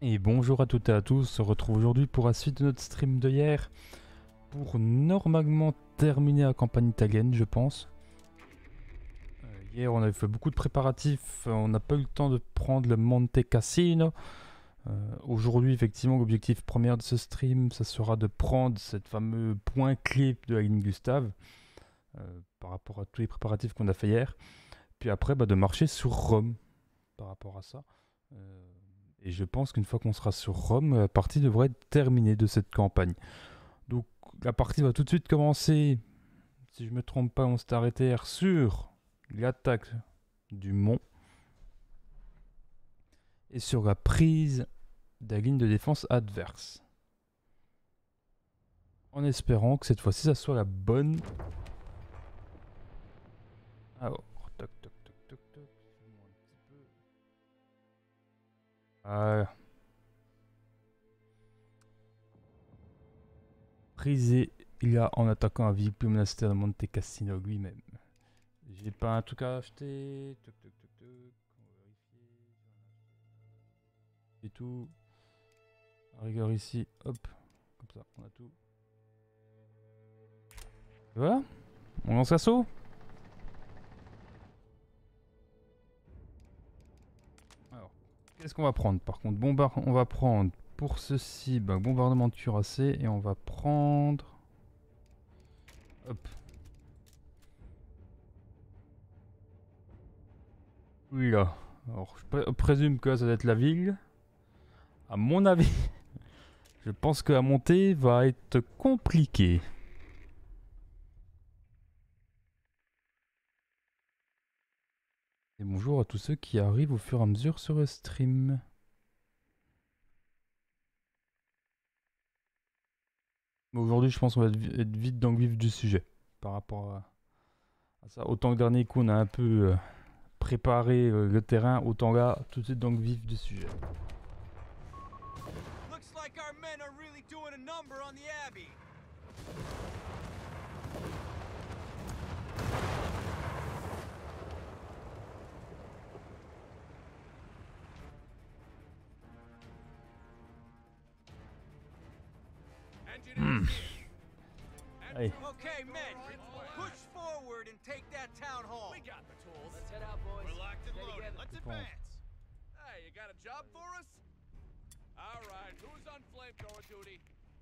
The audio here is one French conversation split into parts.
Et bonjour à toutes et à tous, on se retrouve aujourd'hui pour la suite de notre stream de hier pour normalement terminer la campagne italienne, je pense. Hier on avait fait beaucoup de préparatifs, on n'a pas eu le temps de prendre le Monte Cassino. Aujourd'hui effectivement l'objectif premier de ce stream, ça sera de prendre cette fameux point clé de la ligne Gustave par rapport à tous les préparatifs qu'on a fait hier. Puis après de marcher sur Rome par rapport à ça. Et je pense qu'une fois qu'on sera sur Rome, la partie devrait être terminée de cette campagne. Donc la partie va tout de suite commencer. Si je ne me trompe pas, on s'est arrêté sur l'attaque du mont. Et sur la prise de la ligne de défense adverse. En espérant que cette fois-ci, ça soit la bonne. Alors, toc toc toc toc toc. Prisé, il a en attaquant un véhicule monastère de Monte Cassino lui-même. J'ai pas un truc à acheter. Toc toc toc toc. On va vérifier. Et tout. À rigueur ici, hop. Comme ça, on a tout. Et voilà. On lance l'assaut. Alors, qu'est-ce qu'on va prendre par contre? On va prendre pour ceci bombardement de cuirassés et on va prendre. Hop. Oui là. Alors je présume que ça doit être la ville. À mon avis, je pense que la montée va être compliquée. Et bonjour à tous ceux qui arrivent au fur et à mesure sur le stream. Aujourd'hui, je pense qu'on va être vite dans le vif du sujet par rapport à ça. Autant que dernier coup, on a un peu préparé le terrain, autant là, tout de suite dans le vif du sujet. Looks like our men are really doing a number on the Abbey. Allez. Okay, men, push forward and take that town hall. We got the tools. Let's head out, boys. We're locked and loaded. Let's advance. Hey, you got a job for us? All right, who's on flamethrower duty?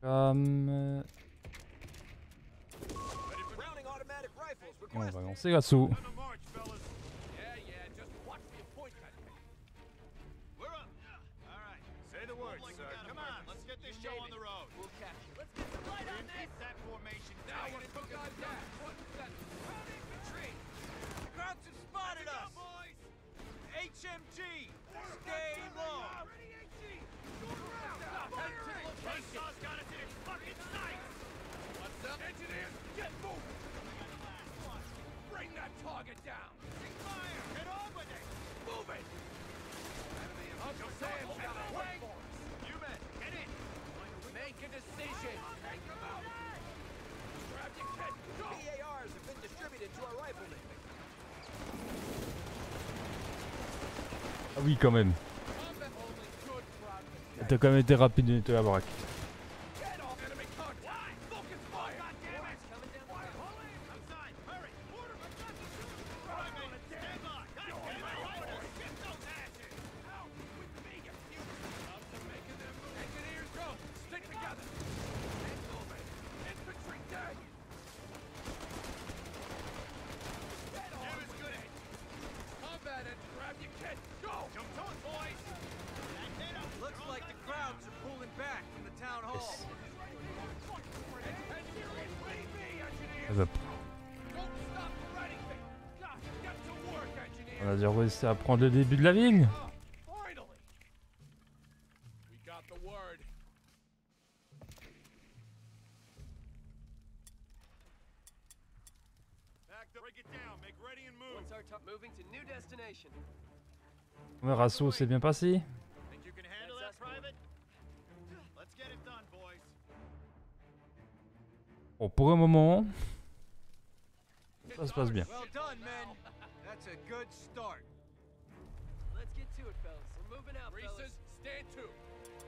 Browning automatic rifles. On va lancer l'assaut. Yeah, just watch the appointment. We're up. All right, say the word, sir. Come on, let's get this show on the road. We'll catch you. Let's get some light on this. That formation. Now you took on that. What's that? Ground infantry. The Krauts have spotted us. Boys. HMG. Stay low. Ready, HG. Head to location. Got us in its fucking sights. What's up? Engineers, get moving. Bring that target down. Take fire. Get on with it. Move it. Uncle Sam's got a wing. You men, get in. Make a decision. Take him out. Grab your kit. Go. PARs have been distributed to our riflemen. Ah oui, quand même. T'as quand même été rapide de nettoyer la baraque. On a déjà réussi à prendre le début de la ville. Le rassaut s'est bien passé. Bon, pour le moment, ça se passe bien. That's a good start. Let's get to it, fellas. We're moving out, fellas. Stand to.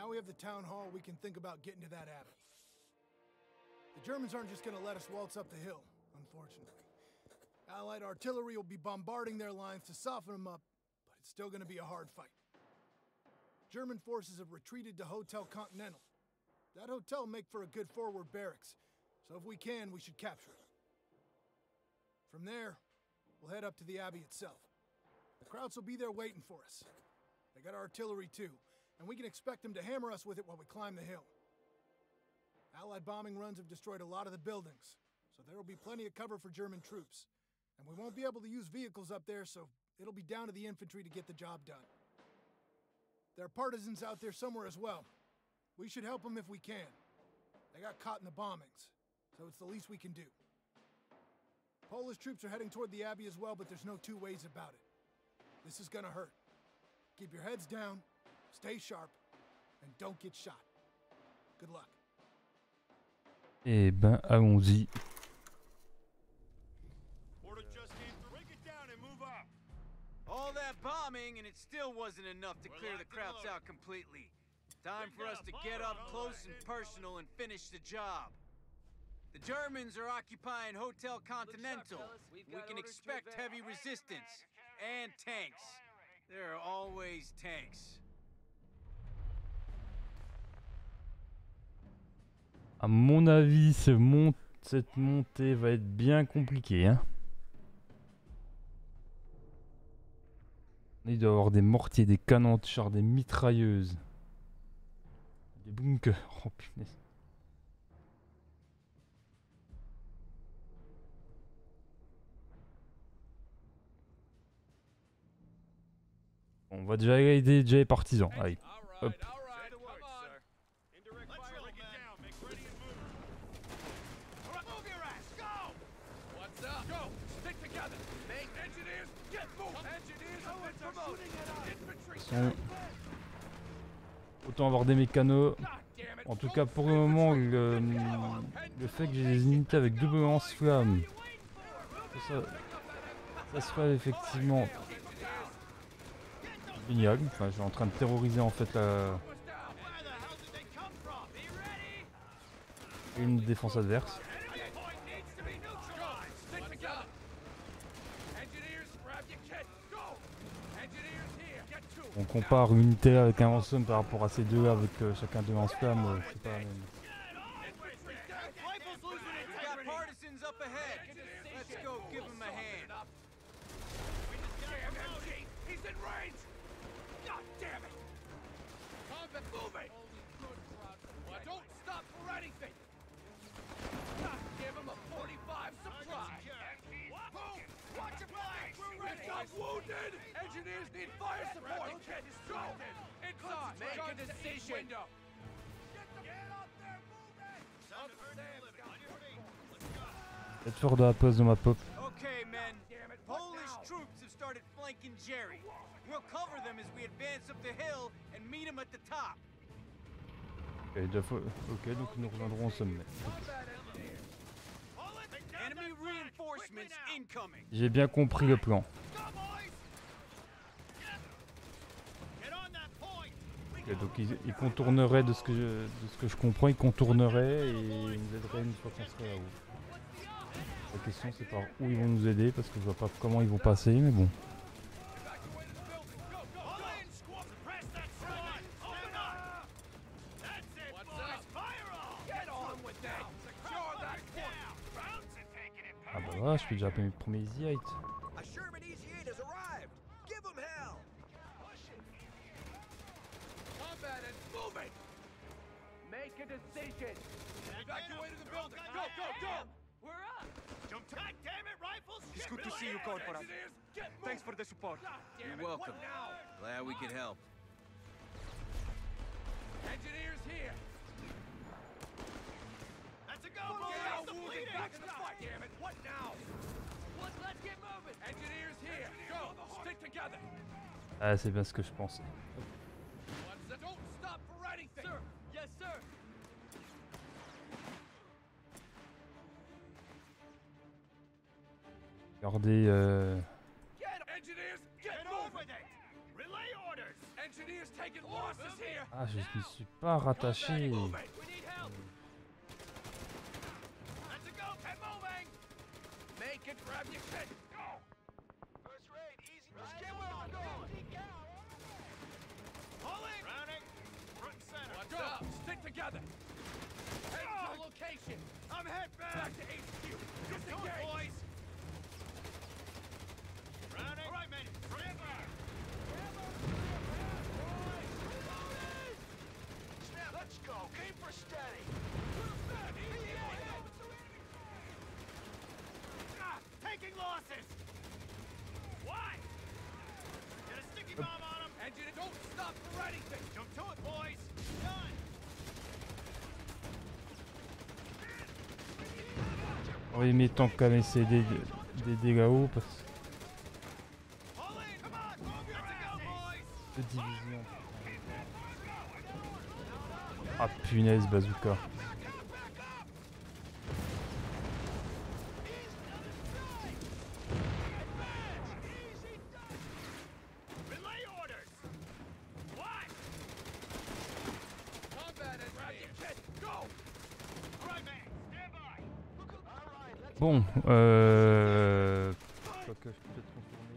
Now we have the town hall, we can think about getting to that abbey. The Germans aren't just gonna let us waltz up the hill, unfortunately. Allied artillery will be bombarding their lines to soften them up, but it's still gonna be a hard fight. German forces have retreated to Hotel Continental. That hotel will make for a good forward barracks, so if we can, we should capture it. From there, we'll head up to the abbey itself. The Krauts will be there waiting for us. They got artillery too, and we can expect them to hammer us with it while we climb the hill. Allied bombing runs have destroyed a lot of the buildings, so there will be plenty of cover for German troops. And we won't be able to use vehicles up there, so it'll be down to the infantry to get the job done. There are partisans out there somewhere as well. We should help them if we can. They got caught in the bombings, so it's the least we can do. Polish troops are heading toward the abbey as well, but there's no two ways about it. This is gonna hurt. Keep your heads down, stay sharp, and don't get shot. Good luck. Eh ben, allons-y. Order just came through. Break it down and move up. All that bombing, and it still wasn't enough to We're clear the locked and Krauts loaded. out completely. Time Bring for us down to a get fire up on close that. and personal and finish the job. The Germans are occupying Hotel Continental. We can expect heavy resistance. And tanks. There are always tanks. À mon avis, cette montée va être bien compliquée. Hein. Il doit y avoir des mortiers, des canons de char, des mitrailleuses. Des bunkers. Oh punaise. On va déjà aider les partisans. Allez, hop. Say the word, sir. Indirect fire. Break it down. Make ready and move. All right, move your ass. Go. What's up? Go. Stick together. Make engineers get moving. Engineers have been promoted. Infantry. Autant avoir des mécanos. God damn it. En tout cas, pour le moment, le fait que j'ai des unités avec double lance-flamme, ça serait effectivement génial. Enfin, je suis en train de terroriser en fait une défense adverse. On compare une unité avec un lance-flamme par rapport à ces deux avec chacun deux lance-flammes, c'est pas la même. We got partisans up ahead. Let's go give them a hand. Damn MG! He's in range! God damn it! Combat moving! Don't stop for anything! God, give him a 45 supply! Move! Watch your back! We're ready! I'm wounded! Engineers need fire support! Okay, go! Inside! Make a decision! Get up there, moving! On your feet! Let's go! Être fort de la pose de ma pop. Okay, men. Polish troops have started flanking Jerry. We'll cover them as we advance up the hill and meet them at the top. Ok, donc nous reviendrons au sommet. Enemy reinforcements incoming. J'ai bien compris le plan. Ok, donc ils contourneraient de ce que je comprends, ils contourneraient et ils nous aideraient une fois qu'on serait là-haut. La question c'est par où ils vont nous aider parce que je vois pas comment ils vont passer, mais bon. Ah bah voilà, je peux déjà appeler mes premiers Easy 8. A Sherman Easy 8 has arrived! Give them hell! Combat is moving! Make a decision! Evacuate the building! Go, go, go! We're up! Jump! God damn it, rifles! It's good to see you, Corporal. Engineers, get moving! Thanks for the support. God damn You're it, welcome. what now? Glad we could help. Engineers here! That's a go, boys! Get the bleeding! Back in the fight! Damn it, what now? Let's get moving! Engineers here! Go! Stick together! Ah, c'est bien ce que je pensais. Don't stop for anything! Sir! Yes, sir! Regardez, Get engineers, get moving! Relay orders! Engineers taking losses here. Ah, je ne suis pas rattaché. We need help. Let's go. Keep moving. Make it. Grab your shit. Go. First rate. Easy. Just get where we're going. Pull in. Rounding. Front and center. What's up? Stick together. Head to location. I'm head back to HQ. Disengage. Boys. Rounding. All right, man. Stand by. Snap. Let's go. Keep her steady. Taking losses. Why? Get a sticky bomb on him. Engine, don't stop for anything. Jump to it, boys. Done. Oui, mais tant qu'à laisser des dégâts hauts parce Pull in. Come on. Move your ass, boys. que division. Ah punaise, bazooka. Relay orders. What? Combat and grab your kit. Go. All right, man. Stand by. All right, let's Bon, quoi que je peux peut-être contourner.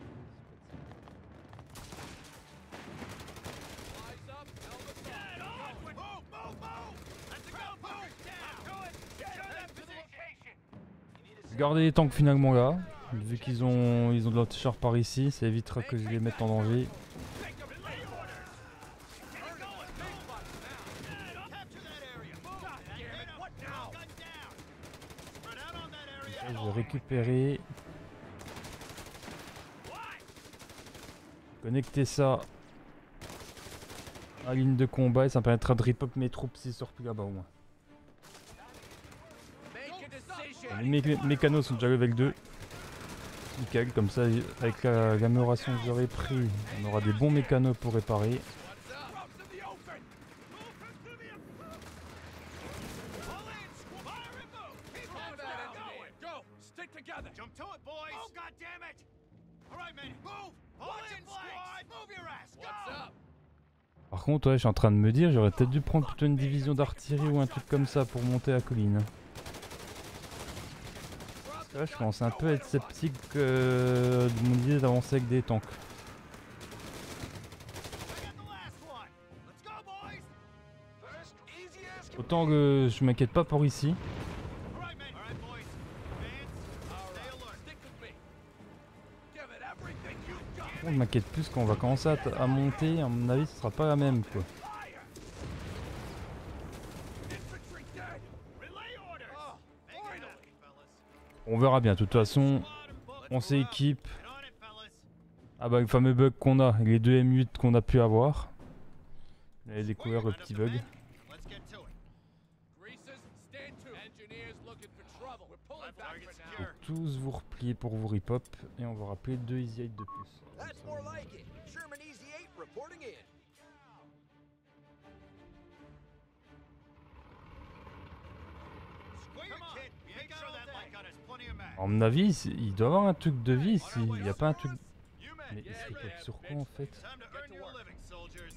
Eyes up. Helmet get on. Move, move, move. Let's go. Move down. Do it. Get on that position. Gardez les tanks finalement là. Vu qu'ils ont de l'anti-char par ici, ça évitera que je les mette en danger. Take the relay orders. Get going. Big bucks now. Capture that area. Move. God damn it. What now? Gun down. Spread out on that area. Et je vais récupérer, What? connecter ça à la ligne de combat et ça me permettra de rip-up mes troupes s'ils sortent plus là-bas au moins. Make a decision. Les mécanos sont déjà level 2. Nickel, comme ça avec l'amélioration que j'aurai pris, on aura des bons mécanos pour réparer. What's up? Ropes in the open. Move to the pull in. Fire and move. Keep combat going. Go. Stick together. Jump to it, boys. Oh, God damn it. All right, man. Move. Pull in, squad. Move your ass. Go. What's up? Par contre, ouais, je suis en train de me dire, j'aurais peut-être dû prendre plutôt une division d'artillerie ou un truc comme ça pour monter la colline. Là, je commence un peu à être sceptique de mon idée d'avancer avec des tanks. I got the last one. Let's go, boys. First, easy as can Autant que je m'inquiète pas pour ici. All right, man. All right, boys. Advance. Stay alert. Stick with me. Give it everything you got. Par contre, je m'inquiète plus quand on va commencer à monter. À mon avis, ce sera pas la même quoi. Fire. Infantry dead. Relay orders. Oh, finally, fellas. On verra bien. De toute façon, on s'équipe. Get on it, fellas. Ah bah le fameux bug qu'on a, les deux M8 qu'on a pu avoir. On a découvert le petit bug. Let's get to it. Greasers, stand to. Engineers looking for trouble. We're pulling back for now. Tous vous replier pour vous rip-up et on va rappeler 2 Easy 8 de plus. That's more like it. Sherman Easy 8 reporting in. Square your kit. Make sure that light gun has plenty of mag. À mon avis, il doit avoir un truc de vie ici. Il n'y a pas un truc. You men, Mais il get se ready. rip-up sur quoi en fait? Time to earn your living, soldiers.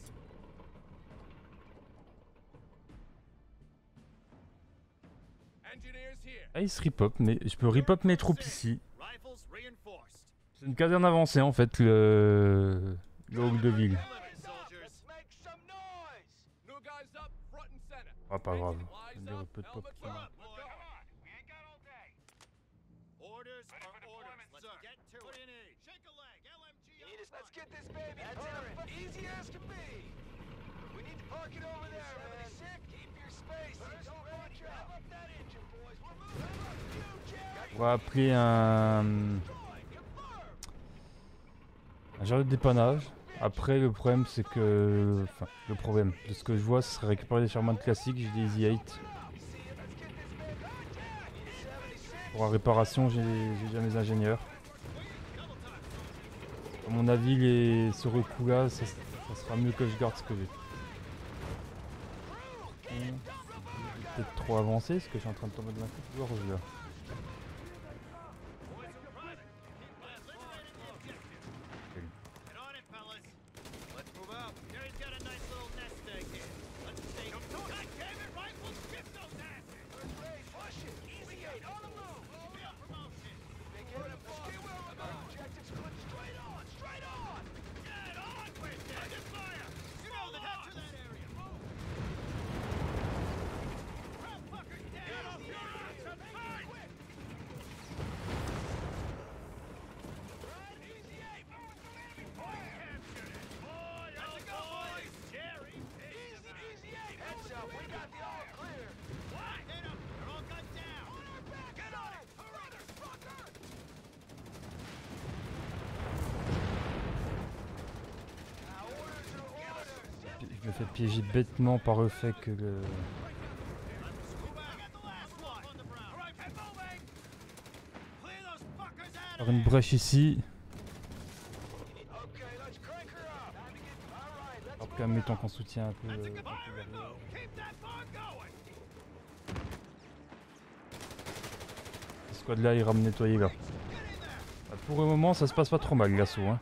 Engineers here. Ah, il se rip-up, mais je peux rip-up mes troupes ici. Rifles reinforced. C'est une caserne avancée en fait, le hall de ville. Living, soldiers. Let's make some noise. New guys up, front and center. Ah, pas grave. Eyes Il y aura up, peu de pop helmets qui up. marquent. Come on, we ain't got all day. Orders are orders. Let's get to it. Shake a leg, LMG on the Let's get this baby purring. Easy as can be. We need to park it over there, man. Keep your space. Don't watch out. Up that engine, boys. We're moving. How about you, Jerry? On va appeler un genre de dépannage. Après, le problème c'est que. Enfin, le problème de ce que je vois, ce serait récupérer des Sherman classiques. J'ai des Easy 8. Pour la réparation, j'ai déjà mes ingénieurs. À mon avis, ce recul-là, ça sera mieux que je garde ce que j'ai. Peut-être trop avancé, parce que je suis en train de tomber de ma coupe gorge là. Get on it, fellas. Let's move out. Get me fais piéger bêtement par le fait que le... Par une brèche ici. Alors quand même, mettons qu'on soutient un peu derrière. Ce squad là ira me nettoyer là. Pour le moment ça se passe pas trop mal l'assaut hein.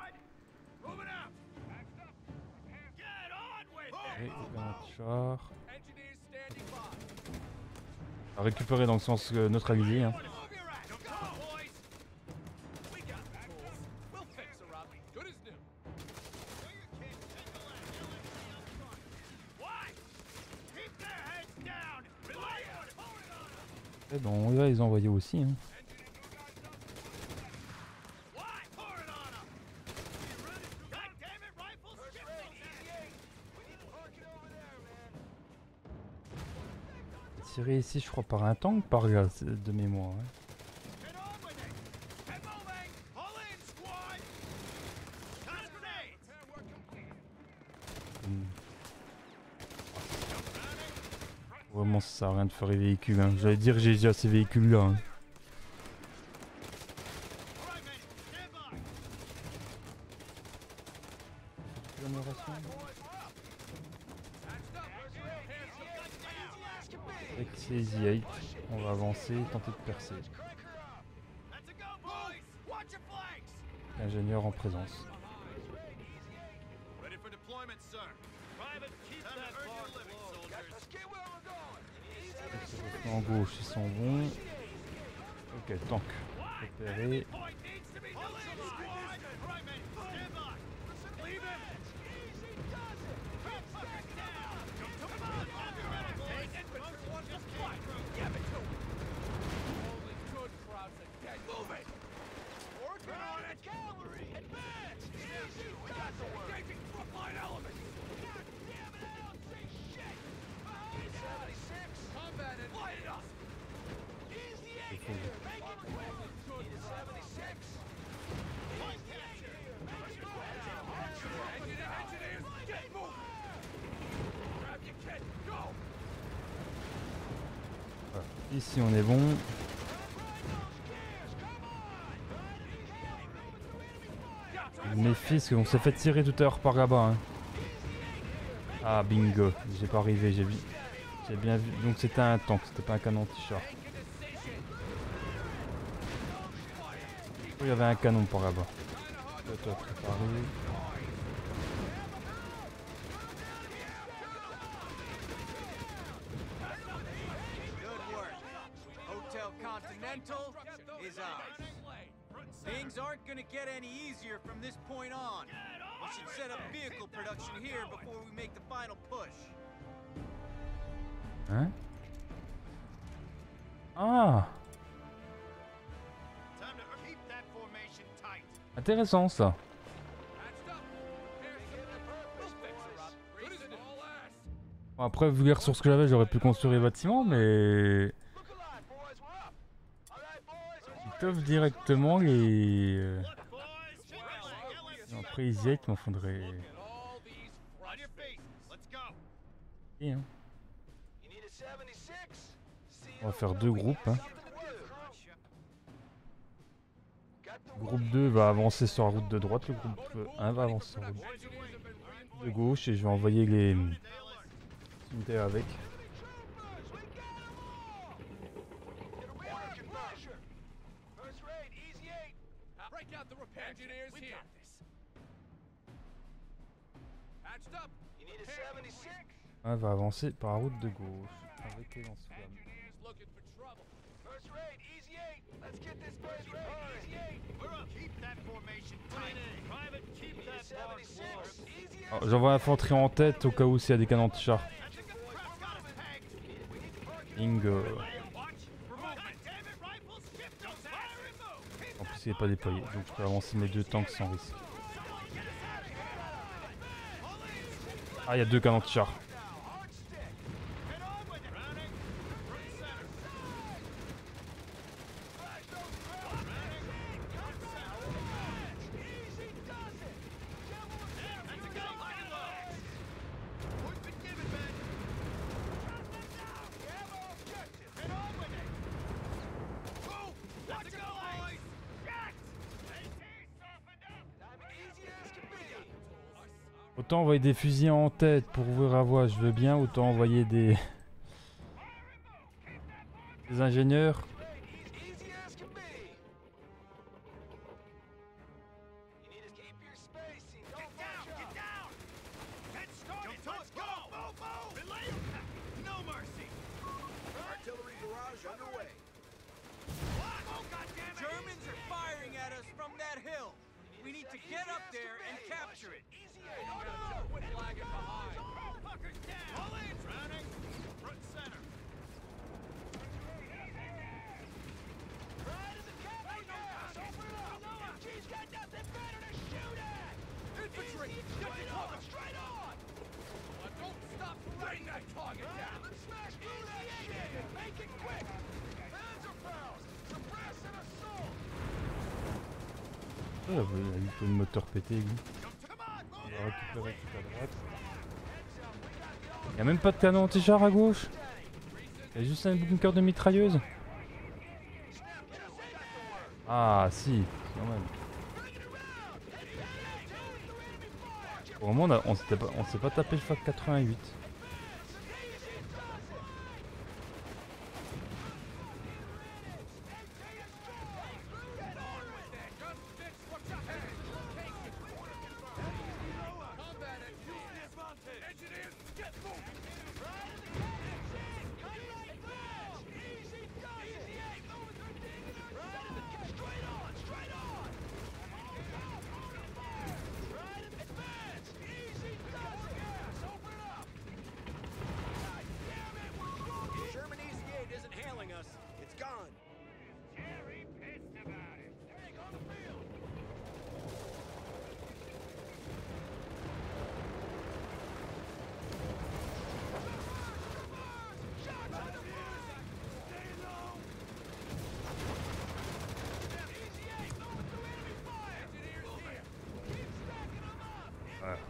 Et un char. À récupérer dans le sens neutralisé hein. Et bon, on va les envoyer aussi hein. Tiré ici je crois par un tank par là de mémoire hein. Vraiment ça sert à rien de faire les véhicules hein. J'allais dire j'ai déjà ces véhicules là hein. Avec ces Easy 8, on va avancer, tenter de percer. Ingénieur en présence. En gauche ils sont bons. Ok, tank repéré. Voilà. Ici on est bon. Mes fils, on s'est fait tirer tout à l'heure par là-bas. Hein. Ah bingo, j'ai pas arrivé, j'ai vu. J'ai bien vu. Donc c'était un tank, c'était pas un canon anti-char. Il y avait un canon par là-bas. Toi préparé. Hotel Continental is ours. Things aren't gonna get any easier from this point on. We should set up vehicle production here before we make the final push. Hein? Ah! Intéressant ça. Bon, après, vu les ressources que j'avais, j'aurais pu construire les bâtiments, mais... Ils peuvent directement les... Après, Easy 8 m'en faudrait... Hein. On va faire deux groupes. Hein. Le groupe 2 va avancer sur la route de droite, le groupe 1 va avancer sur la route de gauche et je vais envoyer les unitaires avec. Un va avancer par la route de gauche avec les lance-flammes. J'envoie l'infanterie en tête au cas où s'il y a des canons de char. Bingo. En plus il n'est pas déployé, donc je peux avancer mes deux tanks sans risque. Ah, il y a deux canons de char. Autant envoyer des fusils en tête pour ouvrir la voie, je veux bien. Autant envoyer des ingénieurs. Easy as can be. You need to keep your spacing. Don't bunch up. Get down! Head started! Let's go! Move, move! Relay attack! No mercy! Artillery barrage underway. What? Oh, goddammit! Germans are firing at us from that hill. We need to get up there and capture it. Easy eight. Oh no! Quit lagging behind. Fuckers down! All in! Drowning! Front and center! Right in the captain gas. Open it up. MG's got nothing better to shoot at. Infantry! Easy, straight on. Straight on. Don't stop! Bring that target down! Smash through that shit. Make it quick. Panzerfaust. Suppress and assault. Oh, il a eu le moteur pété, lui. Come on! On va récupérer tout à droite. Il n'y a même pas de canon anti-char à gauche. Il y a juste un bunker de mitrailleuse. Ah si, quand même. Pour le moment on s'est pas tapé le FAC 88. German Easy 8 isn't hailing us. It's gone. Ouais.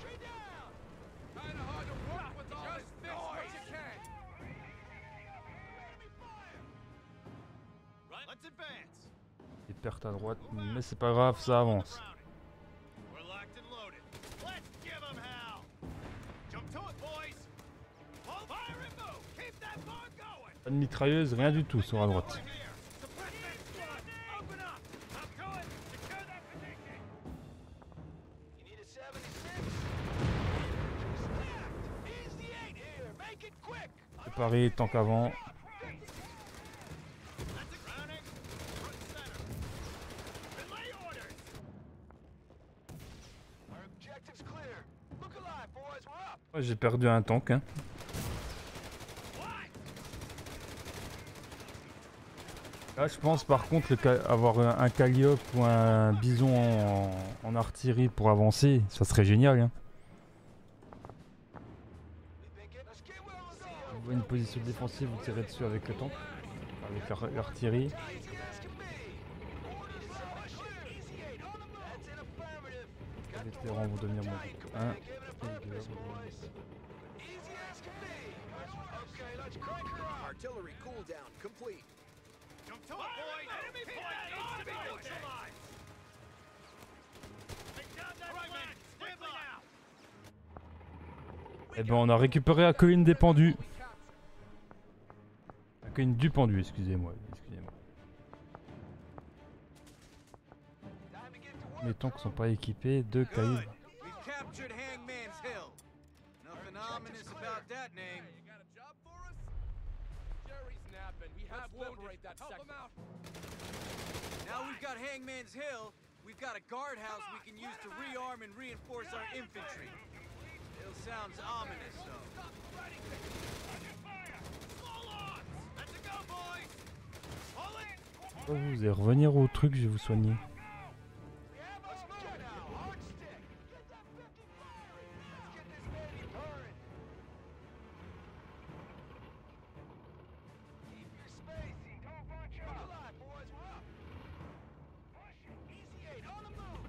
Let's advance! Des pertes à droite, mais c'est pas grave, ça avance. We're locked and loaded. Let's give them hell! Jump to it, boys! Hold fire and move! Keep that bar going! Pas de mitrailleuse, rien du tout sur la droite. Over here! Suppress that squad! Open up! Up to it! Secure that position! You need a 76? Stacked! Easy 8 here! Make it quick! Préparé tant qu'avant. That's it! Rounding! Front and center! Relay orders! Our objective's clear. Look alive, boys. We're up. Ouais, j'ai perdu un tank. Hein. What? Là, je pense par contre avoir un Calliope ou un Bison en artillerie pour avancer, ça serait génial. Hein. Let's get well and go. Vous voyez une position défensive, vous tirez dessus avec le tank, avec l'artillerie. Easy as can be. Orders loud and clear. Easy 8 on the move. That's an affirmative. Les vétérans vont devenir mon groupe 1. Give it a purpose, boys. Easy as can be. Okay, let's crank her up. Artillery cool down complete. Jump to it, boys! Enemy point needs to be neutralized! Take down that flag! Quickly now! Eh ben on a récupéré la colline des pendus. La colline du pendu, excusez-moi. Time to get to work. Mes tanks sont pas équipés de Good. calibre. We've captured Hangman's Hill. Nothing ominous about that name. You got a job for us? Jerry's napping. We have to liberate that sector. Now we've got Hangman's Hill, we've got a guardhouse we can use to rearm and reinforce our infantry. Still sounds ominous, though. Small arms! Let's go, boys! Hold it! Oh, vous allez revenir au truc, je vais vous soigner. We have us moving now. Hard stick. Get that 50 firing. Let's get this baby purring. Keep your spacing. Don't bunch up. Look alive, boys. We're up. Push it. Easy 8 on the move.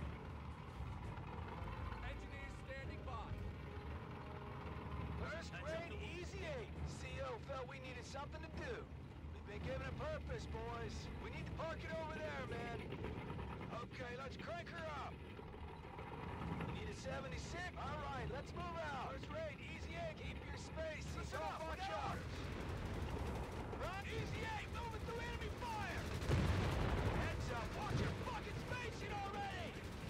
Engineers standing by. First grade, easy 8. CO felt we needed something to do. We've been given a purpose, boys. We need to park it over there, man. Okay, let's crank her up. We need a 76? All right, let's move out. First rate, Easy 8, keep your space. Listen up, watch out. Run, Easy 8, moving through enemy fire. Heads up, watch your fucking spacing already.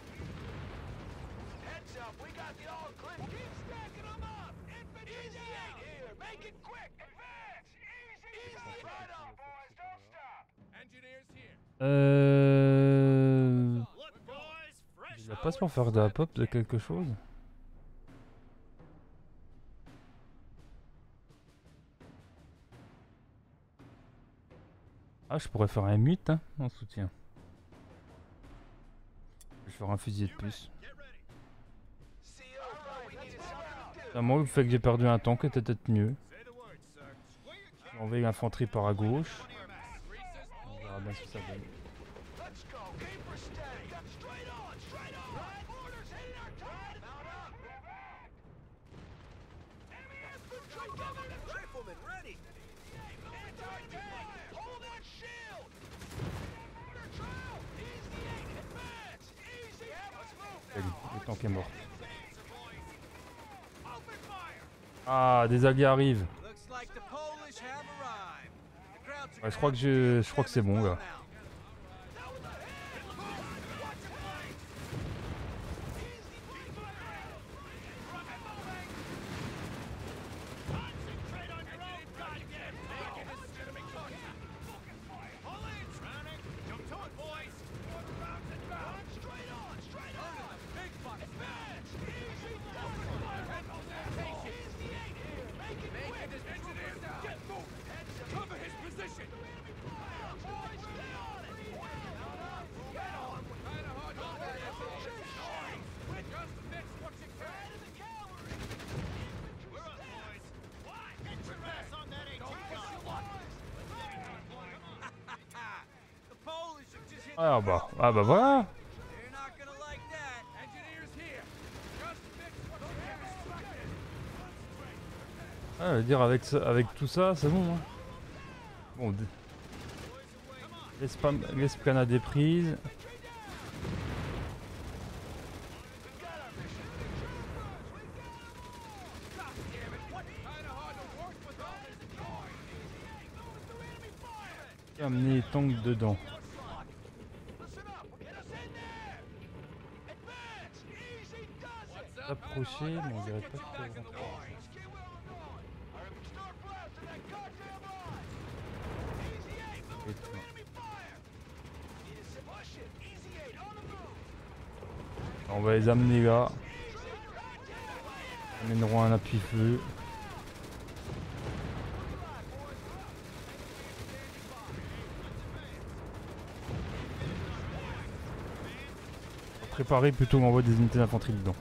Heads up, we got the all clear. Keep stacking them up. Infantry Easy 8 here, make it quick. Advance, easy. Right on, boys, don't stop. Engineers here. Look, boys, fresh Il va pas se faire de la pop de quelque chose. Ah, je pourrais faire un 8 hein, en soutien. Je vais faire un fusil de plus. À moi, le fait que j'ai perdu un tank était peut-être mieux. J'ai envoyé l'infanterie par à gauche. On verra bien ce que ça donne. Let's go, keep her steady. Straight on, straight on. Right, orders hitting our target. Mount up. Enemy infantry coming. Rifleman ready. Anti-tank, hold that shield. Mortar trail. Easy 8, advance. Easy. Yeah, let's move. Le tank est mort. Open fire. Ah, des alliés arrivent. Looks like the Polish have arrived. The crowds are Ouais, je crois que c'est bon là. Cover his position. Just mix what you can. We're up, boys. What? Get your ass on that AT gun. The Polish have just hit Ah the bah, road. ah bah voilà. They're not gonna like that. Engineers here. Just mix what you can. Ah, je veux dire avec tout ça, c'est bon. Hein. Bon, l'esplanade est prise. Amener les tanks dedans. Approcher, mais on dirait pas que c'est rentrer. Et tout. On va les amener là. Ils amèneront un appui-feu. Préparer plutôt l'envoi des unités d'infanterie dedans.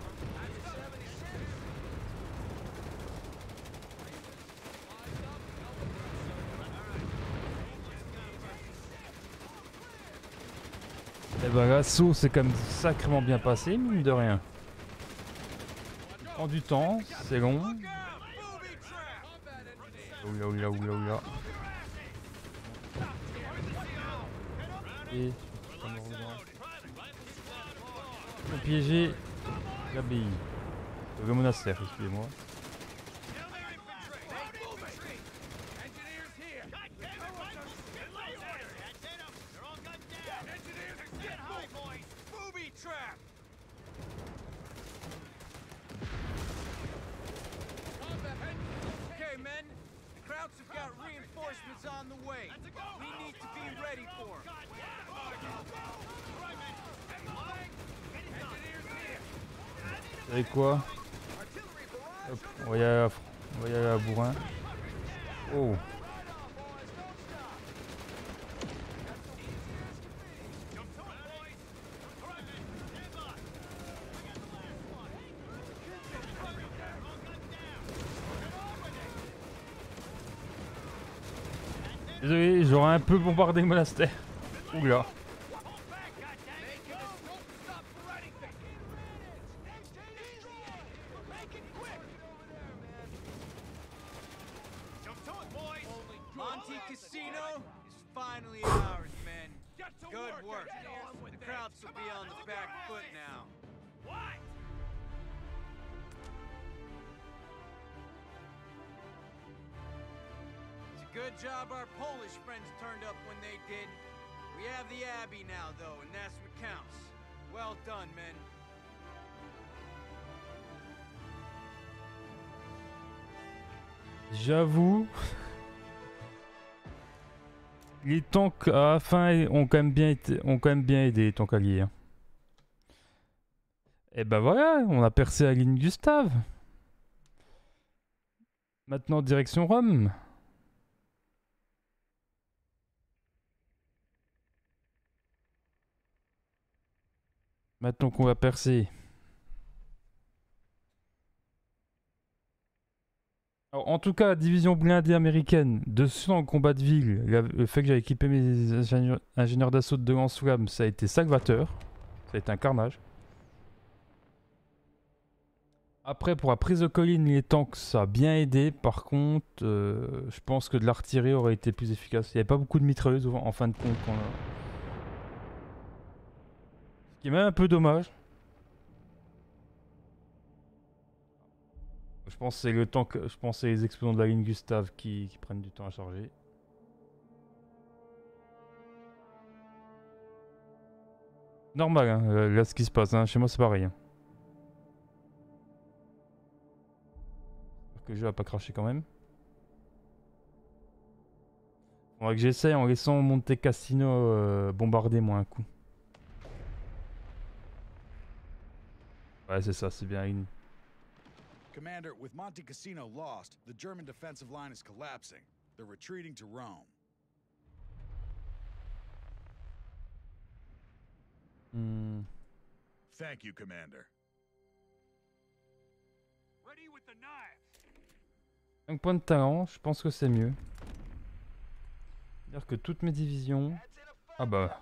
Et ben l'assaut c'est quand même sacrément bien passé, mine de rien. Ça prend du temps, c'est long. Oula oula oula oula. Et ils ont piégé l'abbaye. Le monastère, excusez-moi. Engineers here. Booby trap. Okay, men. The Krauts have got reinforcements on the way. We need to be ready for them. Vous savez quoi? Hop, on va y aller à bourrin. Oh. Désolé, j'aurais un peu bombardé le monastère. Oula. Monte Casino is finally ours, men. Good work. The Krauts will be on the back foot now. Good job our Polish friends turned up when they did. We have the Abbey now, though, and that's what counts. Well done, men. J'avoue, les tanks à la fin ont quand même bien aidé les tanks alliés. Hein. Et ben voilà, on a percé la ligne Gustave. Maintenant direction Rome. Maintenant qu'on va percer. Alors, en tout cas, la division blindée américaine, de dans le combat de ville, le fait que j'ai équipé mes ingénieurs d'assaut de lance-flammes, ça a été salvateur. Ça a été un carnage. Après, pour la prise de colline, les tanks, ça a bien aidé. Par contre, je pense que de l'artillerie aurait été plus efficace. Il n'y avait pas beaucoup de mitrailleuses en fin de compte. Ce qui est même un peu dommage. Je pense que c'est le temps que je pense que c'est les explosions de la ligne Gustave qui prennent du temps à charger. Normal, hein, là ce qui se passe, hein. Chez moi c'est pareil. Hein. Que le jeu va pas cracher quand même. Faudrait que j'essaye en laissant Monte Cassino bombarder moi un coup. Ouais c'est ça, c'est bien une. Commander, with Monte Cassino lost, the German defensive line is collapsing. They're retreating to Rome. Thank you, Commander. Ready with the knives. 5 points de talent, je pense que c'est mieux. C'est-à-dire que toutes mes divisions... Ah bah...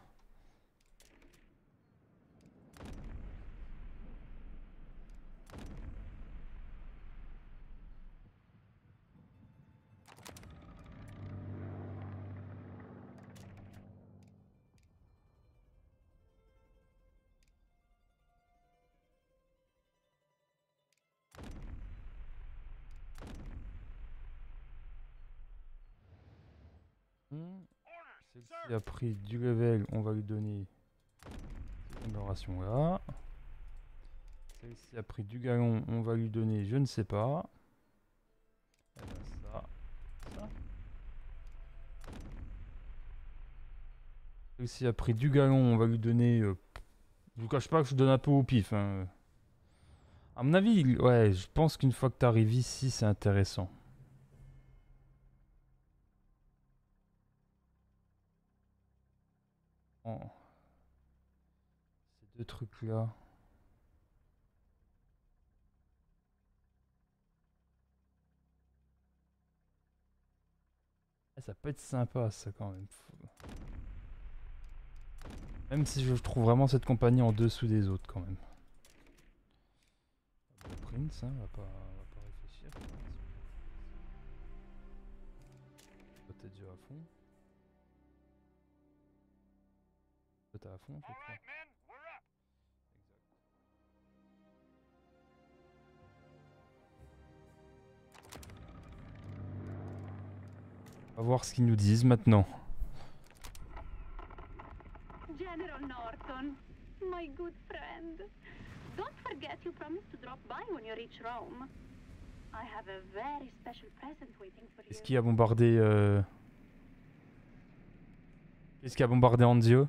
Celle-ci a pris du level, on va lui donner cette amélioration là. Celle-ci a pris du galon, on va lui donner je ne sais pas. Et ben ça. Celle-ci a pris du galon, on va lui donner... je vous cache pas que je donne un peu au pif. Hein. À mon avis, ouais, je pense qu'une fois que tu arrives ici, c'est intéressant. Oh. Ces deux trucs là. Ça peut être sympa ça quand même. Même si je trouve vraiment cette compagnie en dessous des autres quand même. Le Prince, hein, on va pas réfléchir. Peut-être déjà à fond. Peut-être à fond, je crois. On va voir ce qu'ils nous disent maintenant. General Norton, my good friend. Don't forget you promised to drop by when you reach Rome. I have a very special present waiting for you. Est-ce qu'il a bombardé Qu'est-ce qui a bombardé Anzio?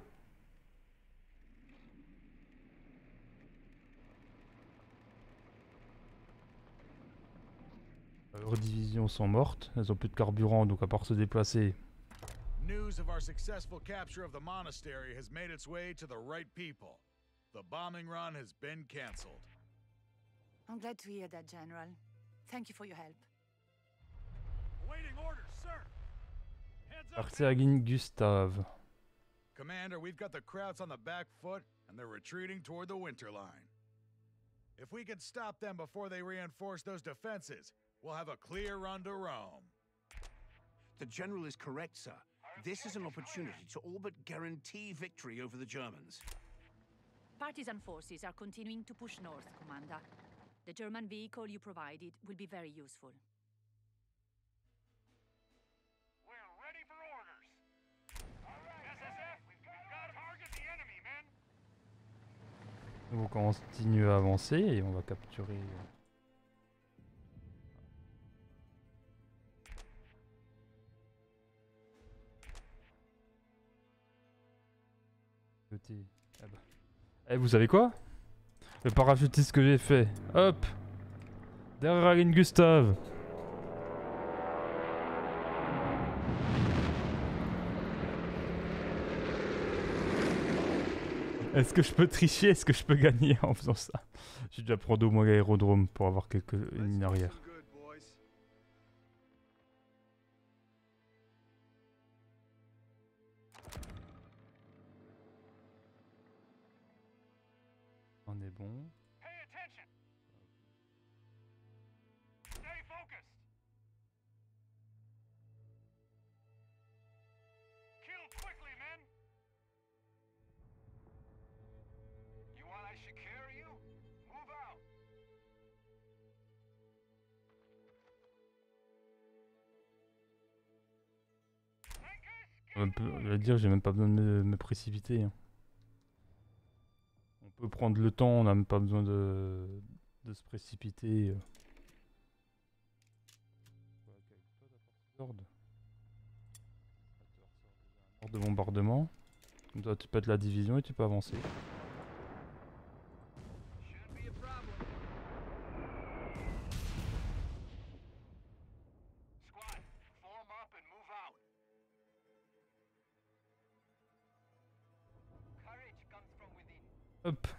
Leurs divisions sont mortes, elles ont plus de carburant donc à part se déplacer. News of our successful capture of the monastery has made its way to the right people. The bombing run has been cancelled. I'm glad to hear that, General. Thank you for your help. Awaiting orders, sir. Heads up. Artillerie Gustave. Commander, we've got the Krauts on the back foot, and they're retreating toward the winter line. If we can stop them before they reinforce those defenses, we'll have a clear run to Rome. The General is correct, sir. This is an opportunity to all but guarantee victory over the Germans. Partisan forces are continuing to push north, Commander. The German vehicle you provided will be very useful. Well, Donc on continue à avancer et on va capturer... Ah bah. Eh, vous savez quoi? Le parachutiste que j'ai fait. Hop! Derrière Aline Gustave! Est-ce que je peux tricher? Est-ce que je peux gagner en faisant ça? J'ai déjà prendre au moins l'aérodrome pour avoir quelques lignes arrière. On est bon. Je vais dire, j'ai même pas besoin de me précipiter. Hein. On peut prendre le temps, on n'a même pas besoin de se précipiter. Ordre de bombardement. Comme ça, tu pètes la division et tu peux avancer. Hop.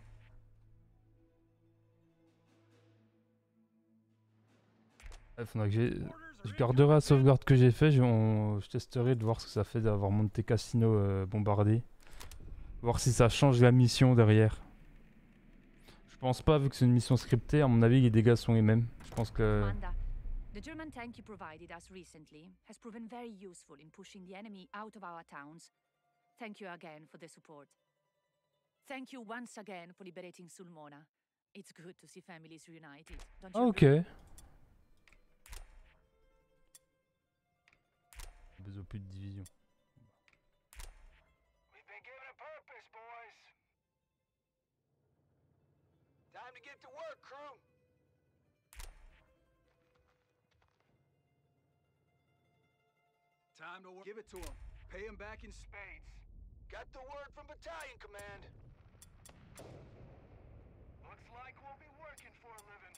Il faudra que je garderai la sauvegarde que j'ai fait. Je testerai de voir ce que ça fait d'avoir Monte Cassino bombardé. Voir si ça change la mission derrière. Je pense pas, vu que c'est une mission scriptée, à mon avis les dégâts sont les mêmes. Je pense que... Commander, the German tank you provided us recently has proven very useful in pushing the enemy out of our towns. Thank you again for the support. Thank you once again for liberating Sulmona. It's good to see families reunited, don't you agree? Ok. Besoin plus de division. We've been given a purpose, boys. Time to get to work, crew. Time to give it to him. Pay him back in spades. Got the word from Battalion Command. Looks like we'll be working for a living.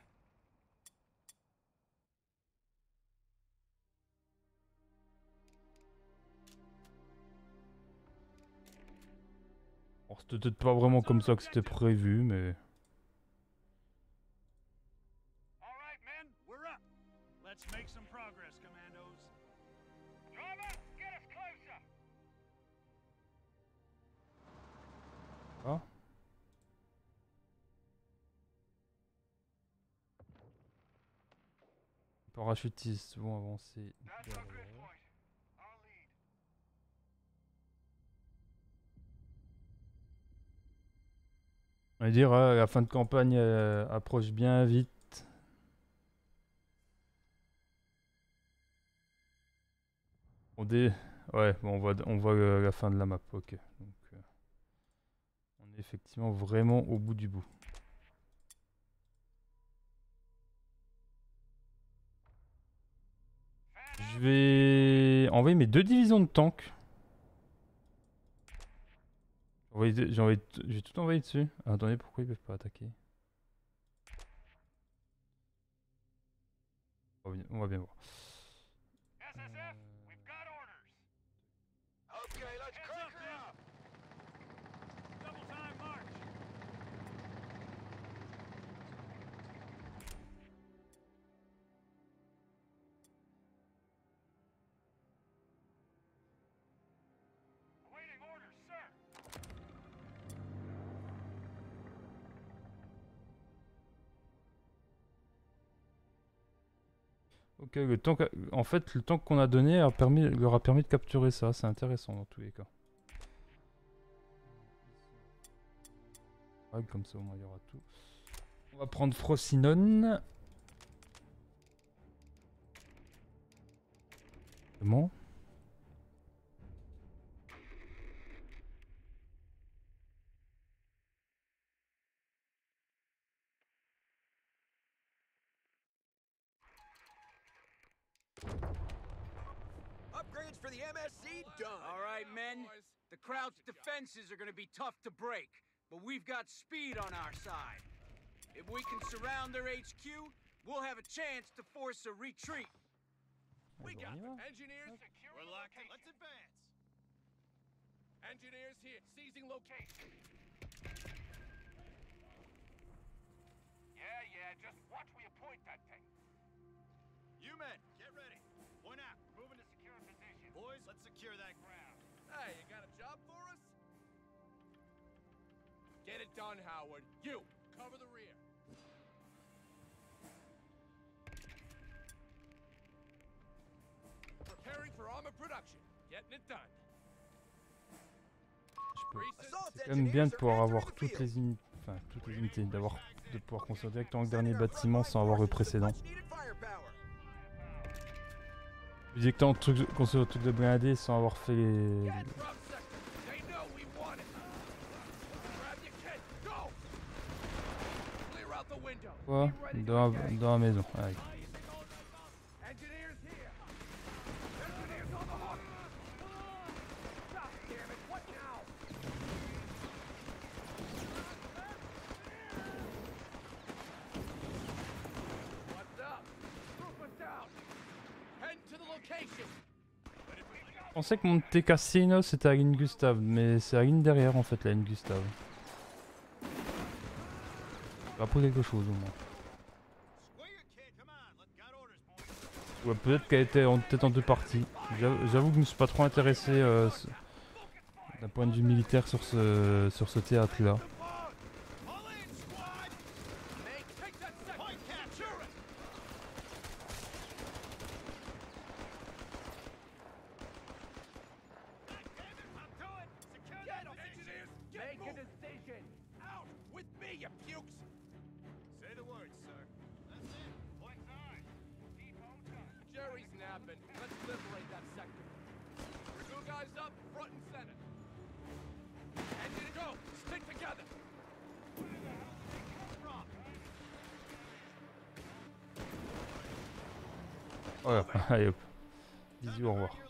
Bon, c'était peut-être pas vraiment comme ça que c'était prévu, mais... All right, men, we're up. Let's make some progress, commandos. Drama, get us closer. Ah. Les parachutistes vont avancer derrière. On va dire, la fin de campagne approche bien vite. Ouais, bon, on voit la fin de la map, ok. Donc, on est effectivement vraiment au bout du bout. Je vais envoyer mes 2 divisions de tanks. J'ai tout envoyé dessus. Ah, attendez, pourquoi ils peuvent pas attaquer? On va bien voir. Okay, let's crank her up. Double time march. Awaiting orders, sir. Ok, en fait, le temps qu'on a donné leur a permis de capturer ça. C'est intéressant dans tous les cas. Ouais, comme ça, au moins, il y aura tout. On va prendre Frosinone. Comment? for the MSC done. All right, men. The Kraut's defenses are gonna be tough to break, but we've got speed on our side. If we can surround their HQ, we'll have a chance to force a retreat. We got on y them. va. Engineers, secure We're locked in. location. Let's advance. Engineers here, seizing location. Yeah, just watch we appoint that thing. You men, get ready. Point out. Moving to secure position. Boys, let's secure that ground. Hey, you got a job for us? Get it done, Howard. You, cover the rear. Preparing for armor production. Getting it done. C'est quand même bien de pouvoir avoir toutes les unités, enfin toutes les unités, de pouvoir construire directement le dernier bâtiment sans avoir le précédent. Directement construire le truc de blindé sans avoir fait les... Quoi? Dans la maison. Allez. Je pensais que Monte Cassino c'était la ligne Gustave, mais c'est la ligne derrière en fait la ligne Gustave. Ça va pour quelque chose au moins. Ouais, peut-être qu'elle était peut-être en deux parties. J'avoue que je ne me suis pas trop intéressé d'un point de vue militaire sur ce théâtre là. Voilà, allez hop. Bisous, au revoir.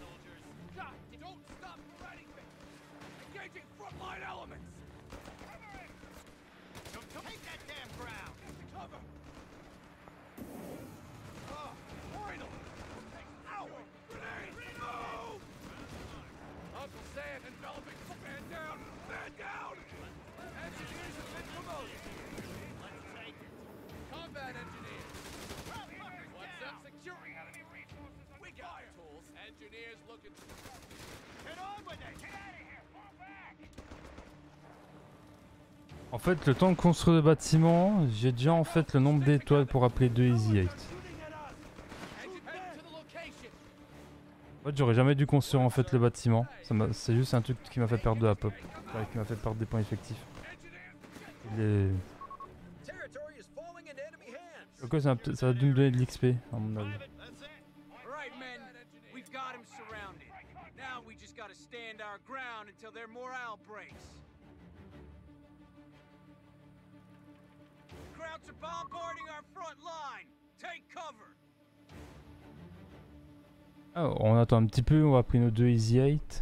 En fait, le temps de construire le bâtiment, j'ai déjà en fait le nombre d'étoiles pour appeler 2 Easy 8. En fait, j'aurais jamais dû construire en fait le bâtiment. C'est juste un truc qui m'a fait perdre de la pop, enfin, qui m'a fait perdre des points effectifs. Ok, ça a dû me donner de l'XP à mon avis. Alors, on attend un petit peu, on va prendre nos 2 Easy 8.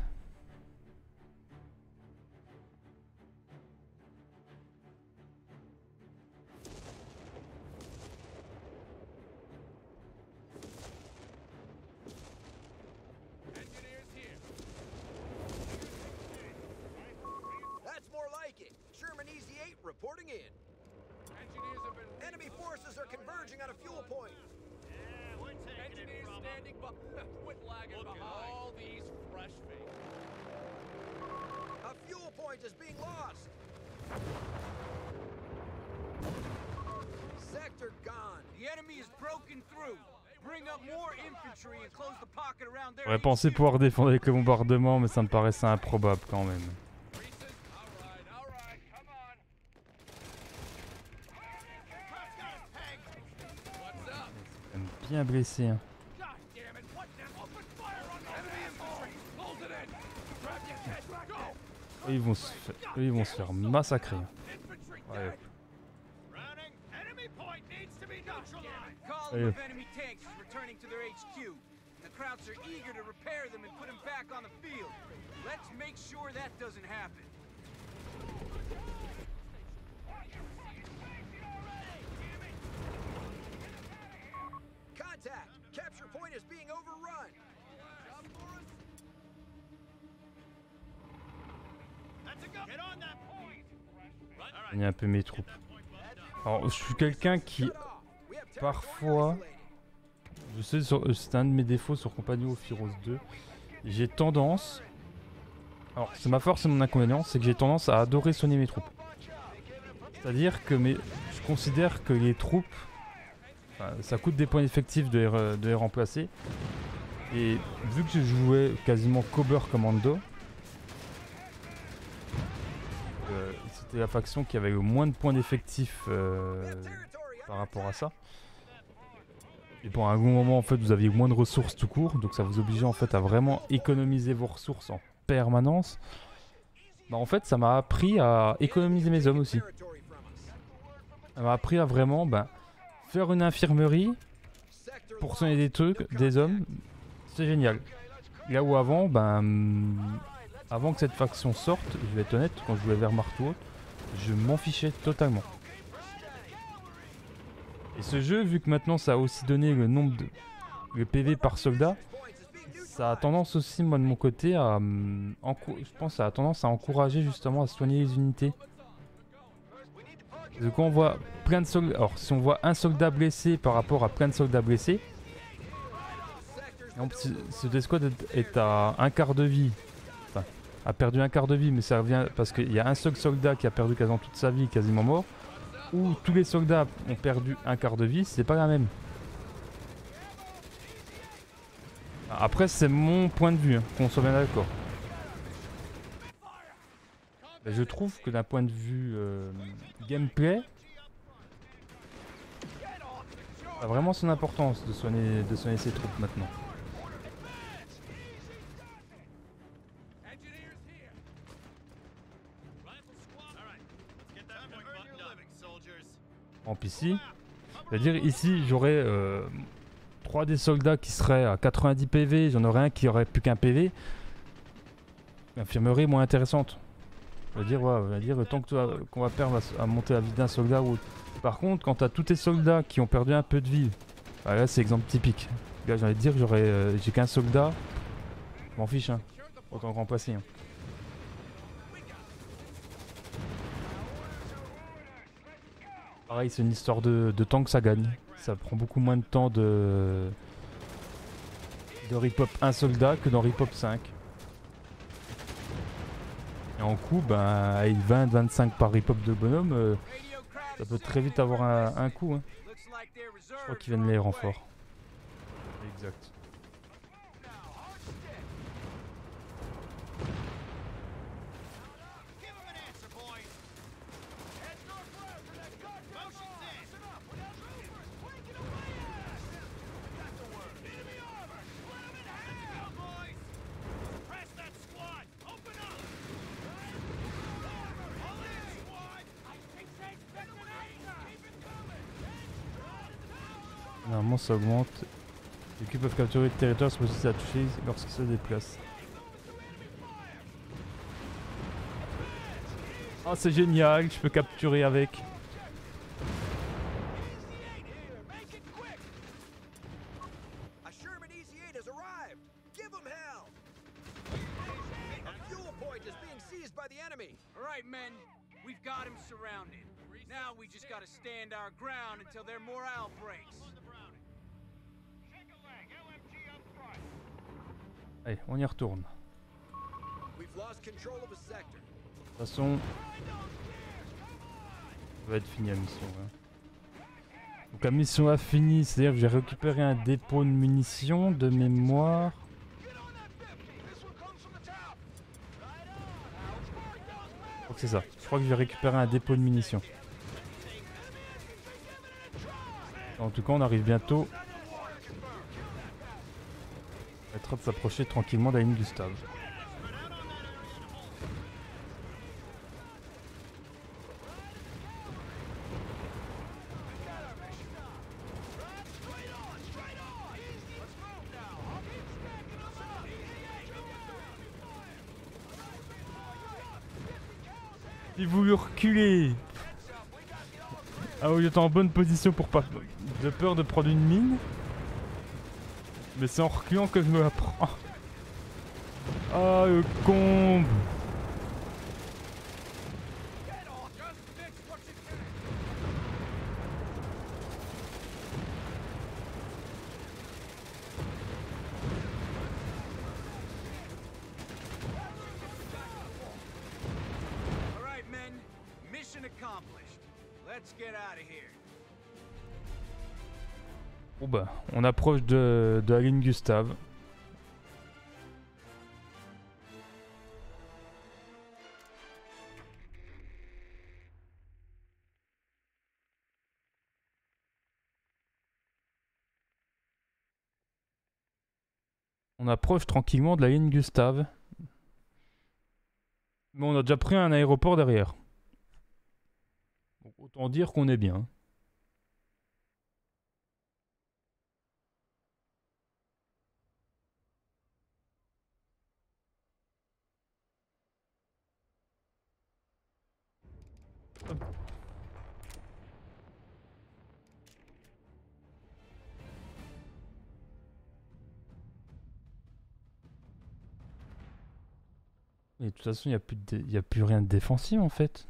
That's more like it. Sherman Easy 8 reporting in. Enemy forces are converging on a fuel point. Yeah, we're taking it from them. Quit lagging behind all these fresh faces. A fuel point is being lost. Sector gone. The enemy is broken through. Bring up more infantry and close the pocket around their J'aurais pensé pouvoir défendre avec le bombardement, mais ça me paraissait improbable quand même. Bien blessé. Hein. Eux, ils vont se faire massacrer. Ouais. Allez. The Krauts are eager to repair them and put them back on the field. Let's make sure that doesn't happen. Contact! Capture point is being overrun! That's a go. Get on that point. All Il y a un peu mes troupes. Alors, je suis quelqu'un qui, parfois, je sais, c'est un de mes défauts sur Compagnie of Heroes 2. J'ai tendance, alors c'est ma force et mon inconvénient, c'est que j'ai tendance à adorer soigner mes troupes. C'est-à-dire que je considère que les troupes, enfin, ça coûte des points effectifs de les remplacer. Et vu que je jouais quasiment Cobber Commando, c'était la faction qui avait le moins de points d'effectifs par rapport à ça. Et pour un bon moment en fait vous aviez moins de ressources tout court, donc ça vous obligeait en fait à vraiment économiser vos ressources en permanence. Bah en fait ça m'a appris à économiser mes hommes aussi. Ça m'a appris à vraiment faire une infirmerie pour soigner des trucs, des hommes, c'est génial. Là où avant, avant que cette faction sorte, je vais être honnête, quand je jouais vers Marteau, je m'en fichais totalement. Et ce jeu, vu que maintenant ça a aussi donné le nombre de PV par soldat, ça a tendance aussi, moi de mon côté, je pense ça a tendance à encourager justement à soigner les unités. Parce que quand on voit plein de soldats, alors si on voit un soldat blessé par rapport à plein de soldats blessés, ce squad est à un quart de vie, enfin a perdu un quart de vie, mais ça revient parce qu'il y a un seul soldat qui a perdu quasiment toute sa vie, quasiment mort. Où tous les soldats ont perdu un quart de vie, c'est pas la même. Après c'est mon point de vue, qu'on soit bien d'accord. Je trouve que d'un point de vue gameplay, ça a vraiment son importance de soigner ses troupes maintenant. En ici, c'est-à-dire ici j'aurais 3 des soldats qui seraient à 90 PV, j'en aurais un qui aurait plus qu'un PV. L'infirmerie est moins intéressante. Je veux dire, le temps qu'on va perdre à monter la vie d'un soldat ou autre. Par contre, quand tu as tous tes soldats qui ont perdu un peu de vie, là c'est exemple typique. Là j'ai envie de dire, j'ai qu'un soldat, je m'en fiche, hein. Autant le remplacer. Hein. Pareil, c'est une histoire de temps que ça gagne. Ça prend beaucoup moins de temps de rip-hop un soldat que dans rip-hop 5. Et en coup, avec 20-25 par rip-hop de bonhomme, ça peut très vite avoir un coup. Hein. Je crois qu'ils viennent les renforts. Exact. Normalement ça augmente. Les équipes peuvent capturer le territoire se positionner à toucher lorsqu'ils se déplacent. Ah c'est génial, je peux capturer avec. Alright men, we've got him surrounded. Now we just gotta stand our ground until their morale breaks. Allez, on y retourne. De toute façon, ça va être fini la mission. Hein. Donc la mission a fini, c'est-à-dire que j'ai récupéré un dépôt de munitions de mémoire. Je crois que c'est ça. Je crois que j'ai récupéré un dépôt de munitions. En tout cas, on arrive bientôt. On va de s'approcher tranquillement de la ligne du stade. J'ai voulu reculer. Ah oui, j'étais en bonne position pour pas... J'ai peur de prendre une mine. Mais c'est en reculant que je me la prends. Ah, le comble. Bon bah, on approche de la ligne Gustave. On approche tranquillement de la ligne Gustave. Mais on a déjà pris un aéroport derrière. Donc, autant dire qu'on est bien. Mais de toute façon, il n'y a plus rien de défensif en fait.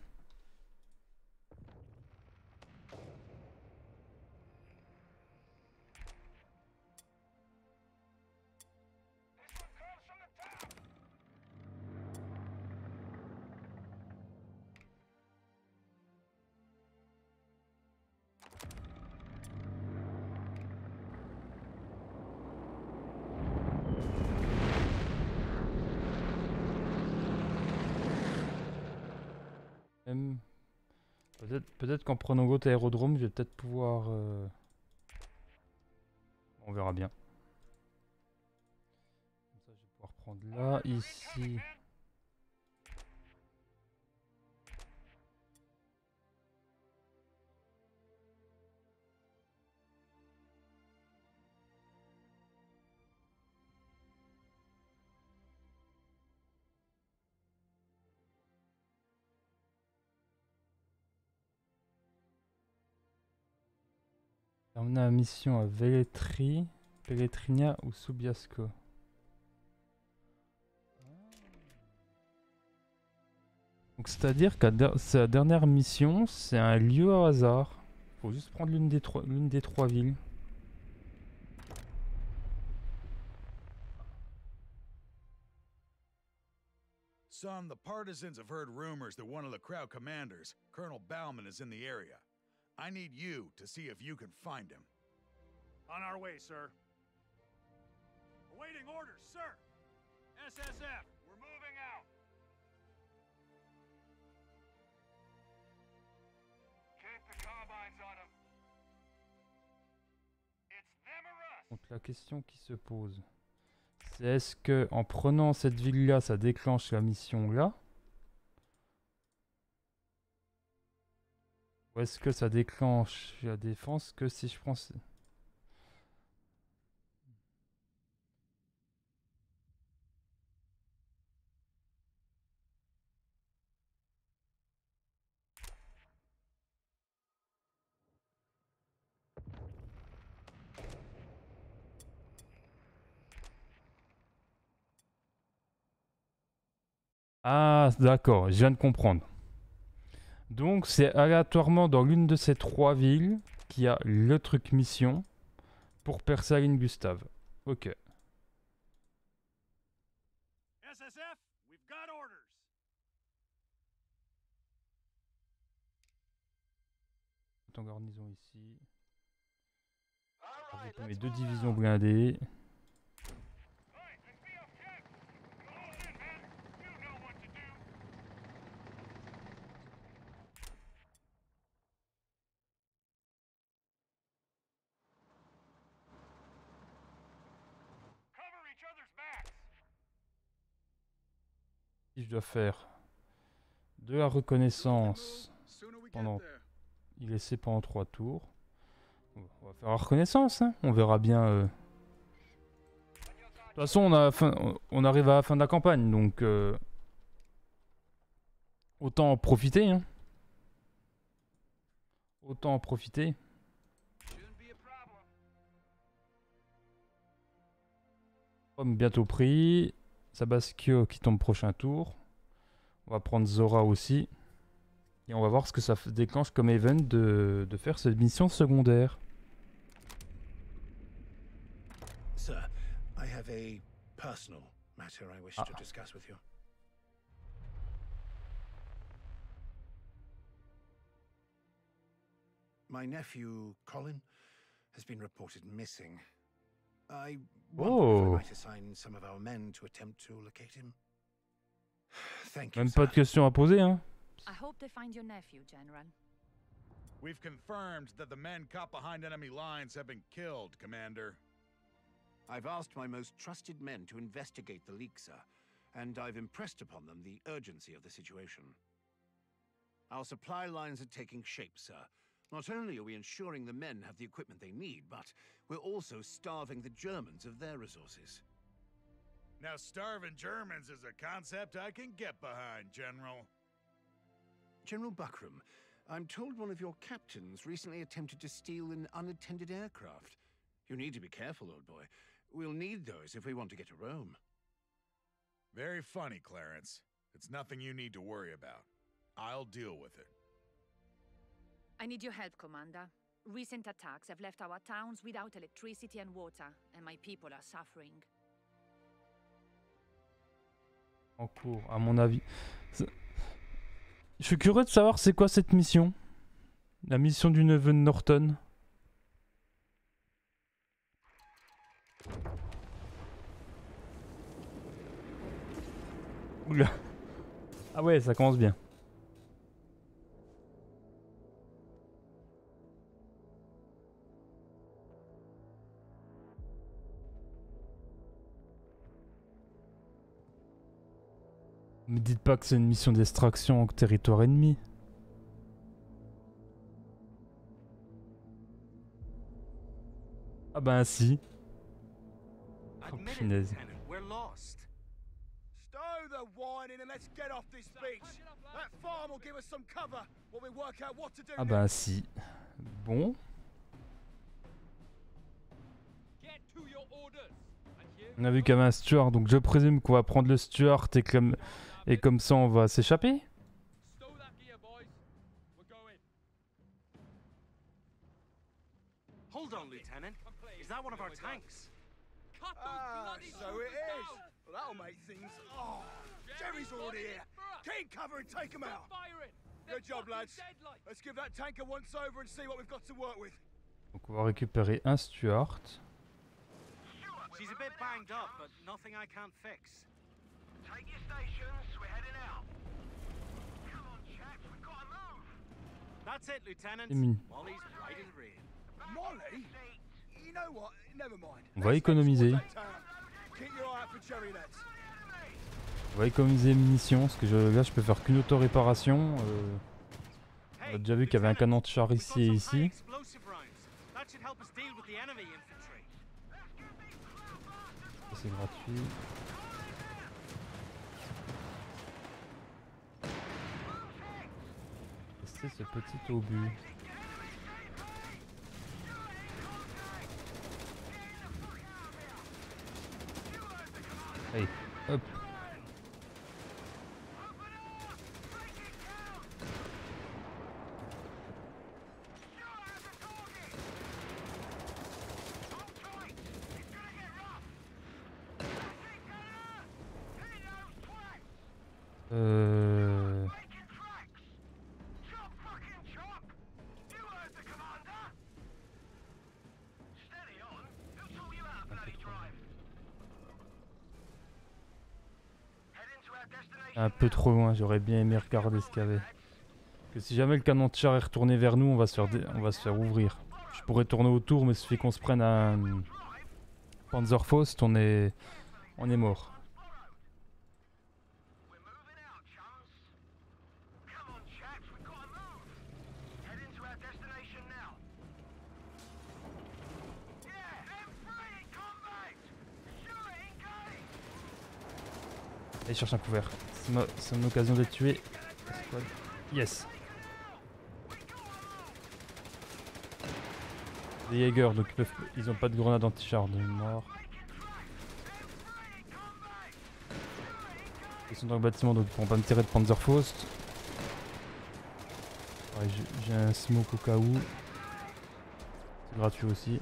Peut-être qu'en prenant l'autre aérodrome, je vais peut-être pouvoir... On verra bien. Comme ça, je vais pouvoir prendre là, ici. Terminer la mission à Velletri, Pelletrinia ou Subiasco. Donc c'est-à-dire que sa dernière mission, c'est un lieu au hasard. Faut juste prendre l'une des trois villes. Son, the partisans have heard rumors that one of the Kraut commanders, Colonel Bauman, is in the area. I need you to see if you can find him. On our way, sir. Awaiting orders, sir. SSF, we're moving out. Keep the carbines on him. It's them or us. Donc la question qui se pose, c'est est-ce que en prenant cette ville-là, ça déclenche la mission là? Ou est-ce que ça déclenche la défense que si je prends... Ah, d'accord, je viens de comprendre. Donc c'est aléatoirement dans l'une de ces trois villes qu'il y a le truc mission pour percer la ligne Gustave. Ok. SSF, we've got orders. En garnison ici. J'ai mes deux divisions blindées. Si je dois faire de la reconnaissance pendant... Il essaie pendant 3 tours. On va faire la reconnaissance, hein. On verra bien. De toute façon, on arrive à la fin de la campagne, donc... Autant en profiter, hein. Autant en profiter. Homme bientôt pris. Sabascio qui tombe prochain tour. On va prendre Zora aussi. Et on va voir ce que ça déclenche comme event de faire cette mission secondaire. Sir, I have a personal matter I wish to discuss with you. My nephew, Colin, has been reported missing. I wonder if I might assign some of our men to attempt to locate him. Thank you, Même pas de questions à poser, hein. I hope they find your nephew, General. We've confirmed that the men caught behind enemy lines have been killed, Commander. I've asked my most trusted men to investigate the leak, sir, and I've impressed upon them the urgency of the situation. Our supply lines are taking shape, sir. Not only are we ensuring the men have the equipment they need, but we're also starving the Germans of their resources. Now, starving Germans is a concept I can get behind, General. General Buckram, I'm told one of your captains recently attempted to steal an unattended aircraft. You need to be careful, old boy. We'll need those if we want to get to Rome. Very funny, Clarence. It's nothing you need to worry about. I'll deal with it. I need your help, Commander. Recent attacks have left our towns without electricity and water, and my people are suffering. En cours, à mon avis. Je suis curieux de savoir c'est quoi cette mission. La mission du neveu de Norton. Oula. Ah ouais, ça commence bien. Me dites pas que c'est une mission d'extraction en territoire ennemi. Ah ben si. Oh punaise. We're lost. Stow the whining and let's get off this beach. That farm will give us some cover while we work out what to do. Ah ben si. Bon. On a vu qu'il y avait un Stuart, donc je présume qu'on va prendre le Stuart et comme ça on va s'échapper. Hold on, Lieutenant. Is that one of our tanks? Ah, so it is. Well, that'll make things. Oh, Jerry's already here. Keep cover and take him out. Good job, lads. Let's give that tank a once over and see what we've got to work with. Donc on va récupérer un Stuart. She's a bit banged up, but nothing I can't fix. Take your stations. We're heading out. Come on, chaps. We've got to move. That's it, Lieutenant. Molly's right in the rear. Molly? You know what? Never mind. On va économiser. Keep your eye out for Jerry, lads. On va économiser munitions, parce que là je peux faire qu'une auto-réparation. On a déjà vu qu'il y avait un canon de char ici et ici. C'est gratuit. Tester ce petit obus. Allez, hop. Un peu trop loin, j'aurais bien aimé regarder ce qu'il y avait. Que si jamais le canon de char est retourné vers nous, on va se faire ouvrir. Je pourrais tourner autour, mais il suffit qu'on se prenne un Panzerfaust, on est mort. Allez, cherche un couvert. C'est mon occasion de les tuer. squad. Yes. Des Jaeger, donc ils ont pas de grenade anti-char de mort. Ils sont dans le bâtiment, donc ils pourront pas me tirer de Panzerfaust. Ouais, j'ai un smoke au cas où. C'est gratuit aussi.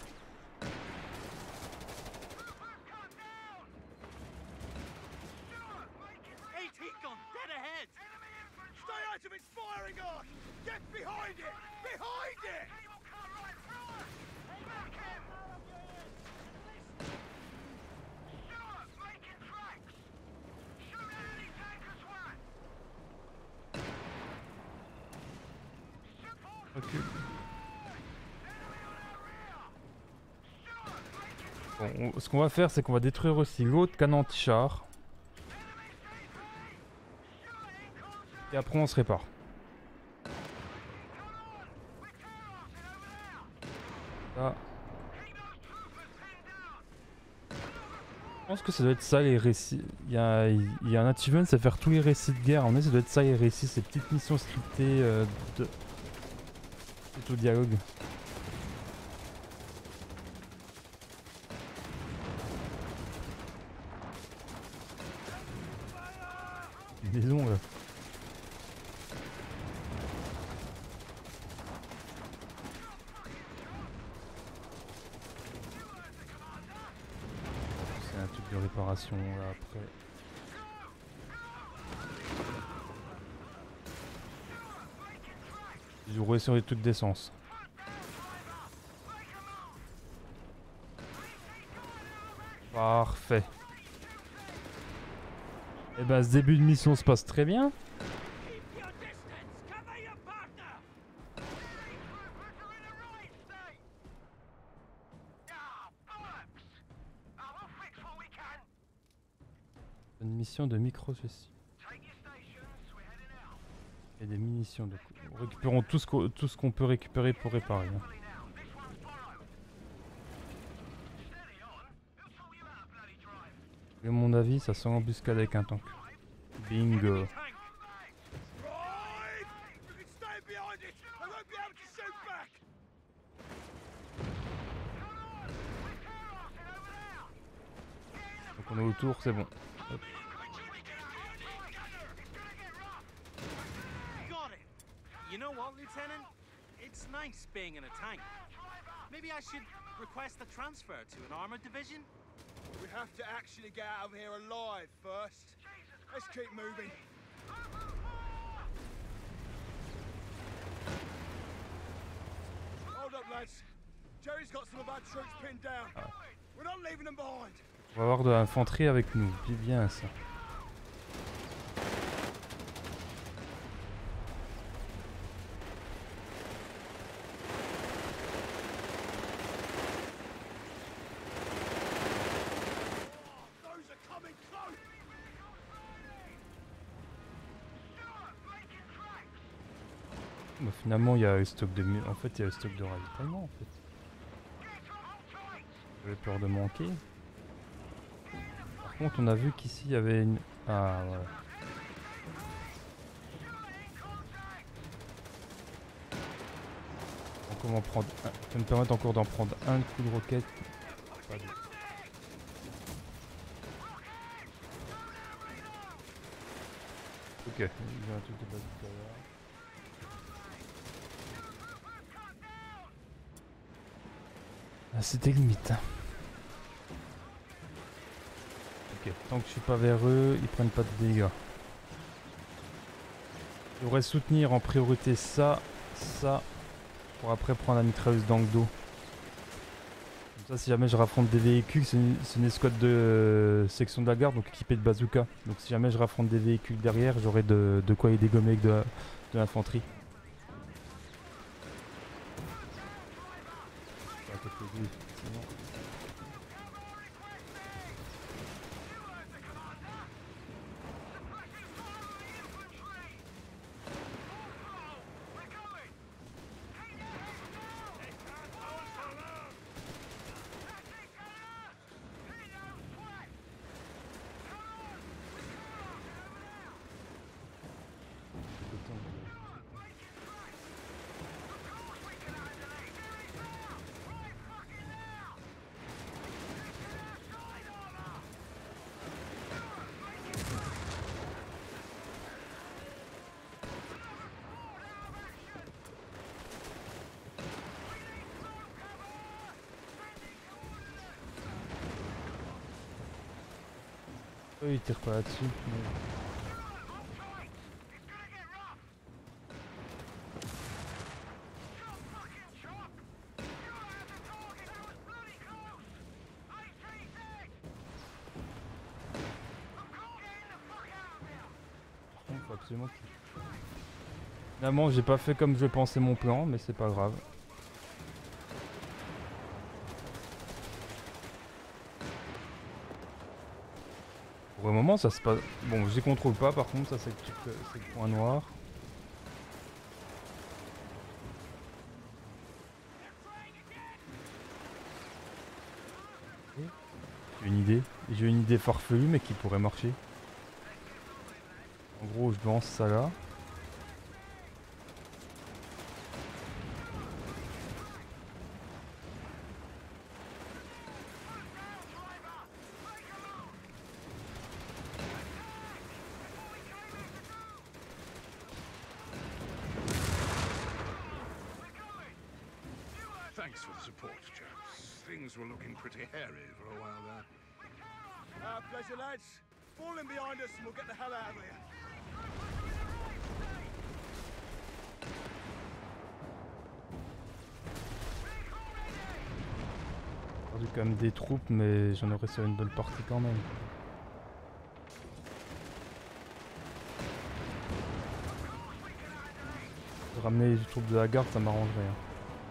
Bon, ce qu'on va faire, c'est qu'on va détruire aussi l'autre canon anti-char. Et après on se répare. Là. Je pense que ça doit être ça les récits. Il y a un achievement, c'est faire tous les récits de guerre. En fait, ça doit être ça les récits, ces petites missions scriptées de... C'est au dialogue. Des ongles. C'est un truc de réparation là après. Ils joueraient sur les trucs d'essence. Parfait. Et bah ce début de mission se passe très bien. Une mission de micro-ceci. Et des munitions. Donc, récupérons tout ce qu'on peut récupérer pour réparer. Hein. Et à mon avis, ça sent l'embuscade avec un tank. Bingo. Donc on est autour, c'est bon. Hop. You know what, Lieutenant? It's nice being in a tank. Maybe I should request a transfer to an armored division? We have to actually get out of here alive first. Let's keep moving. Hold up, lads. Jerry's got some of our troops pinned down. We're not leaving them behind. On va avoir de l'infanterie avec nous. C'est bien ça. Bah, finalement, il y a le stock de... En fait, il y a le stock de ravitaillement, en fait. J'avais peur de manquer. Par contre, on a vu qu'ici, il y avait une... Ah, voilà. Donc, on va en prendre un. Ça va me permettre encore d'en prendre un coup de roquette. Pas deux. Ok, il y a un truc de bazooka là. Ah, c'était limite. Ok, tant que je suis pas vers eux, ils prennent pas de dégâts. Je devrais soutenir en priorité ça, pour après prendre la mitrailleuse dans le dos. Comme ça, si jamais je raffronte des véhicules, c'est une escouade de section de la garde, donc équipée de bazooka. Donc si jamais je raffronte des véhicules derrière, j'aurai de quoi les dégommer avec de l'infanterie. Eux ils tirent pas là-dessus. Mais... Faut absolument que... Finalement j'ai pas fait comme je pensais mon plan, mais c'est pas grave. Pour le moment ça se passe... Bon j'y contrôle pas par contre, ça c'est le point noir. J'ai une idée farfelue mais qui pourrait marcher. En gros, je lance ça là. Thanks for the support, chaps. Things were looking pretty hairy for a while there. Our pleasure, lads. Fall in behind us and we'll get the hell out of here. J'ai perdu quand même des troupes, mais j'en aurais sur une bonne partie quand même. Ramener les troupes de la garde, ça m'arrangerait. Hein.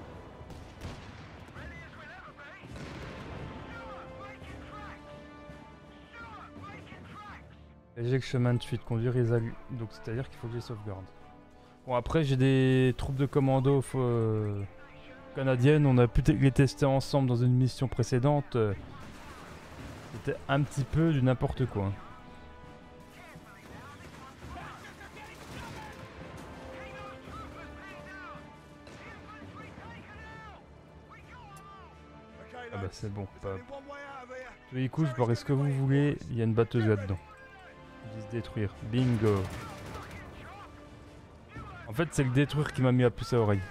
J'ai que chemin de fuite, conduire les alus. Donc c'est-à-dire qu'il faut que je les sauvegarde. Bon après j'ai des troupes de commando canadiennes, on a pu les tester ensemble dans une mission précédente. C'était un petit peu du n'importe quoi. Ah bah c'est bon. Tous les coups je barre ce que vous voulez, il y a une batteuse là-dedans. Ils se détruire. Bingo. En fait c'est le détruire qui m'a mis la puce à l'oreille.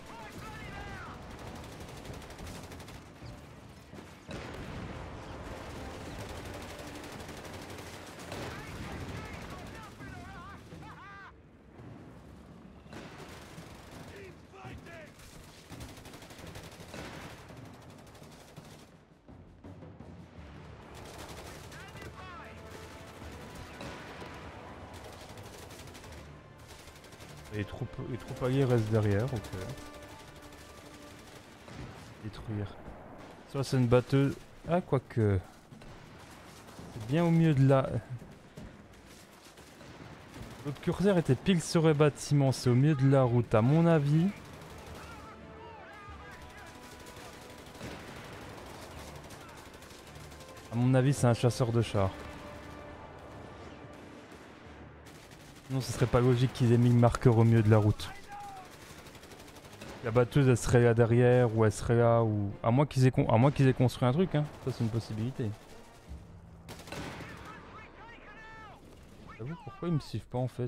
Les troupes alliées restent derrière, ok. Détruire. Ça c'est une batteuse. Ah quoique. C'est bien au milieu de la... L'autre curseur était pile sur le bâtiment, c'est au milieu de la route. À mon avis... c'est un chasseur de chars. Non, ce serait pas logique qu'ils aient mis le marqueur au milieu de la route. La batteuse, elle serait là derrière, ou elle serait là, ou... À moins qu'ils aient construit un truc, hein. Ça, c'est une possibilité. J'avoue, pourquoi ils me suivent pas, en fait?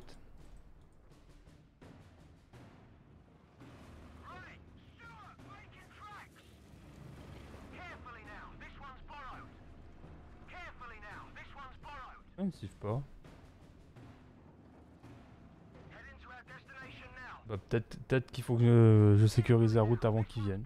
Pourquoi ils me suivent pas? Bah peut-être qu'il faut que je sécurise la route avant qu'ils viennent.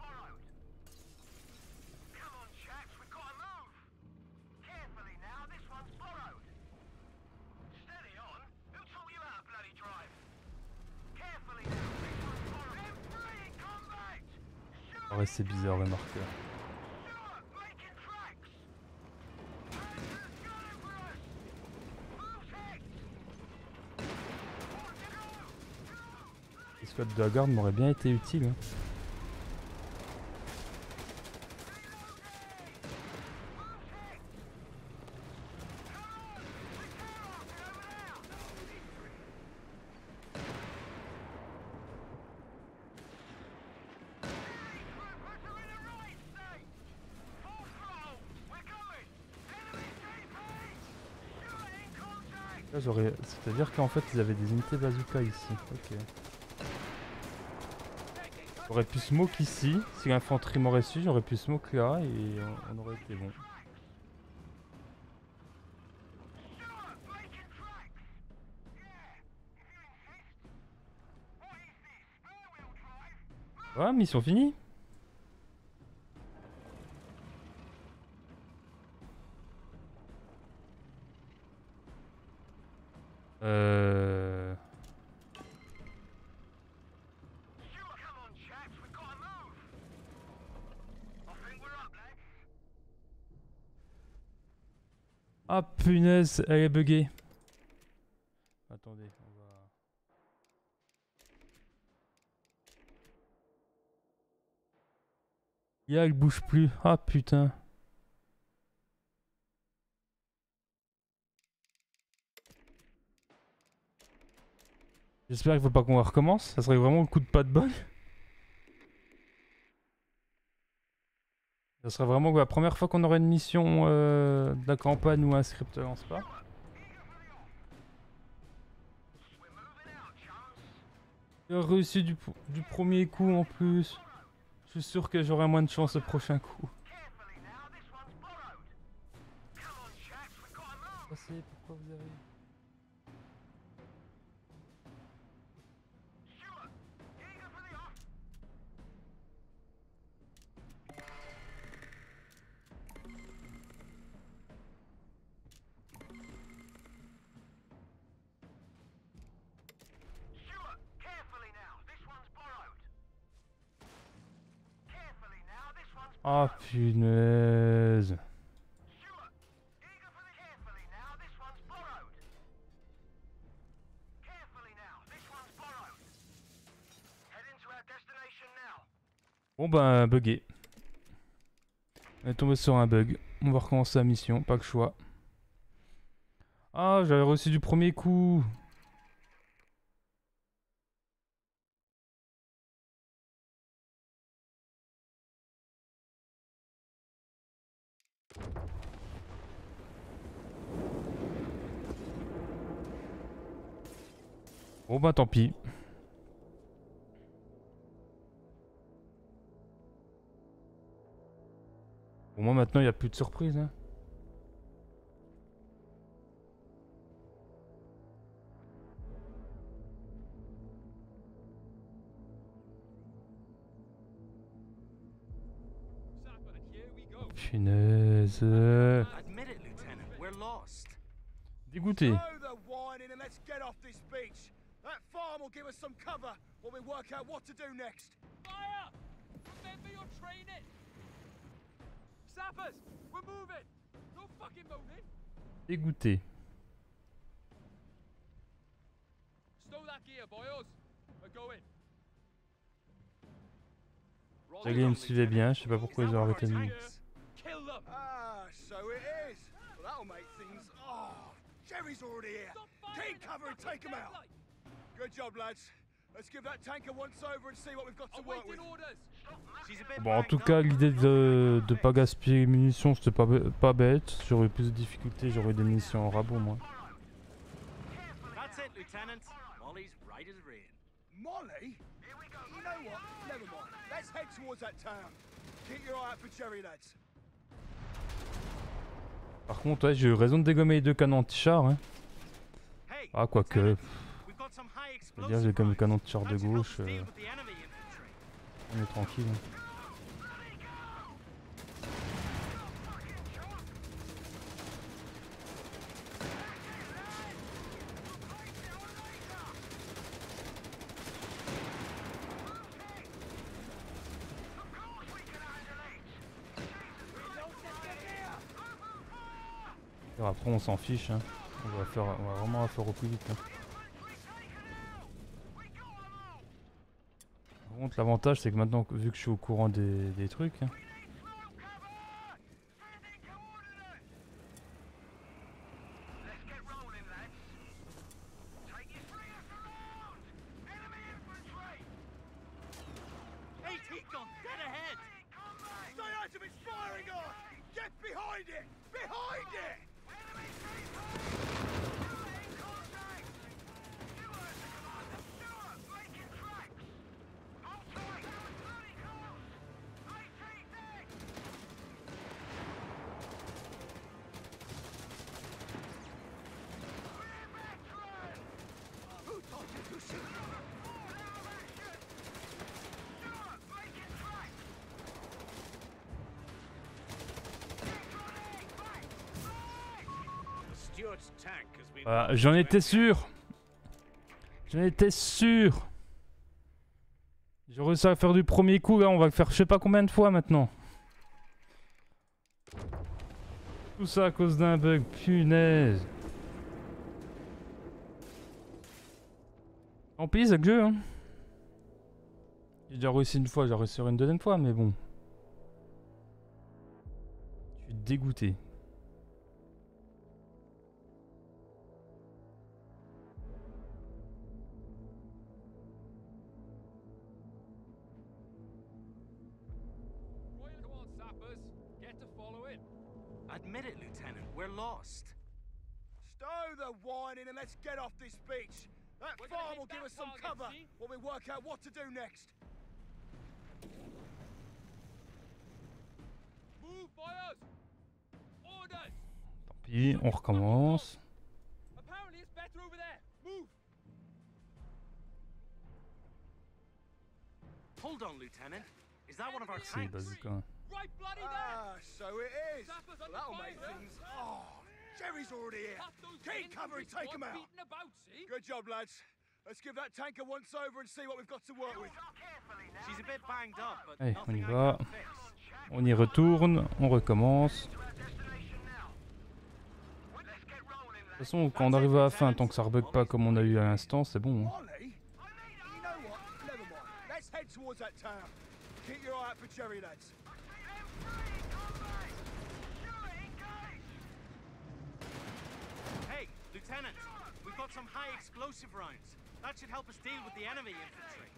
Ouais, c'est bizarre le marqueur. L'escouade de la garde m'aurait bien été utile. Hein. Là j'aurais... C'est-à-dire qu'en fait ils avaient des unités bazooka ici. Ok. J'aurais pu smoke ici, si l'infanterie m'aurait su, j'aurais pu smoke là et on aurait été bon. Ouais, mission finie. Ah punaise, elle est buggée. Attendez, on va... Ya, elle bouge plus. Ah putain. J'espère qu'il faut pas qu'on recommence. Ça serait vraiment le coup de pas de bol. Ça serait vraiment la première fois qu'on aurait une mission de la campagne où un script ne lance pas. J'ai réussi du premier coup en plus. Je suis sûr que j'aurai moins de chance le prochain coup. Passez, pourquoi vous avez... Ah punaise. Bon ben bugué. On est tombé sur un bug. On va recommencer la mission, pas le choix. Ah, j'avais reçu du premier coup. Bon bah tant pis. Au moins maintenant il n'y a plus de surprise. Hein. Punaise. Dégoûté. That farm will give us some cover while we work out what to do next. Fire! Remember your training! Sappers, we're moving! No fucking moving! Dégoûté. Stow that gear, boys. We're going. La game suivait bien, je sais pas pourquoi ils ont arrêté de nous. Kill them! Ah, so it is. Well, that'll make things... Oh, Jerry's already here. Take cover and take him out. Good job, lads. Let's give that tanker once over and see what we've got to work with. Bon, en tout cas, l'idée de pas gaspiller les munitions, c'était pas bête. J'aurais eu plus de difficultés, j'aurais eu des munitions en rabot, moi. That's it, Lieutenant. Molly's right as rain. Molly? You know what? Never mind. Let's head towards that town. Keep your eye out for Jerry, lads. Par contre, ouais, j'ai eu raison de dégommer les deux canons anti-char. Hein. Ah, quoique. C'est-à-dire, j'ai comme le canon de char de gauche. On est tranquille. Et après, on s'en fiche. Hein. On va vraiment la faire au plus vite. Hein. Par contre, l'avantage, c'est que maintenant, vu que je suis au courant des trucs, hein, Stuart's tank has been Voilà, j'en étais sûr. J'en étais sûr. J'ai réussi à faire du premier coup, là on va le faire je sais pas combien de fois maintenant. Tout ça à cause d'un bug, punaise. Tant pis, c'est le jeu hein. J'ai déjà réussi une fois, j'ai réussi une deuxième fois, mais bon. Je suis dégoûté. Come on, sappers. Get to follow it. Admit it, Lieutenant. We're lost. Stow the whining and let's get off this beach. That We're gonna farm hit will give that us some target, cover see? while we work out what to do next. Move, boys! Orders! Tant pis, on recommence. Apparently it's better over there. Move! Hold on, Lieutenant. Is that one of our C'est tanks? bazooka. Right bloody there! Ah, so it is. Sappers Well, under that'll fire, make huh? things. Oh, Jerry's already here. Tap those Keep pins cover and just take him not out. beating about, see? Good job, lads. Let's give that tank a once over and see what we've got to work with. She's a bit banged up, but Allez, on nothing y I va. can't fix. On y retourne, on recommence. De toute façon, quand on arrive à la fin, tant que ça rebug pas comme on a eu à l'instant, c'est bon. Hein. Molly? You know what? Never mind. Let's head towards that town. Keep your eye out for Jerry, lads. Hey, Lieutenant, we've got some high explosive rounds. That should help us deal with the enemy infantry.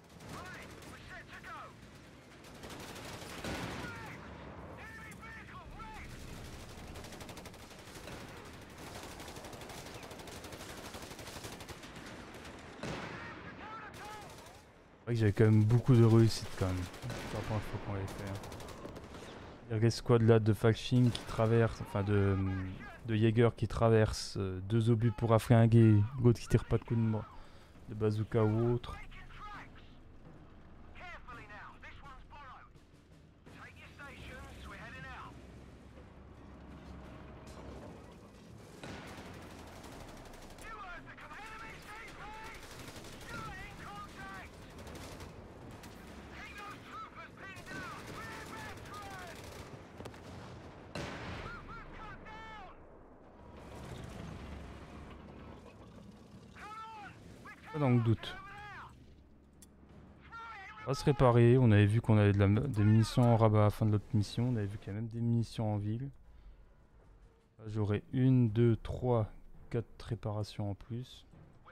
C'est vrai que j'avais quand même beaucoup de réussite quand même. C'est la première fois qu'on l'avait fait. Hein. Il y a des squads là de faction qui traversent, enfin de Jaeger qui traversent deux obus pour affringuer, l'autre qui tire pas de coup de bazooka ou autre. Pas dans le doute. On va se réparer. On avait vu qu'on avait des munitions en rabat à la fin de l'autre mission. On avait vu qu'il y a même des munitions en ville. J'aurai 1, 2, 3, 4 réparations en plus.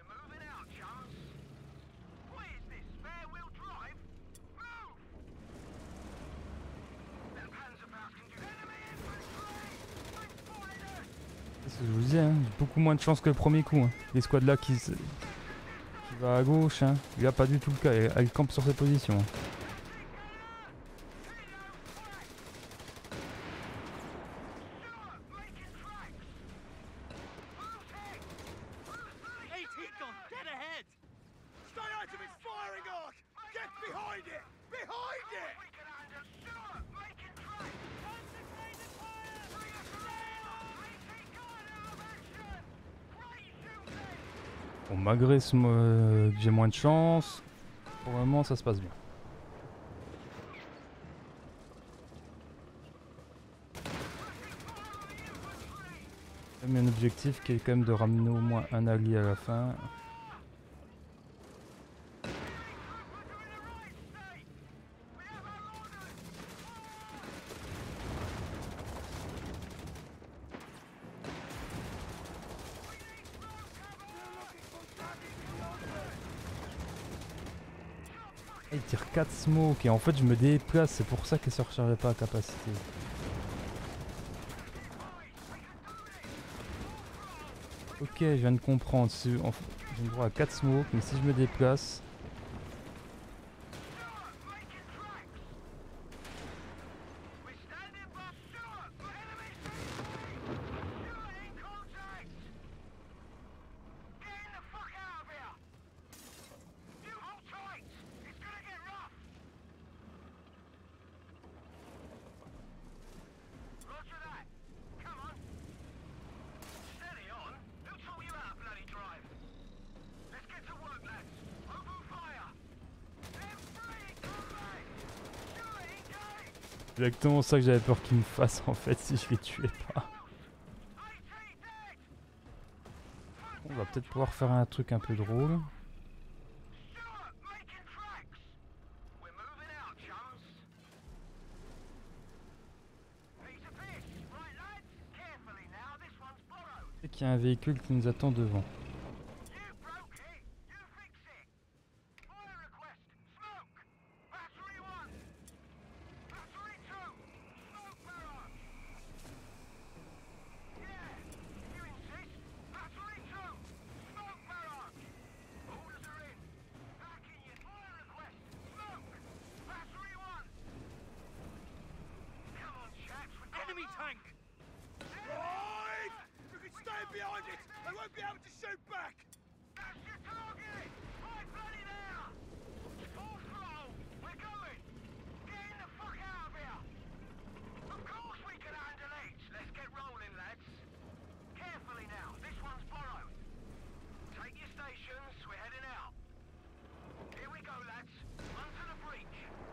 C'est ce que je vous disais, hein, beaucoup moins de chance que le premier coup. Hein. Les squads là qui va à gauche, hein. Il a pas du tout le cas, elle campe sur ses positions. Hey, Tikon, get ahead! Stay out of its firing arc! Get behind it! Behind it! Bon, malgré que j'ai moins de chance, pour le moment ça se passe bien. J'ai mis un objectif qui est quand même de ramener au moins un allié à la fin. Il tire 4 smokes et en fait je me déplace, c'est pour ça qu'elle se rechargeait pas à capacité. Ok, je viens de comprendre, j'ai le droit à 4 smokes, mais si je me déplace... exactement ça que j'avais peur qu'il me fasse en fait si je les tuais pas. On va peut-être pouvoir faire un truc un peu drôle. C'est qu'il y a un véhicule qui nous attend devant. Enemy tank! Right! You can stay behind it! I won't be able to shoot back! That's your target! Right bloody there! Full throttle! We're going! Get in the fuck out of here! Of course we can handle it! Let's get rolling, lads. Carefully now, this one's borrowed. Take your stations, we're heading out. Here we go, lads. Run to the breach.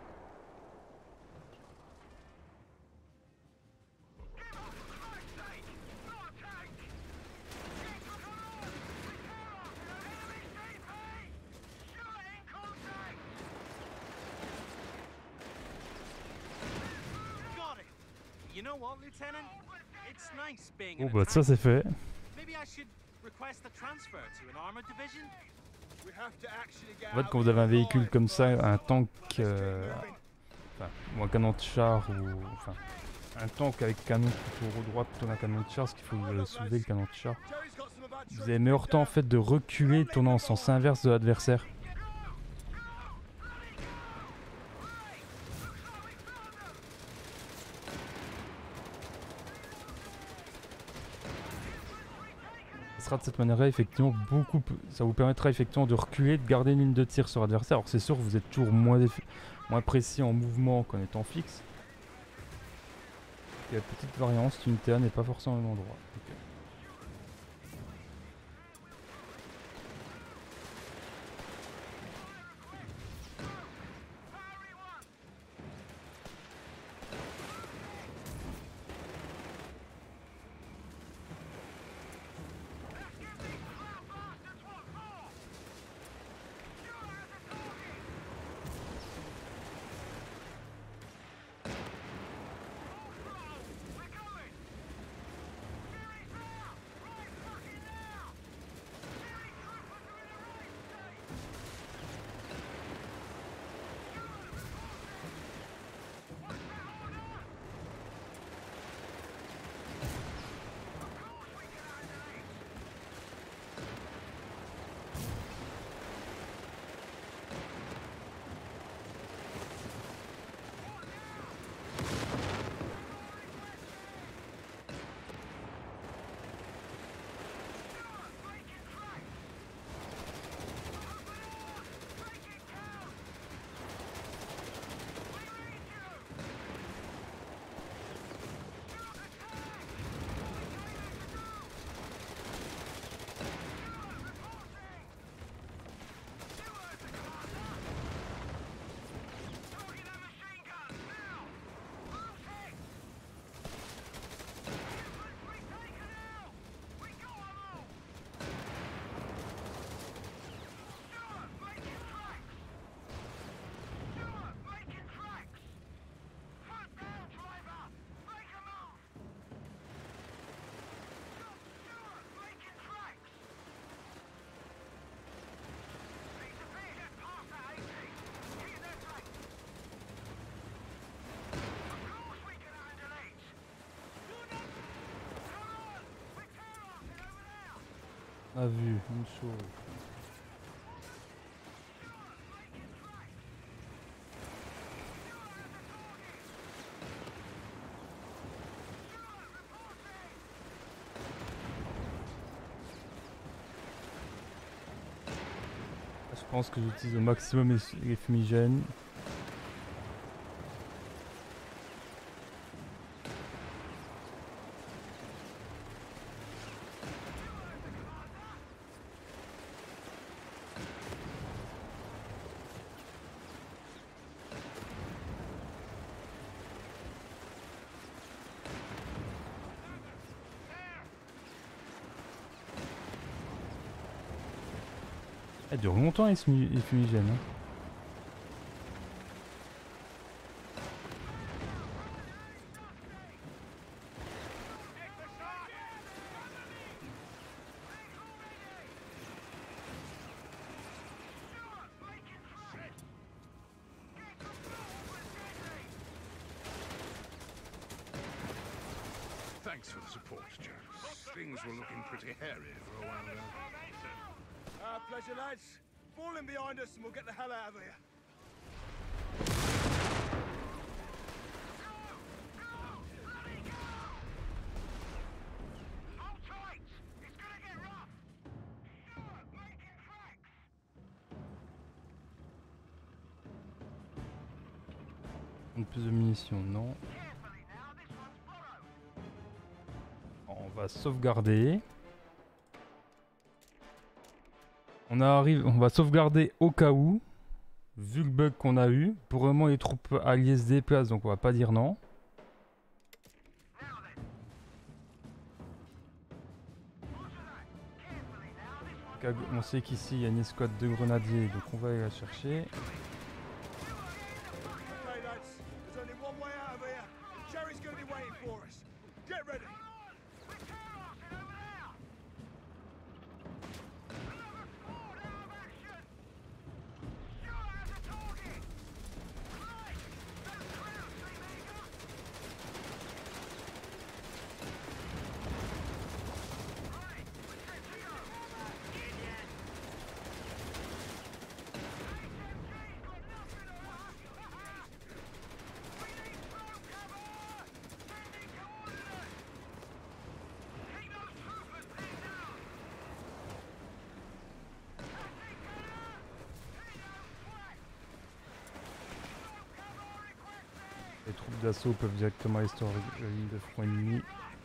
You know what, Lieutenant? It's nice being Bon an bah ça attack. c'est fait. Maybe I should request a transfer to an armored division. We have to actually get En fait out quand vous avez un of véhicule line comme ça, first. un tank, Let's keep moving. enfin, ou un canon de char, ou enfin un tank avec canon plutôt au droit plutôt d'un canon de char, parce qu'il faut soulever le canon de char. Jerry's got some of our Vous troops avez meilleur pinned temps en down. fait de reculer, tourner en sens inverse de l'adversaire. Ça sera de cette manière-là effectivement beaucoup ça vous permettra effectivement de reculer, de garder une ligne de tir sur l'adversaire. Alors c'est sûr vous êtes toujours moins précis en mouvement qu'en étant fixe. Il y a une petite variance, l'unité n'est pas forcément au même endroit. Ok. On a vu une chose. Je pense que j'utilise au maximum les fumigènes. Elle dure longtemps les fumigènes. Hein. Thanks for the support, Joe. Things were looking pretty hairy for a while there. Our pleasure, lads. Fall in behind us and we'll get the hell out of here. Hold tight! It's gonna get rough! Stuart, making tracks! Une plus de munitions, non. Carefully now, this one's borrowed. On va sauvegarder. On va sauvegarder au cas où, vu le bug qu'on a eu. Pour le moment, les troupes alliées se déplacent, donc on va pas dire non. On sait qu'ici il y a une escouade de grenadiers, donc on va aller la chercher. Okay, lads. There's only one way out of here. Jerry's gonna be waiting for us. Get ready. Les troupes d'assaut peuvent directement rester en ligne de front ennemi.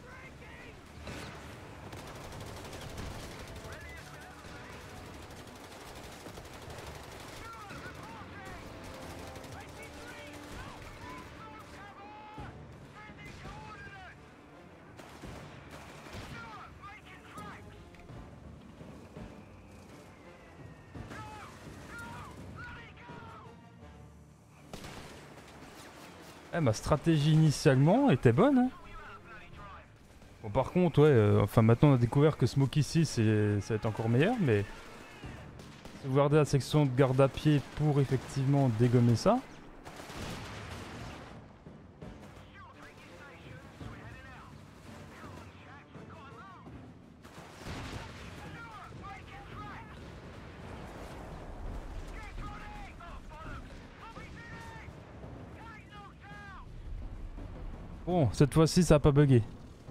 Eh, ma stratégie initialement était bonne. Hein. Bon, par contre, ouais, enfin maintenant on a découvert que Smoke ici, ça va être encore meilleur, mais sauvegarder la section de garde à pied pour effectivement dégommer ça. Bon, cette fois-ci ça a pas bugué.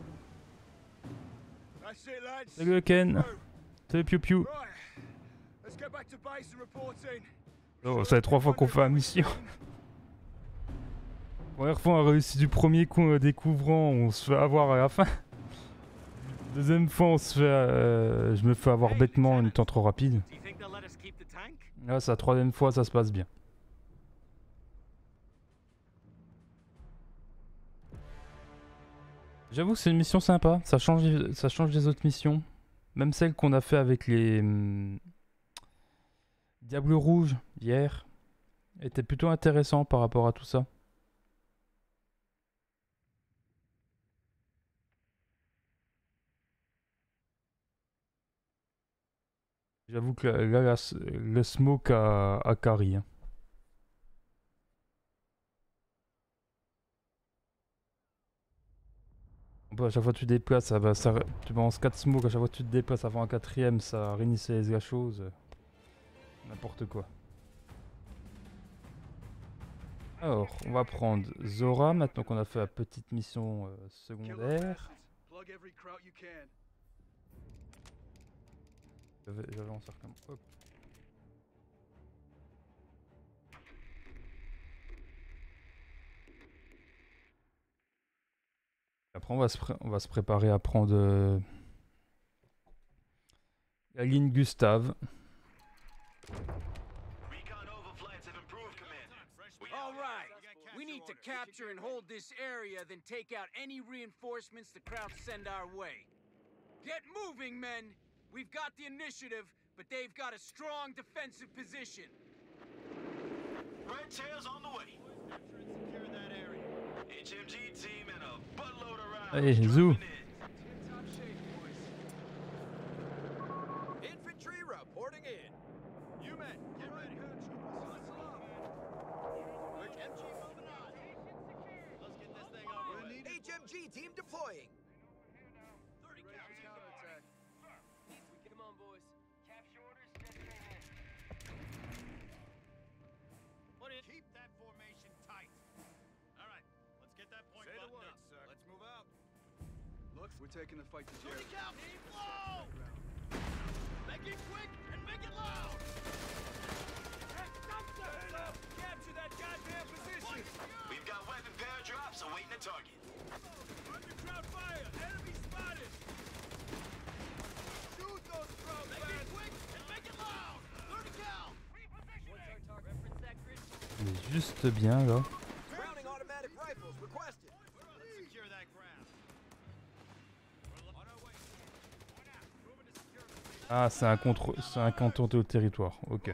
That's it, lads. Salut Ken. Salut Piu Piu. Right. Let's get back to base and report in. Oh, ça fait 3 fois qu'on fait la mission. Première fois on a réussi du premier coup en découvrant, on se fait avoir à la fin. Deuxième fois on se fait, je me fais avoir bêtement en étant trop rapide. Là c'est la troisième fois, ça se passe bien. J'avoue que c'est une mission sympa, ça change des autres missions. Même celle qu'on a fait avec les Diables Rouges hier était plutôt intéressant par rapport à tout ça. J'avoue que là, le smoke a carry. Hein. À chaque fois que tu déplaces, tu balances 4 smokes, à chaque fois que tu te déplaces avant un quatrième, ça réinitialise la chose. N'importe quoi. Alors, on va prendre Zora, maintenant qu'on a fait la petite mission secondaire. J'avais encerclement. Hop. Après, on va se préparer à prendre la ligne Gustave. All right. We need to capture and hold this area, then take out any reinforcements the Krauts send our way. Get moving, men! We've got the initiative, but they've got a strong defensive position. Red Tails on the way. Secure that area. HMG team and a buttload of rounds. Allez, Zou. Top shape, boys. Infantry reporting in. You men, get ready. Quick, MG moving on. Let's get this thing over with. HMG team deploying. 30 Ready for counterattack. Come on, boys. Put it. Keep that formation tight. All right, let's get that point buttoned up. Sir. Let's move out. Looks, we're taking the fight to Jerry. Take out, keep low. Make it quick and make it loud. Capture that goddamn position. We've got weapon paradrops awaiting a target. Underground fire. Enemy spotted. Shoot those drones. Make it quick and make it loud. 30 cal. On est juste bien là. Browning automatic rifles requested. Let's secure that ground. On our way. Moving to secure the Ah, c'est un canton de territoire. Ok.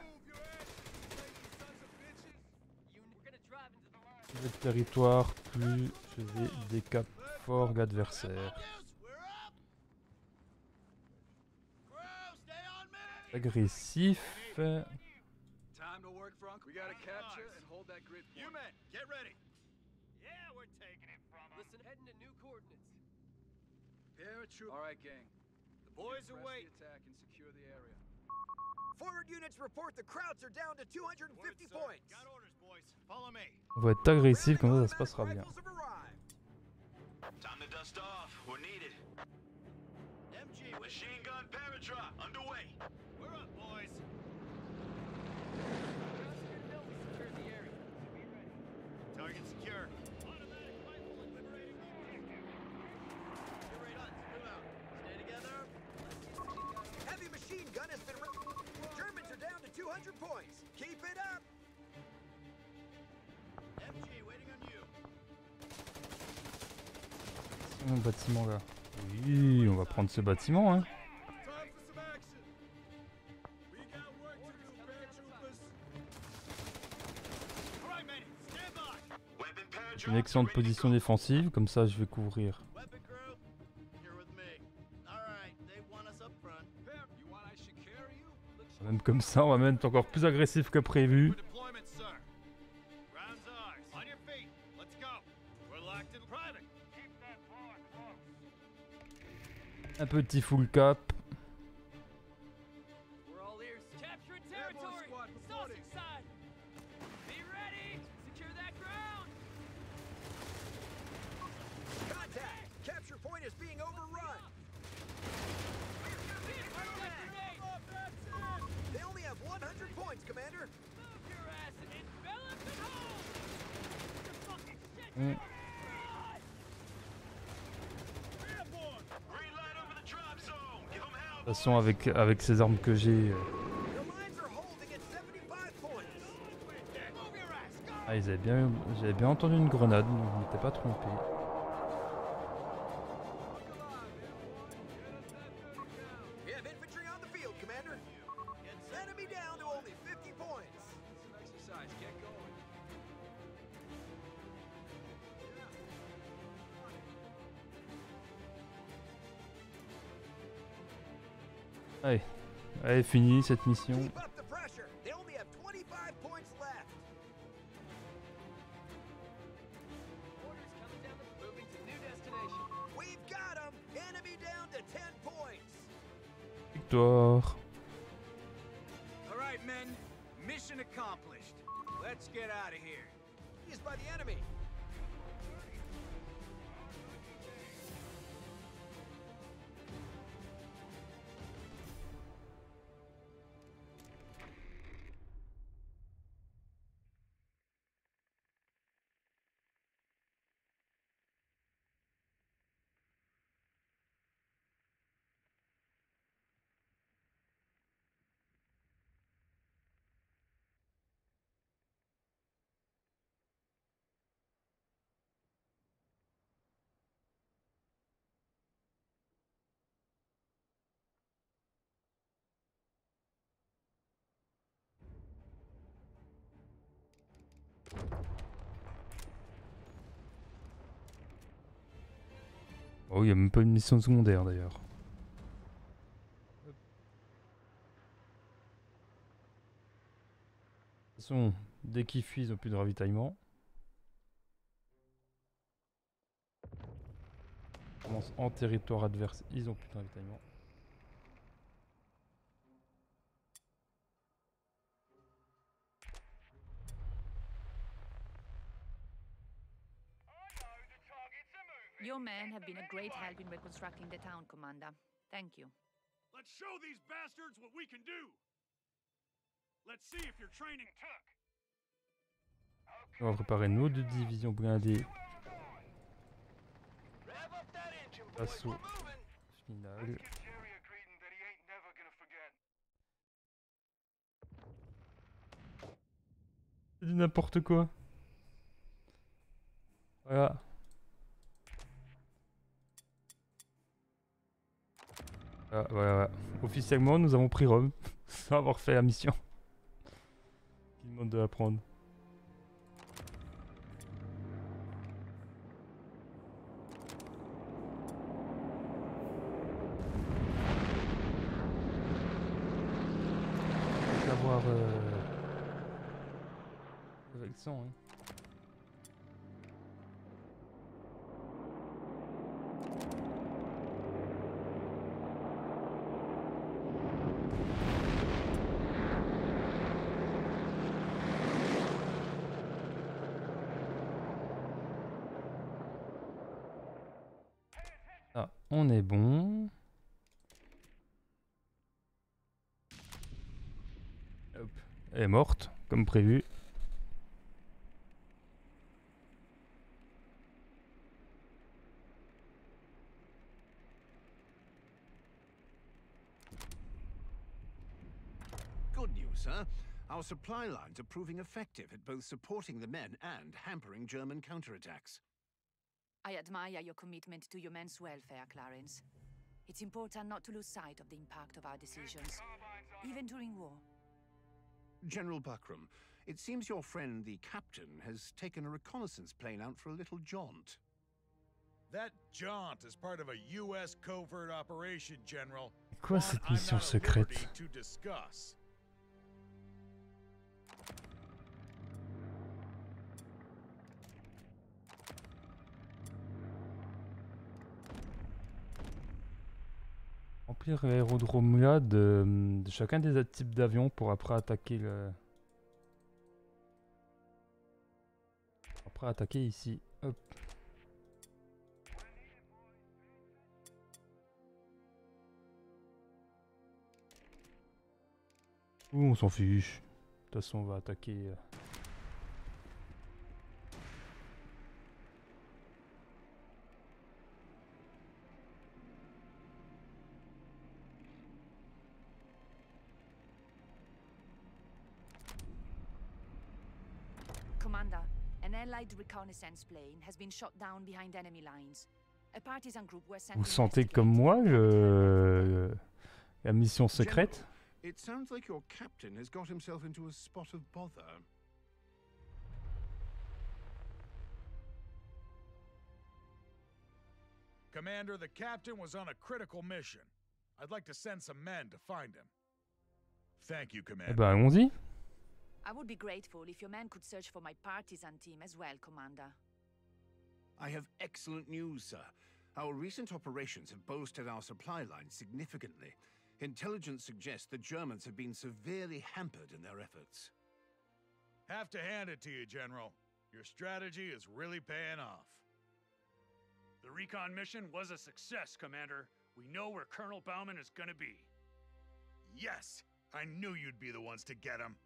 Plus de territoire, plus je vais décap fort l'adversaire. We're up. Crew, stay on me. Agressif. Time to work, Frunk. We gotta capture and hold that grid You point. men, get ready. Yeah, we're taking it from them. Listen, heading to new coordinates. Paratroop. All right, gang. The boys are Press waiting. the attack and secure the area. Forward units report the Krauts are down to 250 points. Got orders, boys. Follow me. On va être agressif, comme ça se passera bien. Rifles have arrived. Time to dust off. We're needed. MG, Machine gun paradrop underway. we're up, boys. Target secure. Automatic rifle and liberating the objective. Get right on. Move out. Stay together. Heavy machine gun has been. Germans are down to 200 points. Keep it up. MG, waiting on you. Un bâtiment là. Oui, on va prendre ce bâtiment, hein. Time for some action. We got work to do, paratroopers. All right, men. Stand by. Weapon paradrop. Une excellente position défensive, comme ça je vais couvrir. Weapon crew, you're with me. All right, they want us up front. You want I should carry you? Même comme ça, on va même être encore plus agressif que prévu. For deployment, sir. Ground's ours. On your feet. Let's go. We're locked in private. Keep that far close. Un petit full cap. We're all ears. Capturing territory. Sausage side. Be ready. Secure that ground. Contact. Capture point is being overrun. They only have 100 points, Commander. Move your ass and envelop the hole. The fucking shit. Mm. Green light over the drop zone. Give them hell. De toute façon, avec ces armes que j'ai... Your lines are holding at 75 points. Move your ass. Go. Ah, j'avais bien entendu une grenade, donc je m'étais pas trompé. We have infantry on the field, Commander. Enemy down to only 50 points. Some exercise. Get going. Allez, allez, fini cette mission. Keep up the pressure. They only have 25 points left. Orders coming down the moving to new destination. We've got them. Enemy down to 10 points. Victoire. All right, men. Mission accomplished. Let's get out of here. Used by the enemy. Oh, il n'y a même pas une mission secondaire d'ailleurs. De toute façon, dès qu'ils fuient, ils n'ont plus de ravitaillement. On commence en territoire adverse, ils n'ont plus de ravitaillement. Your men have been a great help in reconstructing the town, Commander. Thank you. Let's show these bastards what we can do. Let's see if your training took. On va préparer nos 2 divisions blindées. Assaut final. C'est du n'importe quoi. Voilà. Voilà. Officiellement, nous avons pris Rome sans avoir fait la mission. Il demande de la prendre. On va avoir avec le sang, hein. Ah, on est bon. Hop. Elle est morte, comme prévu. Good news, sir. Our supply lines are proving effective at both supporting the men and hampering German counterattacks. I admire your commitment to your men's welfare, Clarence. It's important not to lose sight of the impact of our decisions, even during war. General Buckram, it seems your friend the captain has taken a reconnaissance plane out for a little jaunt. That jaunt is part of a U.S. covert operation, General. Quoi cette mission secrète? To discuss. Remplir l'aérodrome là de chacun des types d'avions pour après attaquer le... Après attaquer ici. Hop. Ouh, on s'en fiche. De toute façon, on va attaquer... Commander, an Allied reconnaissance plane has been shot down behind enemy lines. A partisan group were sent Vous to sentez comme moi la mission secrète? General, it sounds like your captain has got himself into a spot of bother. Commander, the captain was on a critical mission. I'd like to send some men to find him. Thank you, Commander. Eh ben, allons-y. I would be grateful if your men could search for my partisan team as well, Commander. I have excellent news, sir. Our recent operations have bolstered our supply lines significantly. Intelligence suggests the Germans have been severely hampered in their efforts. Have to hand it to you, General. Your strategy is really paying off. The recon mission was a success, Commander. We know where Colonel Bauman is gonna be. Yes! I knew you'd be the ones to get him.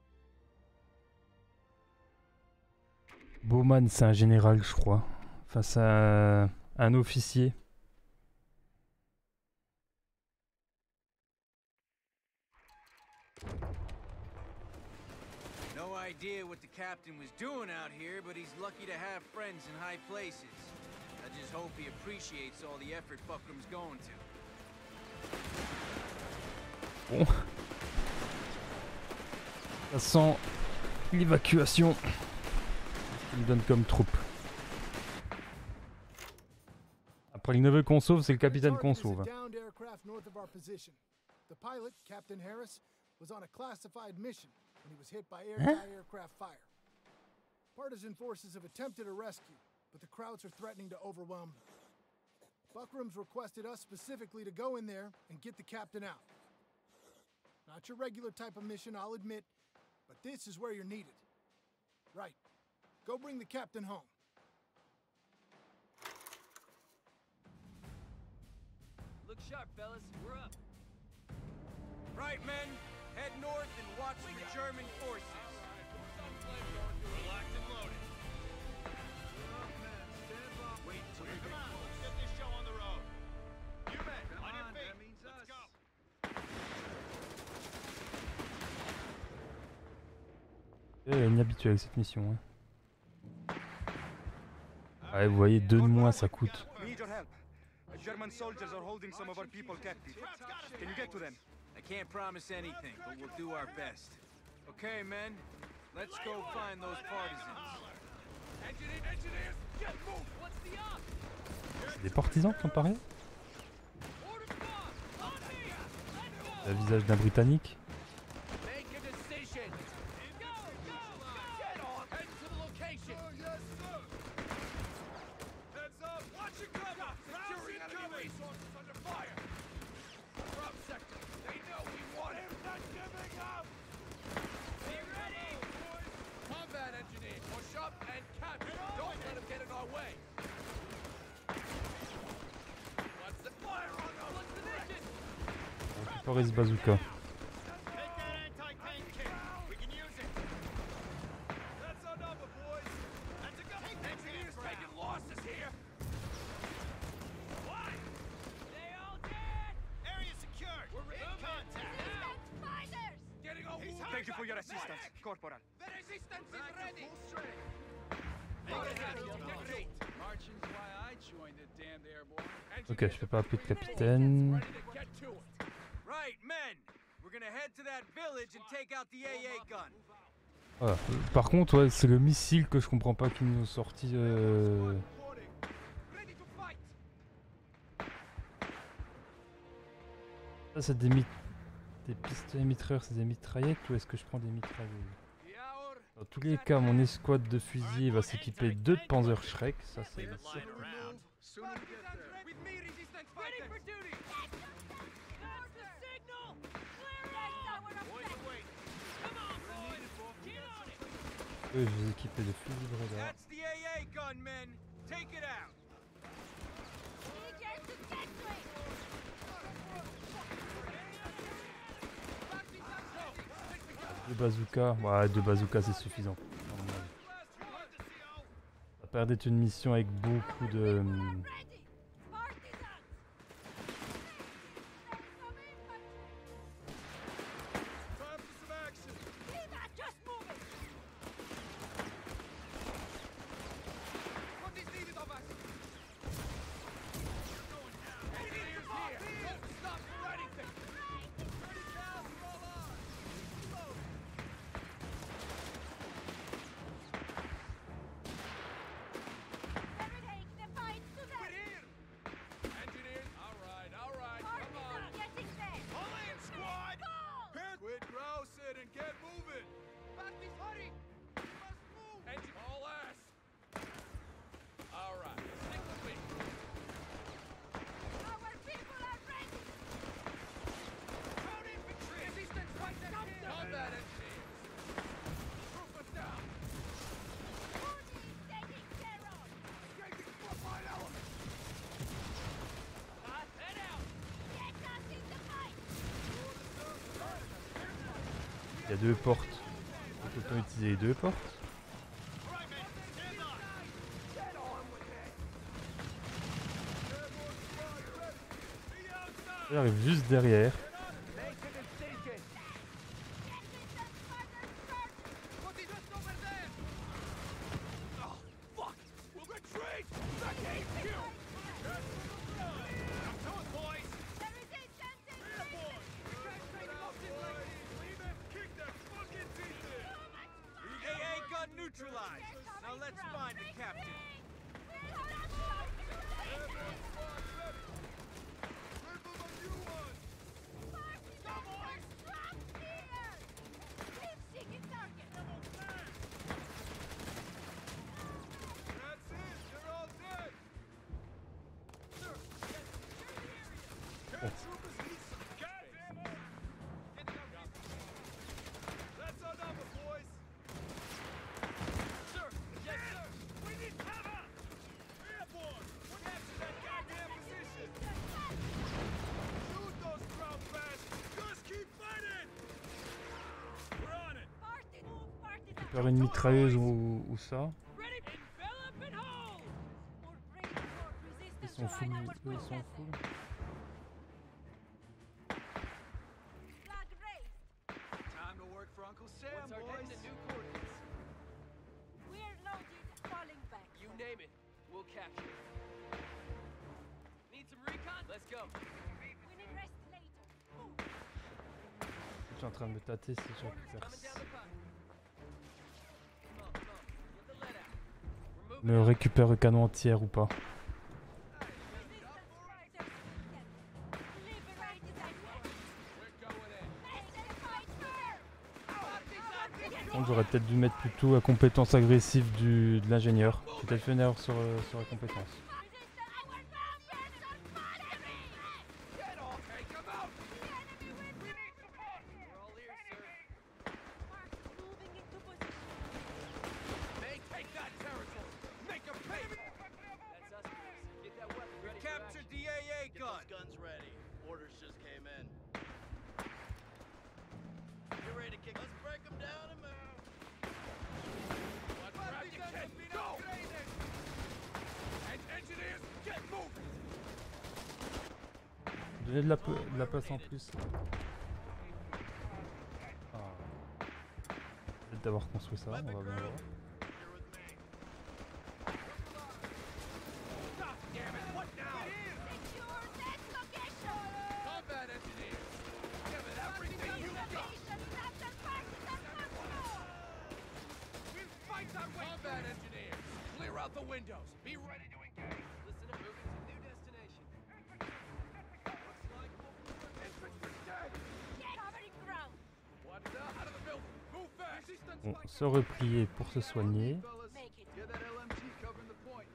Bauman, c'est un général, je crois. Enfin, c'est un officier. No idea what the captain was doing out here, but he's lucky to have friends in high places. I just hope he appreciates all the effort Buckram's going to. Bon. Ça sent l'évacuation. Il me donne comme troupe. Après, il ne veut qu'on sauve, c'est le capitaine qu'on sauve. Downed aircraft north of our position. The pilot, Captain Harris, was on a classified mission when he was hit by anti-aircraft fire. Partisan forces have attempted a rescue, but the Krauts are threatening to overwhelm them. Buckram's requested us specifically to go in there and get the captain out. Not your regular type of mission, I'll admit, but this is where you're needed. Right. Go bring the captain home. Look sharp, fellas. We're up. Right, men. Head north and watch for German forces. Locked and loaded. Wait till we Come on, let's get this show on the road. You men, on your feet. That means Let's us. go. Inhabituel avec cette mission. Hein. Ouais, vous voyez, 2 de moins, ça coûte. We need your help. German soldiers are holding some of our people captive. Can you get to them? I can't promise anything, but we'll do our best. Okay, men. Let's go find those partisans. Engineers, get moved. What's the up? C'est des partisans qui ont parlé. Le visage d'un Britannique. Make a decision. Go, go, go. Get on. Head to the location. Yes, sir. Heads up. Watch it cover. Securing enemy resources under fire. Drop sector. They know we want it. Not giving up. Be ready. Combat engineer. Push up and capture. Don't let them get in our way. What's the fire on them? What's the mission? Récupérer ce bazooka. Take that anti-tank kit. We can use it. That's our number, boys. That's a go. Engineers taking losses here. What? They all dead. Area secured. We're in contact. Fighters! Getting over. Thank you for your assistance, Corporal. The resistance is ready. Marching's why I joined the damned airborne. Ok, je peux pas appeler de capitaine. Ready to get to it. Right, men. We're gonna head to that village and take out the AA gun. Voilà. Par contre, ouais, c'est le missile que je comprends pas qu'ils nous ont sorti. Ready to fight. Ça, c'est des pistolets mitrailleurs, c'est des mitraillettes ou est-ce que je prends des mitrailleuses? Dans tous les cas, mon escouade de fusiliers va s'équiper de Panzer Schreck. Ça, c'est une certitude. Partisans with me, resistance fighters. Ready for duty. There's the signal. Clear out. Come on, boys. Get on it. Je vais équiper de fusils de radar. That's the AA gun, men. Take it out. Deux bazookas. Ouais, 2 bazookas, c'est suffisant. à mon avis. Ça perd d'être une mission avec beaucoup de. Time for some action. What is needed of us? Engineers here. Don't stop for anything. We're here. Engineers. All right. Come on. Pull in, squad. Quit grousing and get moving. Baptist, hurry. We must move. Engine all ass. All right. Stick with me. Ground infantry. Resistance fighters here. Combat engineers. Proof us down. Escaping from my element. Head out. Il y a 2 portes. Donc autant utiliser les 2 portes. All right, men. Stand on. Get on with it. Be outside. J'arrive juste derrière. Make a decision. What is just over there? Oh, fuck. We'll retreat. Back HQ. To it, boys. Airborne. We can't take them off this late. Leave it. Kick their fucking teeth in. AA gun neutralized. Now let's find the captain. Airborne squad That's our number, boys. Sir, yes, sir. We need cover. Airborne, capture that goddamn position. Shoot those crowd bastards. Just keep fighting. We're on it. Faire une mitrailleuse ou ça. Ils sont full. Ils sont full. Time to work for Uncle Sam, boys. We're loaded, falling back. You name it, we'll capture it. Need some recon? Let's go. We need rest later. Move. Je suis en train de me tâter si je récupère. Coming down the pipe. Come on, come on. Get the lead out. We're moving. Me récupère le canon entière ou pas. Donc j'aurais peut-être dû mettre plutôt la compétence agressive de l'ingénieur. J'ai peut-être fait une erreur sur la compétence. Capture DAA gun. Guns ready. Orders just came in. Get ready to kick. Let's break them down and move. Go! And engineers, get moving. Donnez de la place en plus. Ah. Peut-être d'avoir construit ça, on va bien voir. Combat engineers, clear out the windows. Be ready to engage. Listen up, moving to new destination. Looks like infantry dead. Covering ground. One's out of the building. Move fast. Resistance Bon, se replier pour se soigner. Make it. Get that LMG covering the point.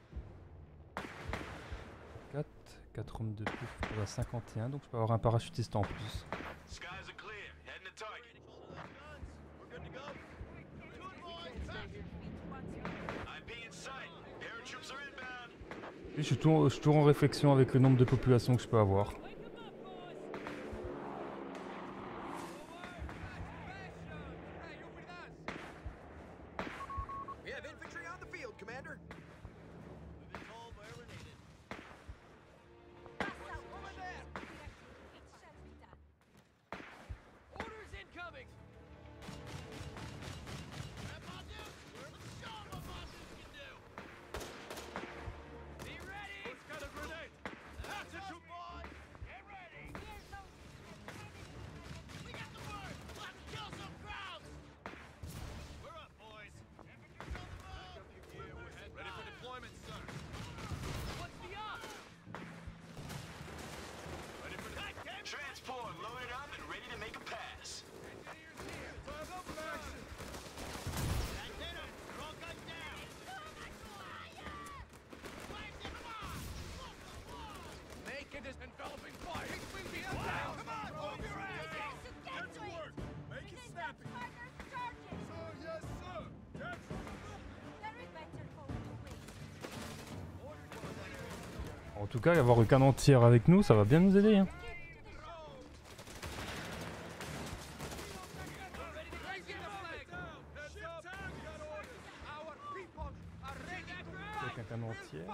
4, 4 hommes de plus pour la 51, donc je peux avoir un parachutiste en plus. Skies are clear. Heading to target. We're good to go. IP in sight. Paratroops are inbound. Et je suis toujours en réflexion avec le nombre de populations que je peux avoir. We have infantry on the field, Commander. We've been told wherever needed. Pass out. Over there. It shall be done. Orders incoming. Be ready. Who's got a grenade? That's it, boys. Get ready. We're loaded. We got the word. Let's kill some crowds. We're up, boys. Infantry's on the move. Ready for deployment, sir. What's the op? Ready for the transport loaded up and ready to make a pass. Engineers here. Time up for action. That's it. They're all gunned down. Make it as enveloping fire. Wow. Come on, move your ass. Get to work. Make it snappy. Partners charging. Sir, yes, sir. Yes. Very better hold the way. En tout cas, avoir le canon entière avec nous, ça va bien nous aider. Hein. Avec un canon entier.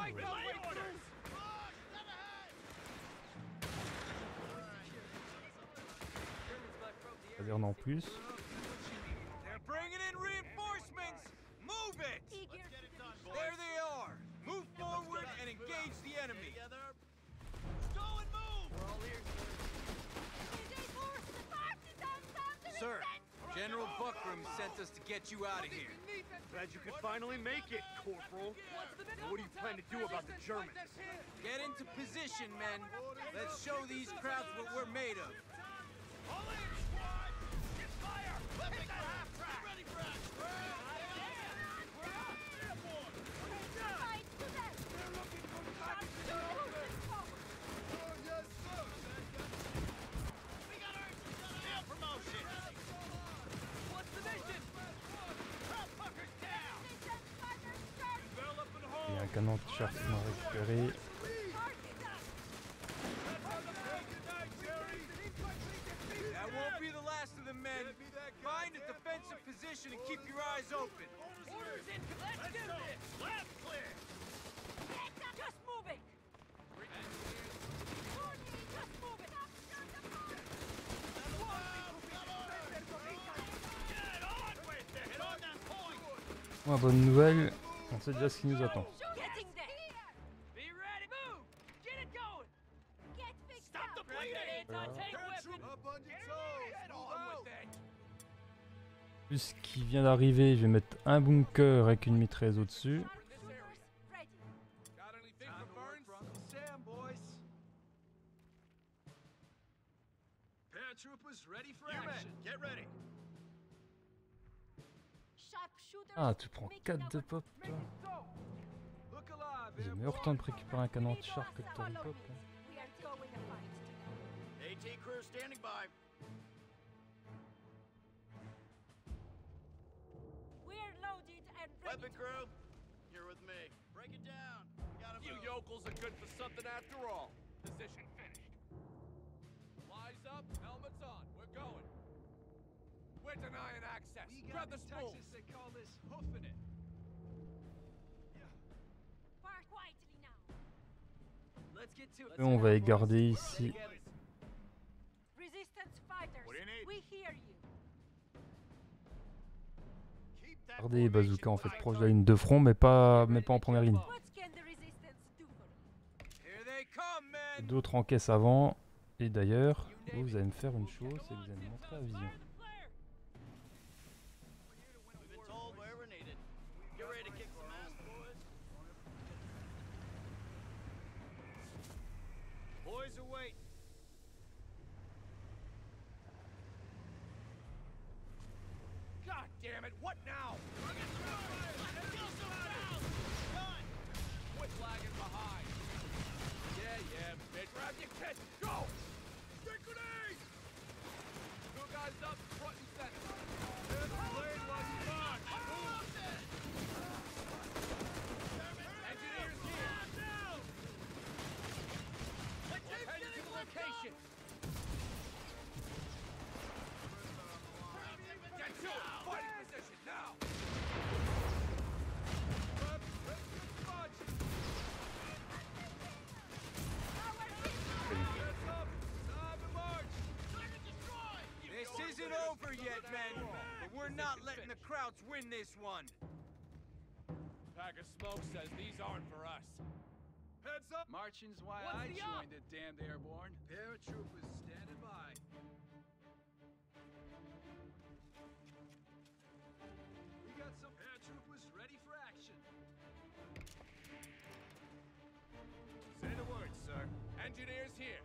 C'est-à-dire en plus. They're bringing in reinforcements. Move it. Eager. There they are. Move forward and engage the enemy. Go and move. We're all ears. They forced the partisans down to the Sir, center. General Buckram sent us to get you out of here. Glad you could finally make it, Corporal. What do you plan to do about the Germans? Get into position, men. Let's show these crowds what we're made of. All in, squad. Get fire. Let's hit that half track. Ready for action. We're up. Airborne. Fight to them. They're looking for the package. Moving forward. Oh, yes, sir. canon anti-char qu'ils ont récupéré. That won't be the last of the men. Find a defensive position and keep your eyes open. Orders in. Let's do this. Left clear. Just moving! Just moving! Get on with it. Hit on that point. Bon, bonne nouvelle, on sait déjà ce qui nous attend. Getting there! Be ready. Move. Get it going. Stop the bleeding. Take weapon. Get on with it. Vu ce qui vient d'arriver, je vais mettre un bunker avec une mitrailleuse au-dessus. Got anything for Burns? Uncle Sam, boys. Paratroopers ready for action. Get ready. Ah, tu prends 4 de pop, toi. Look alive. J'ai meilleur temps de récupérer un canon anti-char que de ton pop. Hein. AT crew standing by. We're loaded and ready. Weapon crew, you're with me. Break it down. We gotta You move. yokels are good for something after all. Position finished. Flies up, helmets on. We're going. We're denying access. Grab the spools. Texas, they call this hoofing it. Fire quietly now. Let's get to it. Et on va les garder ici. Resistance fighters, What do you need? we hear you. Keep that Garder les formation bazookas en fait tight. proche de la ligne de front, mais pas en première ligne. What can the resistance do for you? Here they come, men. D'autres encaissent avant. Et d'ailleurs, vous allez me faire une chose, c'est que vous allez me montrer la vision. We've been told wherever needed. Get ready to kick some ass, boys. Boys are waiting. God damn it, what now? Quit lagging behind. Yeah, bitch. Grab your kit. Go! Stick grenade! Two guys up, front and center. This blade was on. Move! Engineers here. We're heading to the location. Get to it! Fighting position now! This isn't over yet, men. But we're not letting the Krauts win this one. Pack of Smoke says these aren't for us. Heads up. Marching's why What's I the joined the damned airborne. Paratroopers standing by. We got some paratroopers ready for action. Say the word, sir. Engineers here.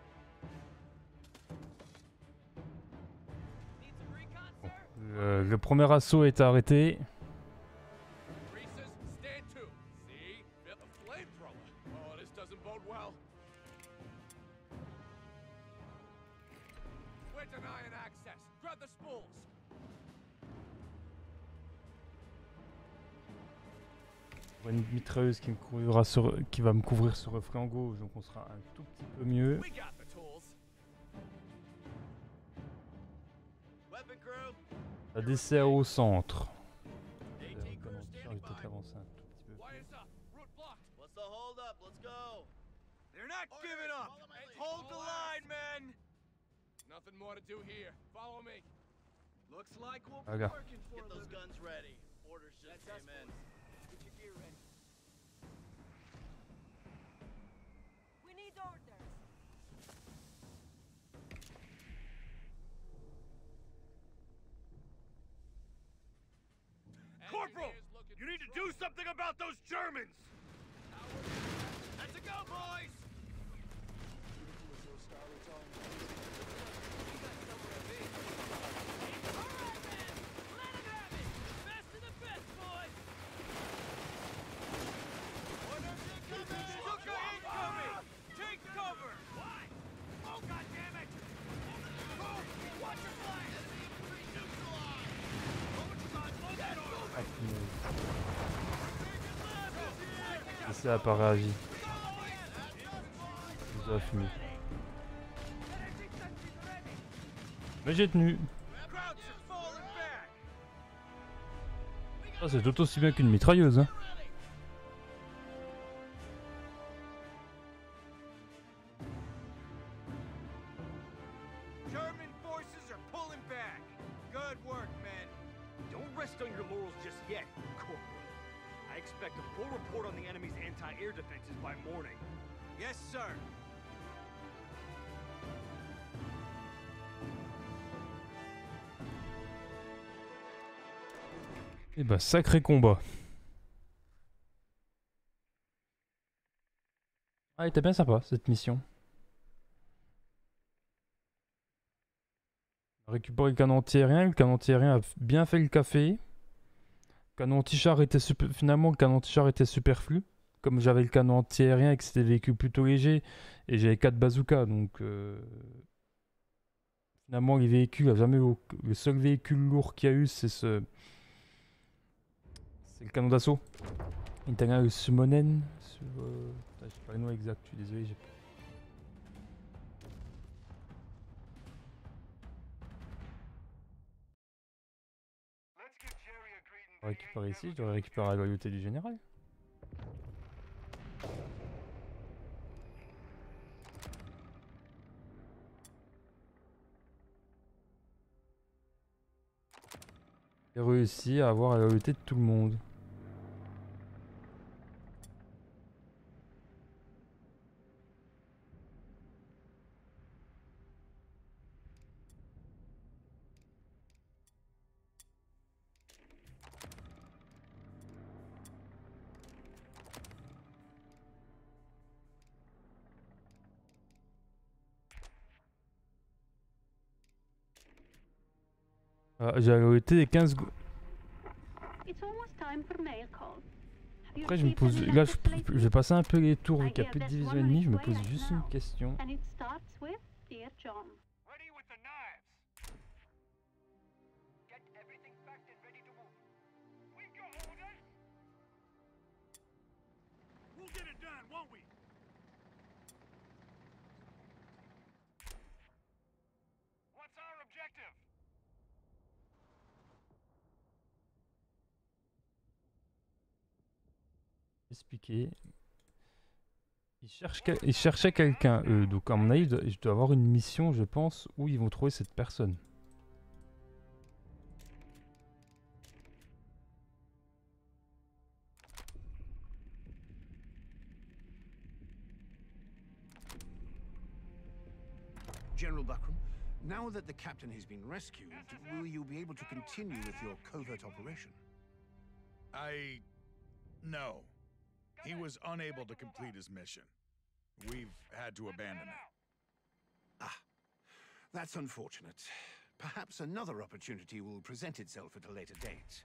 Need some recon, sir? Le premier assaut est arrêté. Reese's, stand to. See? A flamethrower. Oh, this doesn't bode well. We're denying access. Grab the spools. Une mitrailleuse qui va me couvrir sur le flanc gauche, donc on sera un tout petit peu mieux. We got the tools. Weapon crew. La dessert au centre. AT Je crew vais standing peut-être by. avancer un tout petit peu. Wires up. Route blocked. What's the hold up? Let's go. They're not giving up. Hold the line, men. Nothing more to do here. Follow me. Looks like we'll I be got- working for Get a those living. guns ready. Orders just That's us, came in. boys. Get your gear ready. We need orders. Corporal, you need to do something about those Germans. Let's go, boys. Stuka incoming! Take cover! Why? Oh, God damn it! Watch your flank! Ah, punaise. Ça a pas réagi. Ça a fumé. Mais j'ai tenu. Ça c'est tout aussi bien qu'une mitrailleuse. Hein. German forces are pulling back. Good work, men. Don't rest on your laurels just yet, Corporal. I expect a full report on the enemy's anti-air defenses by morning. Yes, sir. Et bah sacré combat. Ah, elle était bien sympa cette mission. Récupérer le canon anti-aérien. Le canon anti-aérien a bien fait le café. Le canon anti-char était finalement le canon anti-char était superflu. Comme j'avais le canon anti-aérien et que c'était des véhicules plutôt légers. Et j'avais 4 bazookas. Donc finalement les véhicules, le seul véhicule lourd qu'il y a eu c'est ce... C'est le canon d'assaut. Italien, le Summonen. Je sais pas le nom exact, je suis désolé. Je vais récupérer ici, je devrais récupérer la loyauté du général. J'ai réussi à avoir la loyauté de tout le monde. Ah, j'ai la loyauté des 15 go... Après je me pose... Là je vais passer un peu les tours vu qu'il n'y a plus de division ennemie, je me pose juste une question. Expliquer. Ils cherchaient quelqu'un, eux. Donc, à mon avis, je dois avoir une mission, je pense, où ils vont trouver cette personne. General Buckram, now that the captain has been rescued, will you be able to continue with your covert operation? No. He was unable to complete his mission. We've had to abandon it. Ah, that's unfortunate. Perhaps another opportunity will present itself at a later date.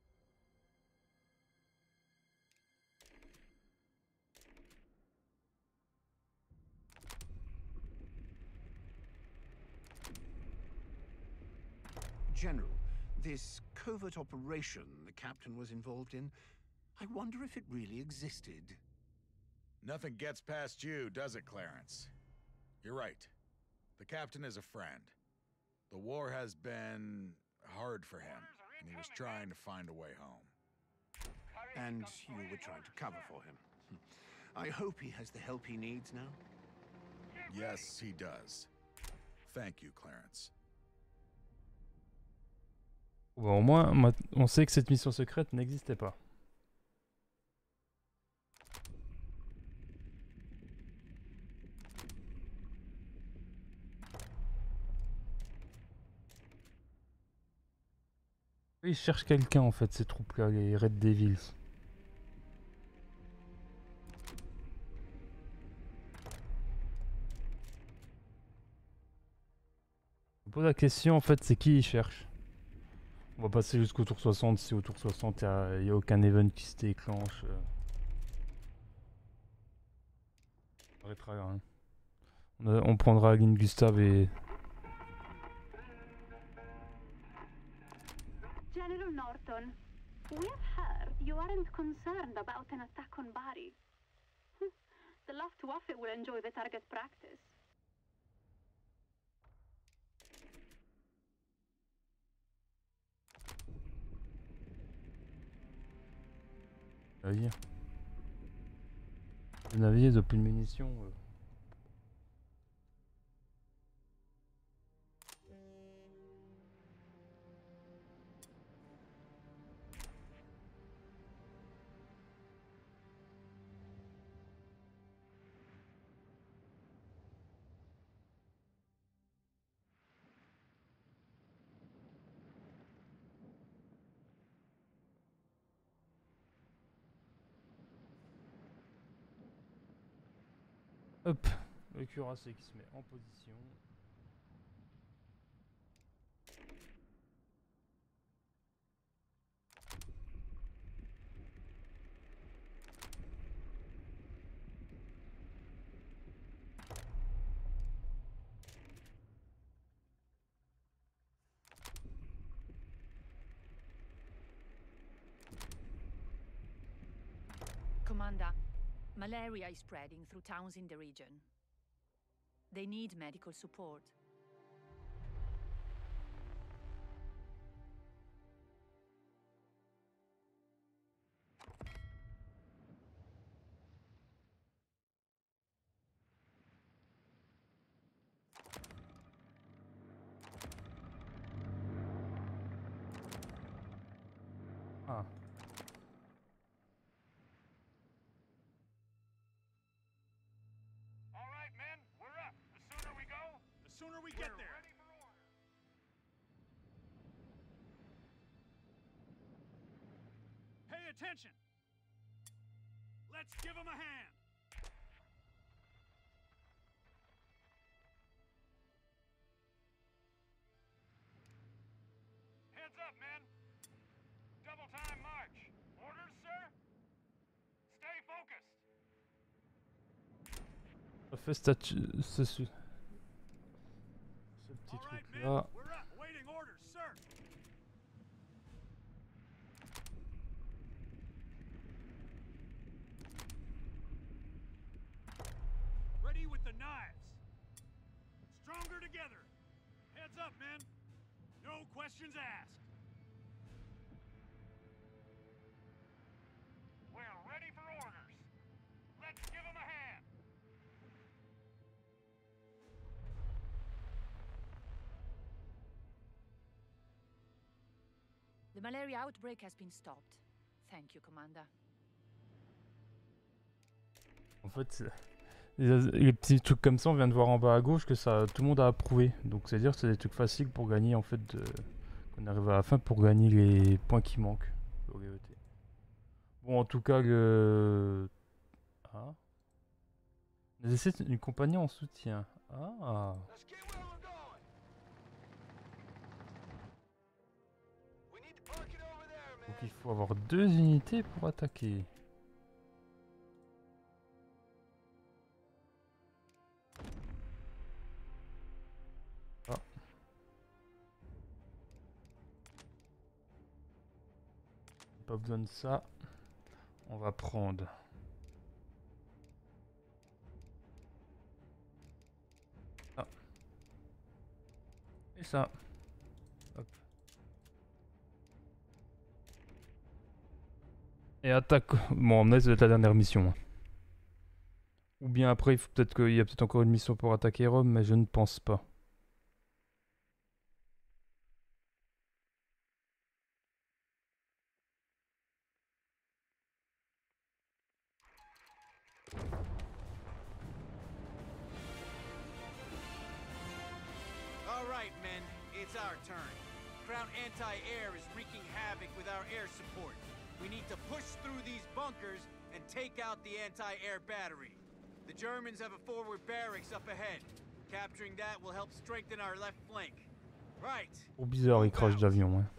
General, this covert operation the captain was involved in, I wonder if it really existed. Nothing gets past you, does it, Clarence? You're right. The captain is a friend. The war has been hard for him, and he was trying to find a way home. And you were trying to cover for him. I hope he has the help he needs now. Yes, he does. Thank you, Clarence. Bon, au moins, on sait que cette mission secrète n'existait pas. Ils cherchent quelqu'un en fait, ces troupes-là, les Red Devils. Je me pose la question en fait, c'est qui ils cherchent? On va passer jusqu'au tour 60, si au tour 60 il n'y a aucun event qui se déclenche. On arrêtera là. Hein. On prendra Lynn Gustav et... General Norton, we have heard you aren't concerned about an attack on Bari. Luftwaffe will enjoy the target practice. Navire. Le navire n'a plus de munitions. Hop, le cuirassé qui se met en position. Commander, malaria is spreading through towns in the region. They need medical support. Ah. All right, men, we're up. The sooner we go, the sooner we get there. Ready for orders. Pay attention. Let's give them a hand. Heads up, men. Double time march. Orders, sir? Stay focused. Ça fait ce petit truc là. We're up. Awaiting orders, sir. Ready with the knives. Stronger together. Heads up, men. No questions asked. We're ready for orders. Let's give them a hand. The malaria outbreak has been stopped. Thank you, Commander. En fait, les petits trucs comme ça, on vient de voir en bas à gauche que ça, tout le monde a approuvé. Donc c'est-à-dire que c'est des trucs faciles pour gagner en fait, qu'on arrive à la fin pour gagner les points qui manquent. Bon, en tout cas, le... Ah. On essaie une compagnie en soutien. Ah. Donc il faut avoir 2 unités pour attaquer. Ah. Pas besoin de ça. On va prendre. Ah. Et ça. Hop. Et attaque. Bon, on est la dernière mission. Ou bien après, il faut peut-être qu'il y a peut-être encore une mission pour attaquer Rome, mais je ne pense pas. All right, men, it's our turn. Crown Anti-Air is wreaking havoc with our air support. We need to push through these bunkers and take out the anti-air battery. The Germans have a forward barracks up ahead. Capturing that will help strengthen our left flank. Right. Trop bizarre, il crache d'avion. Hein.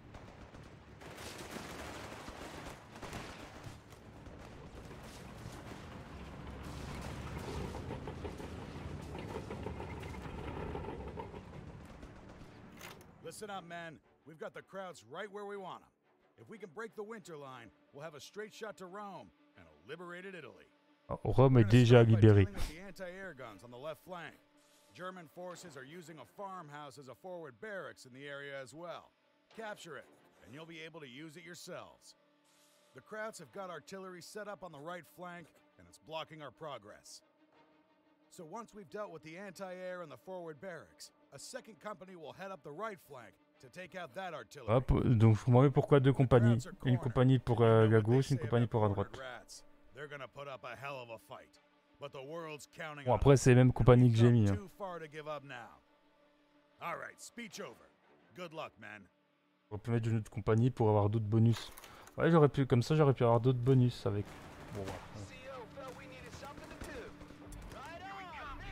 Listen up, men. We've got the Krauts right where we want them. If we can break the winter line, we'll have a straight shot to Rome and a liberated Italy. Rome est déjà libérée. Anti-air guns on the left flank. German forces are using a farmhouse as a forward barracks in the area as well. Capture it, and you'll be able to use it yourselves. The Krauts have got artillery set up on the right flank, and it's blocking our progress. So once we've dealt with the anti-air and the forward barracks, a second company will head up the right flank to take out that artillery. Hop, donc je comprends mieux pourquoi deux compagnies. Une compagnie pour la gauche, une compagnie pour la droite. They're gonna put up a hell of a fight. But the world's counting Bon, on après, us. c'est les mêmes compagnies que j'ai mis. We've Hein. come too far to give up now. All right, speech over. Good luck, man. On peut mettre une autre compagnie pour avoir d'autres bonus. Ouais, j'aurais pu, comme ça, j'aurais pu avoir d'autres bonus avec. Bon, ouais. CO felt we needed something to do. Right on!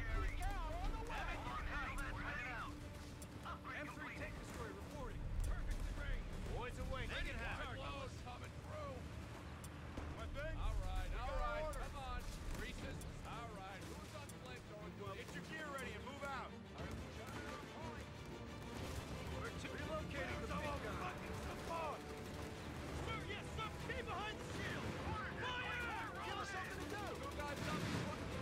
M3 tank destroyer reporting. Perfect terrain. Boys away. Make it happen. Close. Coming through. Weapons. All right. Come on. Greases. All right. Who's on flamethrower? Get your gear ready and move out. We're relocating the big guy. Yes, sir. Stay behind the shield. Fire! Give us something to do. Two guys on the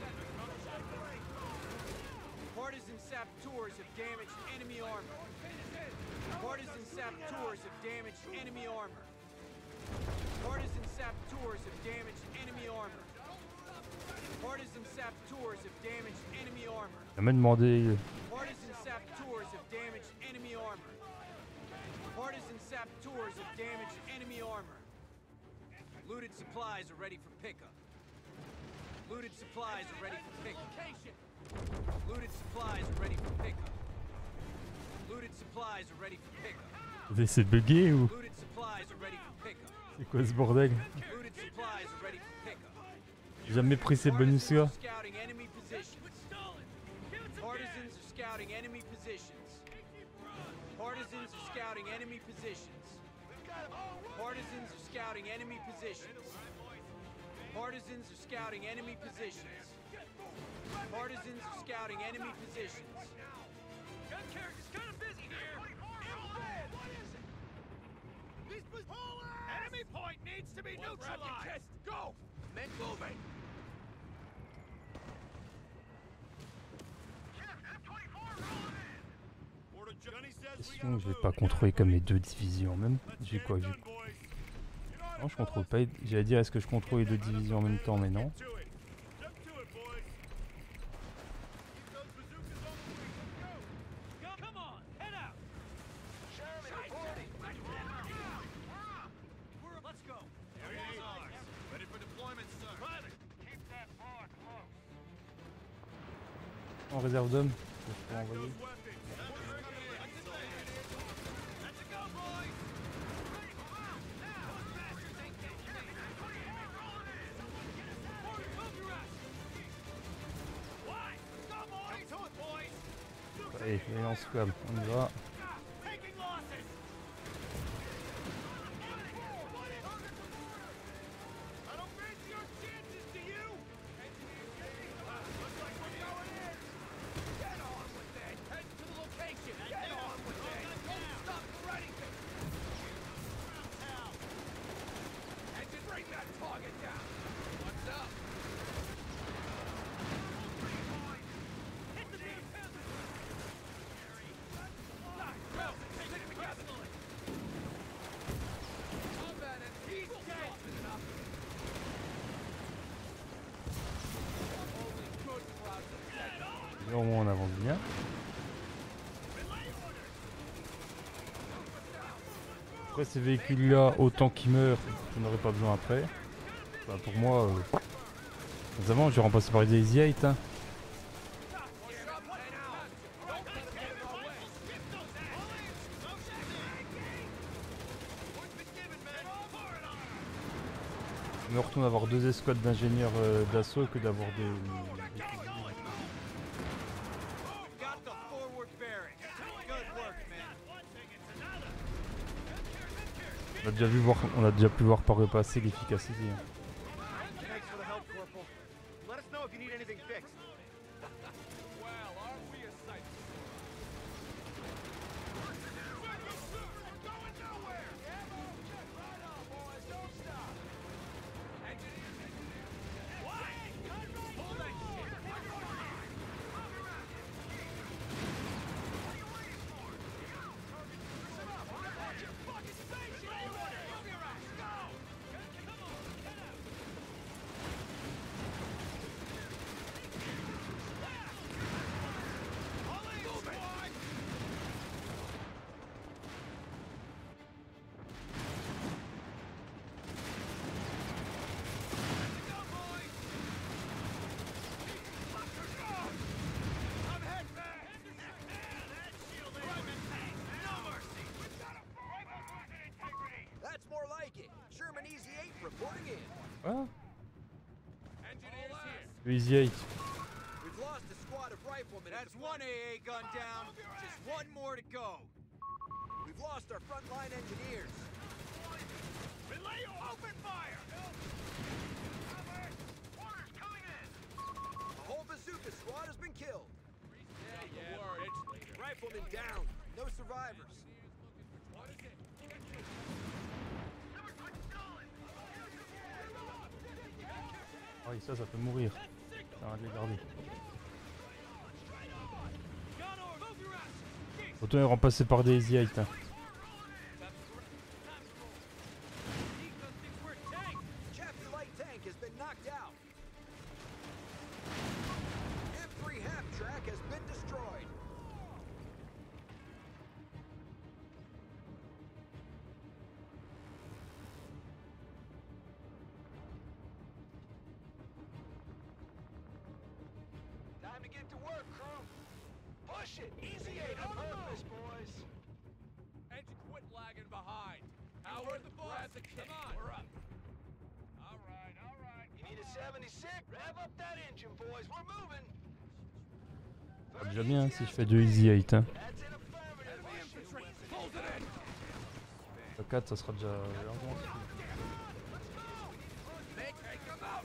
Partisan saboteurs have damaged enemy armor. Partisan saboteurs have damaged enemy armor. Partisan saboteurs have damaged enemy armor. Partisan saboteurs have damaged enemy armor. Il m'a demandé. Partisan saboteurs have damaged enemy armor. Partisan saboteurs have damaged enemy armor. Looted supplies are ready for pickup. Looted supplies are ready for pickup. Looted supplies are ready for pickup. Looted supplies are ready for pickup. Vous essayez de bugger ou? Looted supplies are ready for pickup. C'est quoi ce bordel? Looted supplies are ready for pickup. J'ai jamais pris ces bonus là. Scouting enemy positions. Partisans are scouting enemy positions. Partisans are scouting enemy positions. Partisans are scouting enemy positions. Partisans are scouting enemy positions. Partisans are scouting enemy positions. Gun carriage is kind of busy here. Infrared, what is it? Enemy point needs to be neutralized. Go! Men moving. Question, je vais pas contrôler comme les deux divisions en même. J'ai quoi? Non, je contrôle pas. J'allais dire, est-ce que je contrôle les deux divisions en même temps, mais non. Come on, head out. Sherman reporting. Let's go. Ready for deployment, sir. Private. Keep that bar close. En réserve d'hommes, je peux envoyer. Let's go, boys. Allez, les lance-flammes, on y va. Taking losses. I don't fancy your chances, do you? Looks like we're going in. Get on with it. Head to the location. Get on with it. Don't stop for anything. And just bring that target down. What's up? Hit the damn pistol. Là, au moins on avance bien. Après ces véhicules là, autant qu'ils meurent, j'en aurais pas besoin après. Bah, pour moi, avant j'ai remplacé par des Easy 8 hein. Je me retourne à avoir deux escouades d'ingénieurs d'assaut que d'avoir des Got the forward barracks. Good work, man. on a déjà pu voir par le passé l'efficacité. Hein. Thanks for the help, Corporal. Let us know if you need anything fixed. Well, aren't we a sight? Going nowhere. Ammo, check right on, boys. Don't stop. What? Easy 8. We've lost a squad of riflemen. That's one AA gun down. Just one more to go. We've lost our frontline engineers. Relay, open fire! Cover! Orders coming in! The whole bazooka squad has been killed. Yeah, it's later. Riflemen down. No survivors. What is it? Ah oui, ça peut mourir. Ça va de les garder. Autant les remplacer par des Easy 8. Hein. Chaffee light tank has been knocked out. Every half track has been destroyed. Time to get to work, crew. Push it. Easy 8 on purpose, boys. Engine quit lagging behind. Howard, grab the kit. Come on. We're up. All right. You need a 76? Rev up that engine, boys. We're moving. C'est déjà bien hein, si je fais 2 Easy 8. Hein. Enemy infantry. Hold it in. Le 4 ça sera déjà largement. Take them out.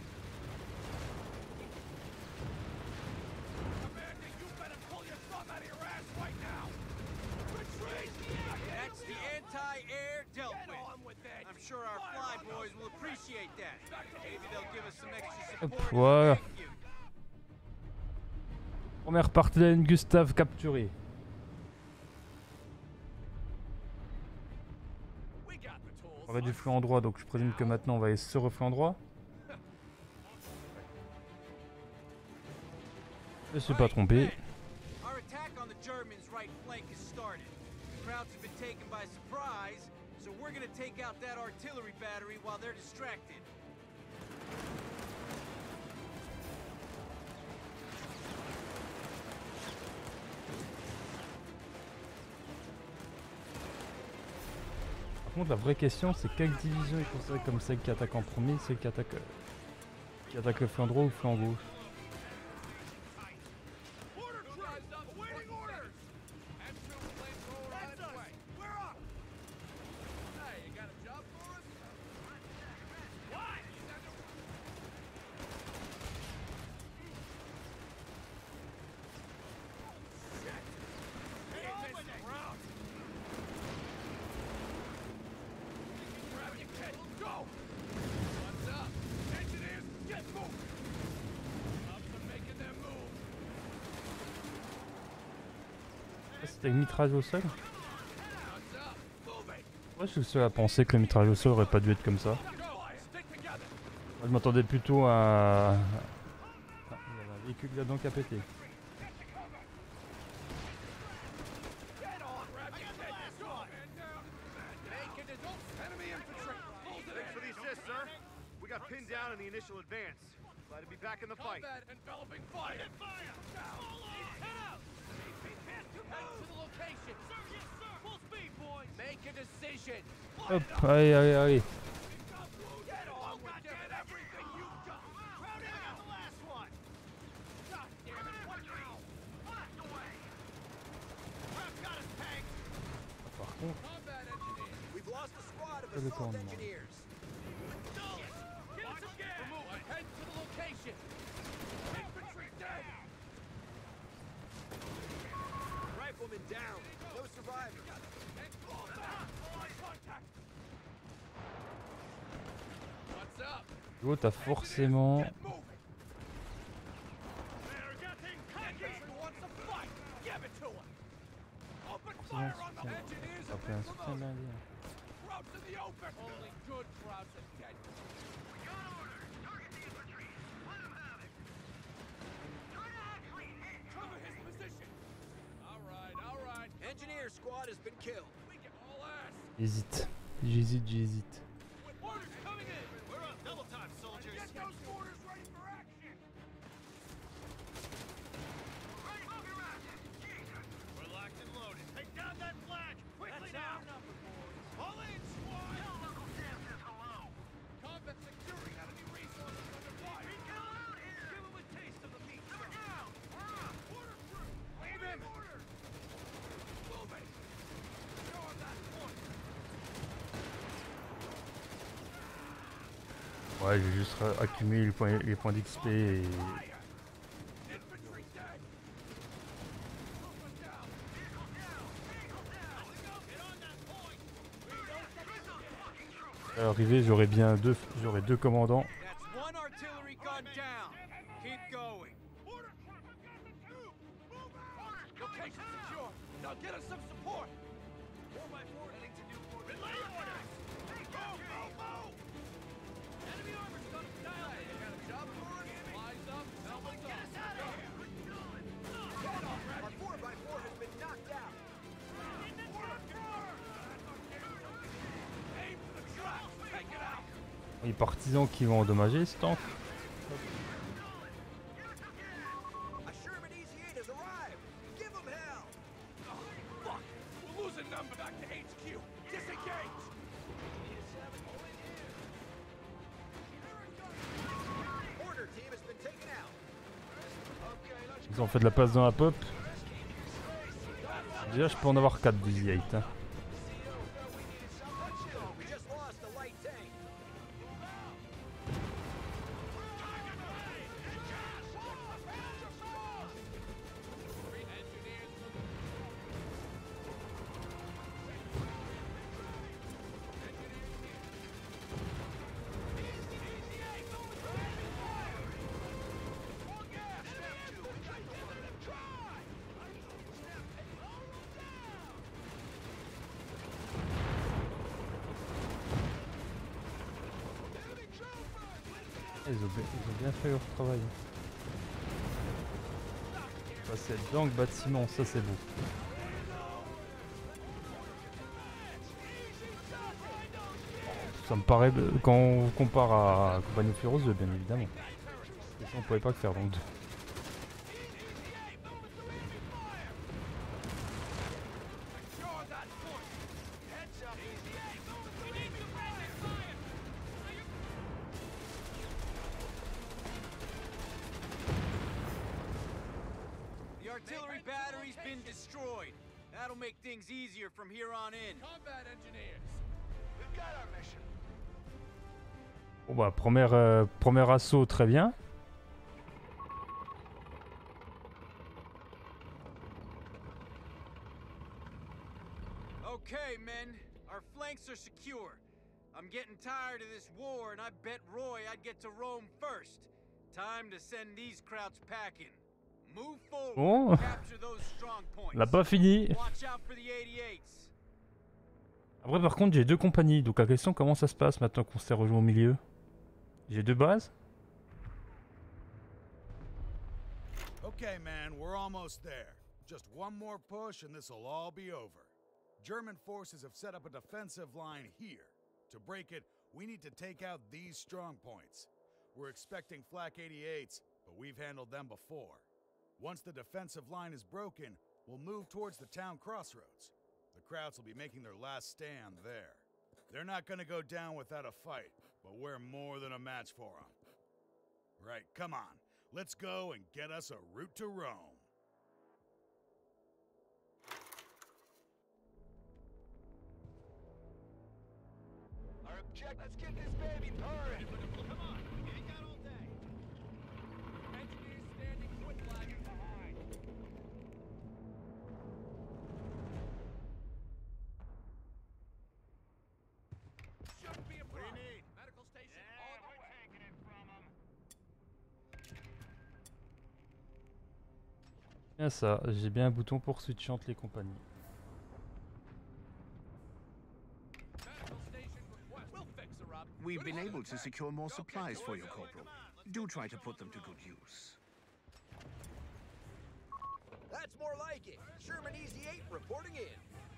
Commander, you better pull your thumb out of your ass right now. Retreat. That's the anti-air dealt with. That. I'm sure our fly boys will appreciate that. Maybe they'll give us some extra Hop, support. voilà. Thank you. Première partie de Gustave capturée. We got the tools. On aurait du flanc droit donc je présume que maintenant on va aller sur le flanc droit. Je ne suis pas trompé. Our attack on the Germans' right flank has started. The Krauts have been taken by surprise, so we're gonna take out that artillery battery while they're distracted. Par contre la vraie question c'est quelle division est considérée comme celle qui attaque en premier, celle qui attaque le flanc droit ou le flanc gauche. Order troops up. Awaiting orders. M2 flamethrower on its way. We're up. Hey, you got a job for us? What? C'était le mitraillage au sol. Moi je suis le seul à penser que le mitraillage au sol aurait pas dû être comme ça. Moi je m'attendais plutôt à... Ah, il y avait un véhicule là-dedans qui a pété. Thanks for the assist, sir. We got pinned down in the initial advance. Glad to be back in the fight. Combat enveloping fire. Head out. Head to the location. Sir, yes, sir. Full speed, boys. Make a decision. Hop, allez, allez, allez. Get on with it. Everything you've got. Crowd in on the last one. God damn it. What now? Blast away. Crowd's got us pegged. Par contre, Combat engineers. We've lost a squad of le assault commandement. engineers. Get us again. Head to the location. Infantry dead. Riflemen down. No survivors. What's up? l'autre t'as forcément... Get moving. They're getting cocky. Wants to fight. Give it to him. Open forcément fire on the soutien. engineers Ça have fait un been soutien promoted. derrière. Krauts in the open. Only good Krauts are dead. Cover his position. All right. Engineer squad has been killed. We can all ass. J'hésite, j'hésite. Orders coming in. We're up. Double time, soldiers. Get those orders ready for action. We're locked and loaded. Take down that flag. Quickly now. All in, squad. Tell Uncle Sam says hello. Combat security. Enemy resources under fire. Ouais, j'ai juste accumulé les points d'XP et... À l'arrivée, j'aurai deux commandants. That's one artillery gun down. Keep going. Location secure. Now get us some support. 4x4 heading to Newport. Relay orders. Move, move, move. Enemy armor's coming down. You got a job for us? Flies up. Helmets up. Get us out of here. Head off, our 4x4 has been knocked out. Aim for the truck. Take it out. Les partisans qui vont endommager ce tank. A Sherman Easy-8 has arrived. Give them hell. Oh, fuck. We're losing number. Back to HQ. Disengage. Order team has been taken out. Ils ont fait de la place dans la pop. Déjà, je peux en avoir 4 d'Easy 8. Hein. We just lost the light tank. Ils ont bien fait leur travail. Passer dans le bâtiment, ça c'est beau. Ça me paraît, quand on compare à Compagnie Féroce, bien évidemment. Et ça, on pouvait pas le faire donc. The artillery battery's been destroyed. That'll make things easier from here on in. Combat engineers. We've got our mission. Bon bah premier assaut, très bien. Okay, men. Our flanks are secure. I'm getting tired of this war, and I bet Roy I'd get to Rome first. Time to send these crowds packing. Move forward. Bon. Capture those strong points. On n'a pas fini. Watch out for the 88s. Après par contre j'ai deux compagnies, donc la question comment ça se passe maintenant qu'on s'est rejoint au milieu? J'ai deux bases? Okay, man, we're almost there. Just one more push and this'll all be over. German forces have set up a defensive line here. To break it, we need to take out these strong points. We're expecting flak 88s, but we've handled them before. Once the defensive line is broken, we'll move towards the town crossroads. The Krauts will be making their last stand there. They're not gonna go down without a fight, but we're more than a match for them. Right, come on. Let's go and get us a route to Rome. Our objective. Let's get this baby purring. Come on, you ain't got all day. Engineers standing foot flagging behind. Shouldn't be a problem. Medical station on the way. Taking it from them. Bien ça, j'ai bien un bouton pour switcher entre les compagnies. Medical station request. We'll fix her up. We've been able to secure more supplies for you, Corporal. Do try to put them to good use. That's more like it. Sherman Easy-8 reporting in.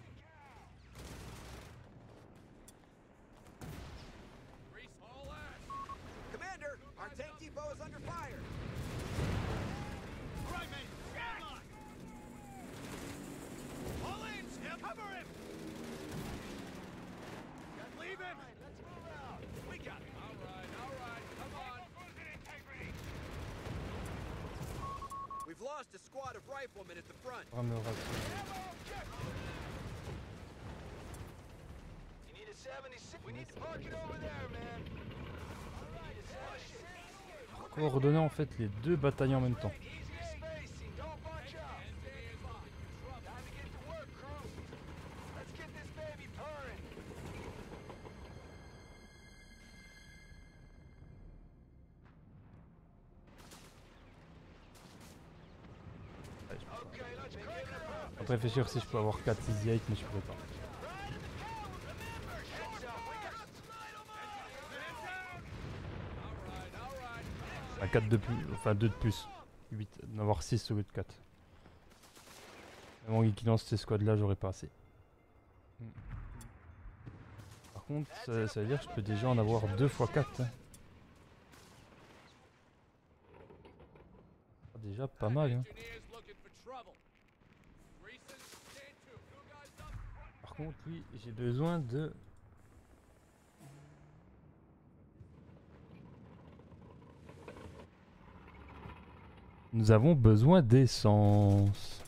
Grease all ass. Commander, our tank depot is under fire. All right, men, stand line. All in, Skip. Cover him. Leave him. Let's move out. We got it. All right, come on. We've lost a squad of riflemen at the front. On me rassure. You need a 76. We need to park it over there, man. All right, a Coordonner en fait les deux bataillons en même temps. On va réfléchir si je peux avoir 4 Easy 8 mais je pourrais pas. À 4 de plus, enfin 2 de plus. 8, d'en avoir 6 au lieu de 4. Avant qu'il lance ces squads là, j'aurais pas assez. Par contre, ça veut dire que je peux déjà en avoir 2 x 4. Hein. Déjà pas mal. Hein. Par contre, oui, j'ai besoin de... Nous avons besoin d'essence.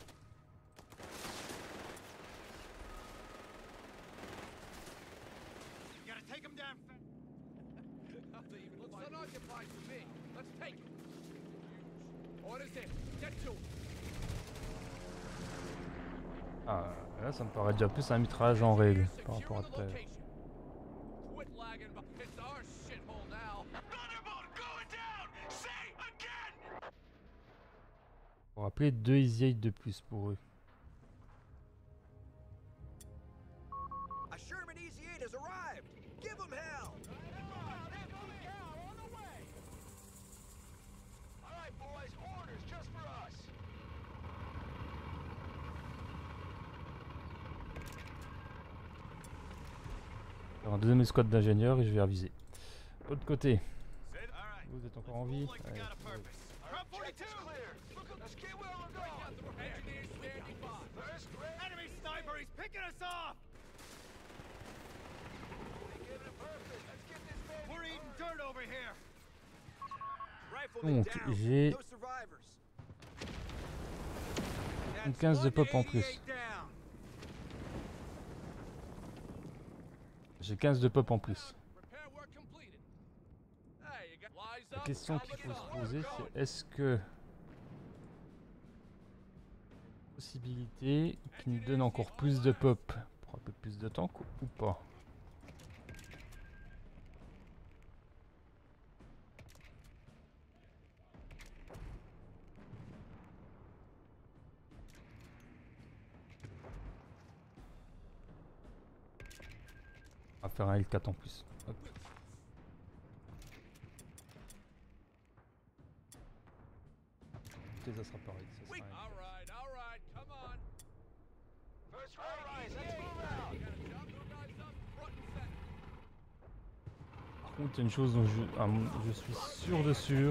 Ah, là ça me paraît déjà plus un mitraillage en règle par rapport à tout à l'heure. Pour rappeler 2 Easy 8 de plus pour eux. Un deuxième escouade d'ingénieurs et je vais aviser. L'autre côté. Vous êtes encore en vie? Allez, donc j'ai une 15 de pop en plus. J'ai 15 de pop en plus. La question qu'il faut se poser, c'est est-ce que possibilité qui nous donne encore plus de pop pour un peu plus de temps ou pas? On va faire un L4 en plus. Hop. Ça sera pareil. Ça sera Par contre, il y a une chose dont je suis sûr de sûr.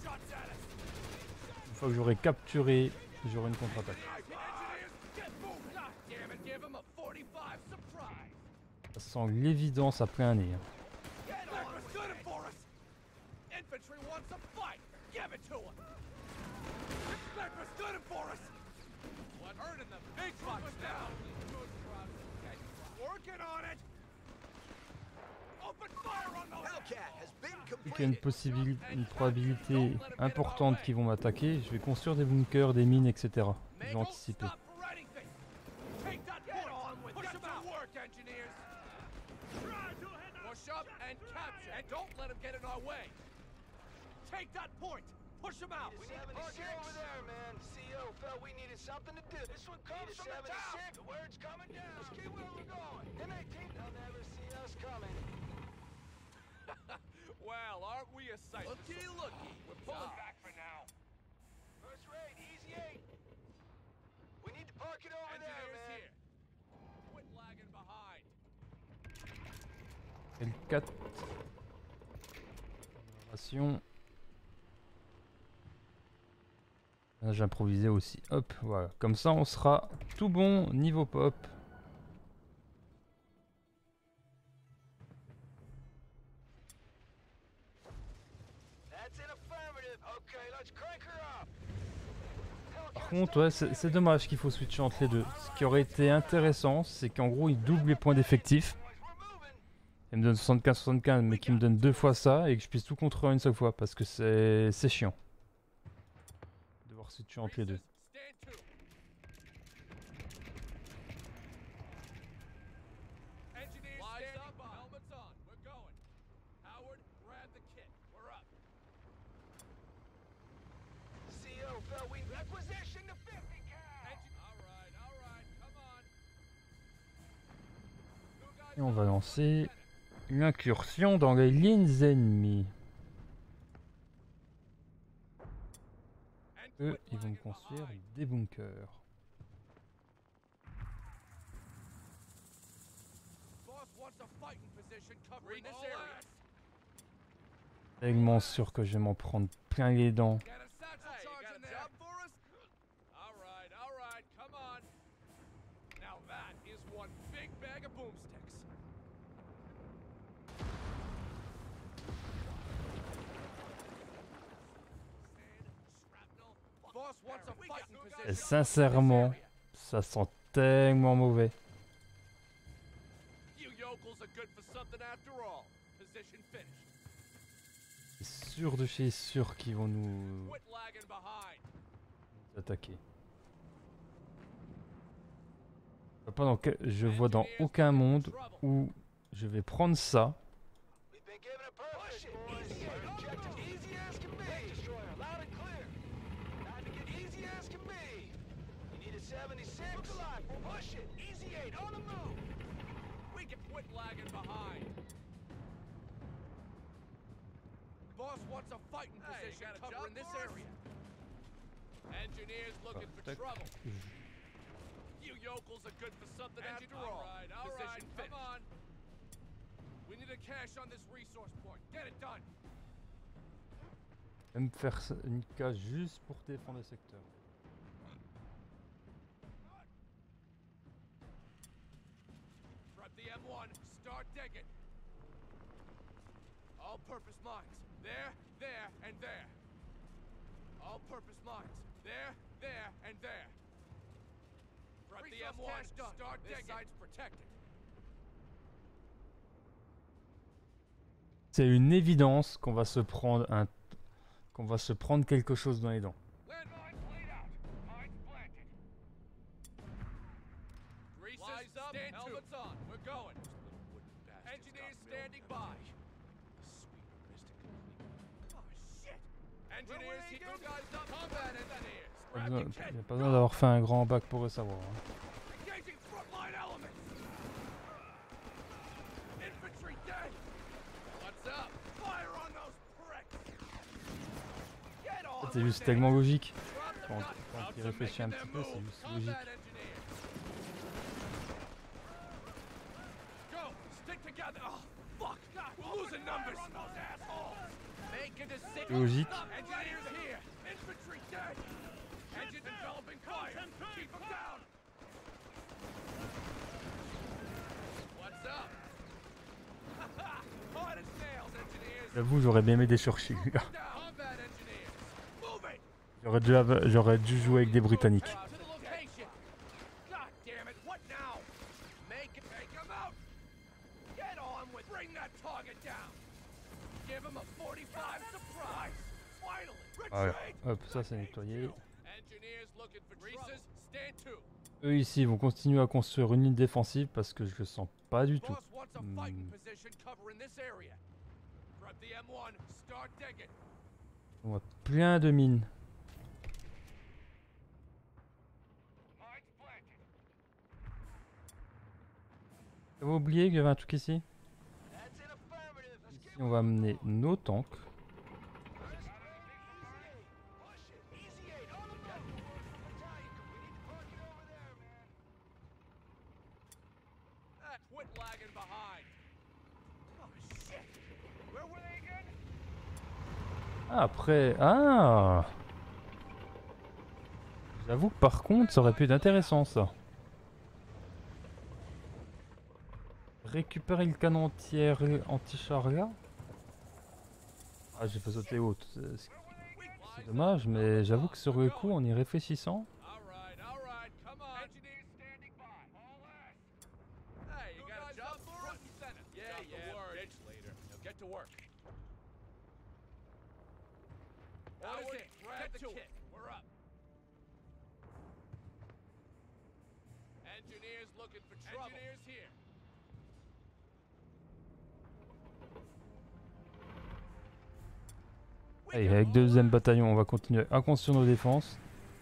Une fois que j'aurai capturé, j'aurai une contre-attaque. Ça sent l'évidence après un nez. Il y a une probabilité importante qu'ils vont m'attaquer, je vais construire des bunkers, des mines, etc. Je vais anticiper. Push him out! We need over there, man. CEO felt we needed something to do. This one comes from the top. The word's coming down. Let's keep where we're going. M18, they'll never see us coming. Well, aren't we a sight? Looky, looky. We're pulling back for now. First rate, Easy 8. We need to park it over there, man. Here. Quit lagging behind. L4. Ration. J'ai improvisé aussi. Hop, voilà. Comme ça, on sera tout bon niveau pop. Par contre, ouais, c'est dommage qu'il faut switcher entre les deux. Ce qui aurait été intéressant, c'est qu'en gros, il double les points d'effectif. Elle me donne 75-75, mais qui me donne 2 fois ça et que je puisse tout contrôler une seule fois parce que c'est chiant. De devoir se tuer entre les deux. Et on va lancer l'incursion dans les lignes ennemies. Eux, ils vont me construire des bunkers. Tellement sûr que je vais m'en prendre plein les dents. Et sincèrement, ça sent tellement mauvais. C'est sûr de chez sûr qu'ils vont nous attaquer. Je vois dans aucun monde où je vais prendre ça. Boss wants a fighting position covering this area. Engineers looking for trouble. You yokels are good for something after all. Position finished. Come on. We need a cache on this resource point. Get it done. Même faire une cage juste pour défendre le secteur. Prep the M1. Start digging. All-purpose mines. There, there, and there. All-purpose mines. There, there, and there. Prep the M1. Start digging. This site's protected. C'est une évidence qu'on va se prendre quelque chose dans les dents. Il n'y a pas besoin d'avoir fait un grand bac pour le savoir. C'est juste tellement logique. Quand il réfléchit un petit peu, c'est juste logique. Logique. J'avoue, j'aurais bien aimé des Churchill. J'aurais dû jouer avec des Britanniques. Voilà. Hop, ça c'est nettoyé. Eux ici vont continuer à construire une ligne défensive parce que je le sens pas du tout. On voit plein de mines. J'avais oublié qu'il y avait un truc ici. Ici on va amener nos tanks. Après, j'avoue que par contre ça aurait pu être intéressant ça. Récupérer le canon anti-char là. Ah, j'ai fait sauter haute. C'est dommage, mais j'avoue que sur le coup, en y réfléchissant. Howard, grab the kit. We're up. Engineers looking for trouble. Engineers here. Allez, avec deuxième bataillon, on va continuer à construire nos défenses.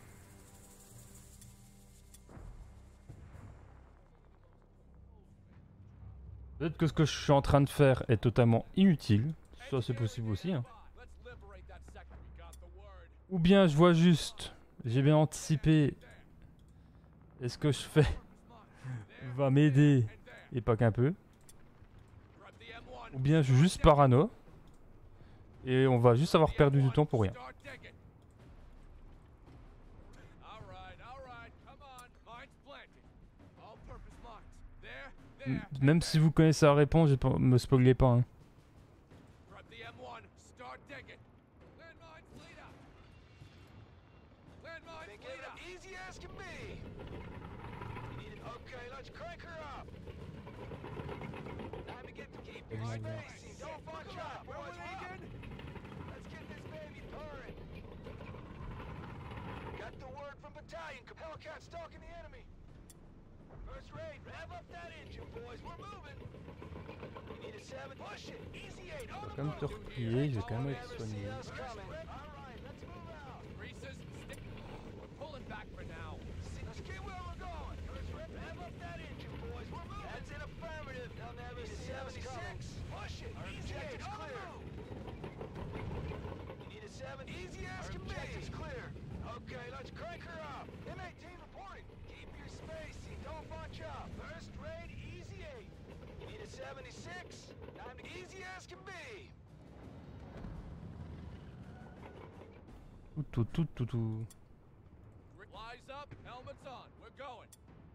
Peut-être que ce que je suis en train de faire est totalement inutile. Ça, c'est possible aussi. Hein. Ou bien je vois juste, j'ai bien anticipé. Et ce que je fais va m'aider et pas qu'un peu. Ou bien je suis juste parano. Et on va juste avoir perdu du temps pour rien. Même si vous connaissez la réponse, me spoilez pas. Hein. Hellcat stalking the enemy. First rate, rev up that engine, boys. We're moving. You need a 7. Push it. Easy 8. On the Comme te replier, je vais quand même être soigné. All right, let's move out. Reese's, we're pulling back for now. Let's get where we're going. First rate, rev up that engine, boys. We're moving. That's an affirmative. They'll never see us coming. Push it. Easy 8. On the move. You need a 7. Easy as can be. Objective's clear. Okay, let's crank her up. M18 reporting. Keep your spacing. Don't bunch up. First rate, easy 8. You need a 76. Time to easy as can be. Tout. Lies up, helmets on. We're going.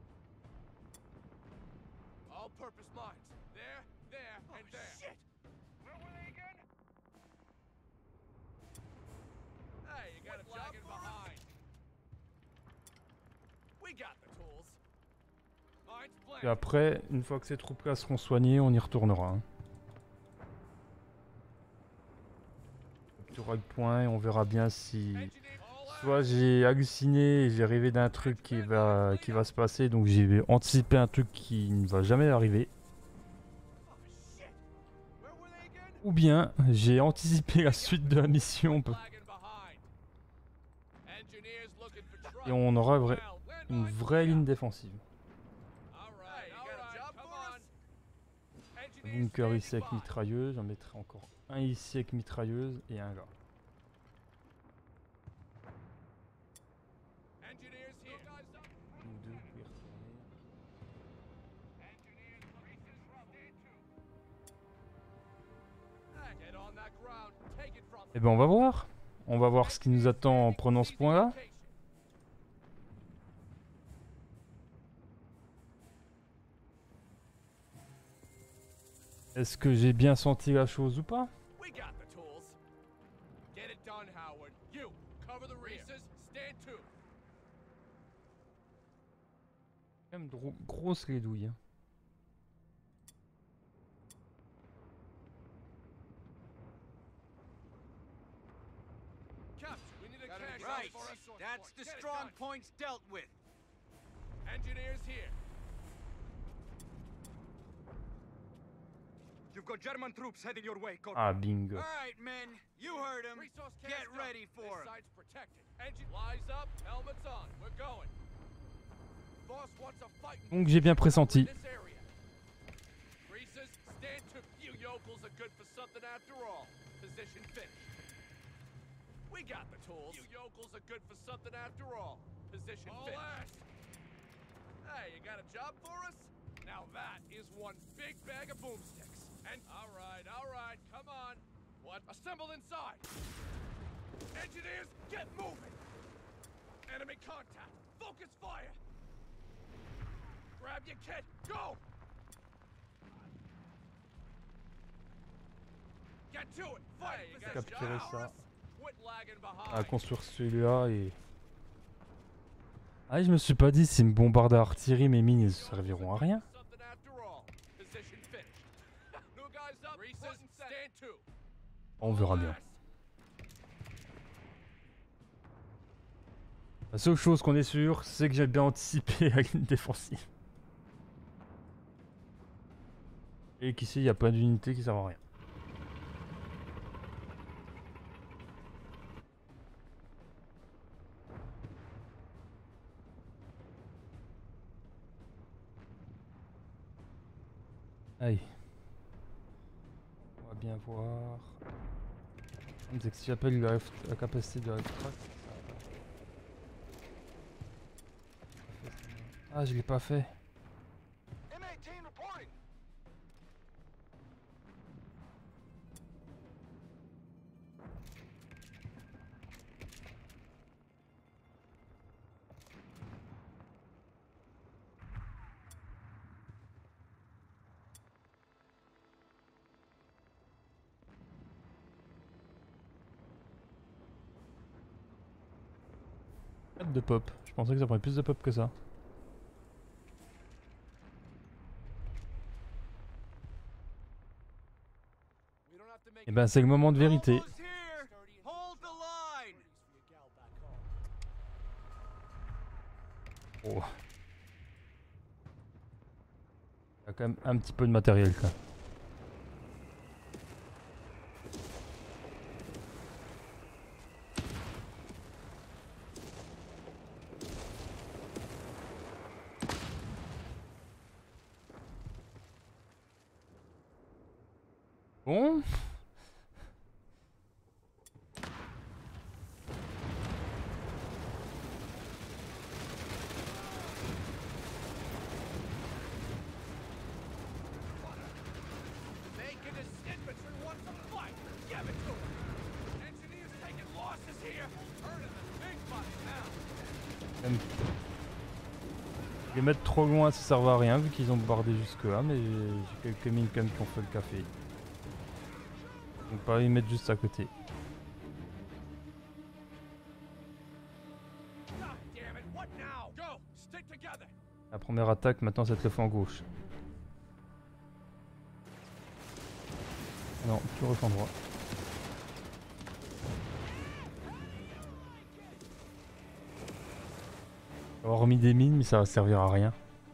All-purpose mines. There, and there. Shit! Where were they again? Hey, you got a job behind. We got the tools. Mine's Et blank. après, une fois que ces troupes-là seront soignées, on y retournera. Hein. Tu auras le point et on verra bien si... Soit j'ai halluciné et j'ai rêvé d'un truc qui va se passer, donc j'ai anticipé un truc qui ne va jamais arriver. Ou bien j'ai anticipé la suite de la mission. Et on aura une vraie ligne défensive. Bunker ici avec mitrailleuse, j'en mettrai encore un ici avec mitrailleuse et un là. Et ben on va voir. On va voir ce qui nous attend en prenant ce point là. Est-ce que j'ai bien senti la chose ou pas? Quand même grosse les douilles. Hein. Right, that's the strong points dealt with. Engineers here. You've got German troops heading your way, Corporal. Ah, bingo. All right, men, you heard him. Get ready for him. This site's protected. Engine lies up, helmets on. We're going. Boss wants a fight. Donc j'ai bien pressenti. Reese's, stand to. You yokels are good for something after all. Position finished. We got the tools. You yokels are good for something after all. Position finished. Hey, you got a job for us? Now that is one big bag of boomsticks. And all right, come on. What? Assemble inside. Engineers, get moving. Enemy contact. Focus fire. Grab your kit. Go. Get to it. Fire. You got a Capturer job? ça. Quit lagging behind. À construire celui-là et... Ah, je me suis pas dit si me bombarde d'artillerie, mes mines ne serviront à rien. On verra bien. La seule chose qu'on est sûr, c'est que j'ai bien anticipé la ligne défensive. Et qu'ici, il n'y a pas d'unité qui sert à rien. Aïe. On va bien voir. C'est que si j'appelle la capacité de rétract. Ah, je l'ai pas fait. M18 reporting. De pop. Je pensais que ça prendrait plus de pop que ça. Et ben c'est le moment de vérité. Oh. Il y a quand même un petit peu de matériel quoi. Bon. Les mettre trop loin ça sert à rien vu qu'ils ont bombardé jusque là, mais j'ai quelques mines quand même qui ont fait le café. Donc pas les mettre juste à côté. La première attaque maintenant c'est le flanc gauche. Non, tu refends droit. Avoir remis des mines mais ça va servir à rien.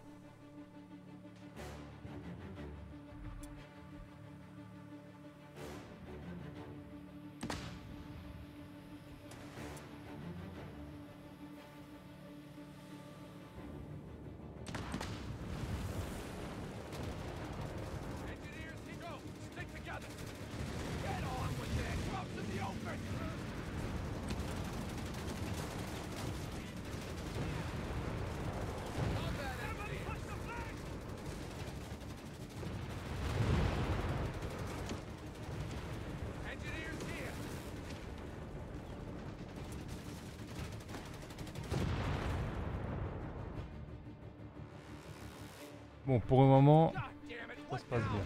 Bon, pour le moment, ça se passe bien.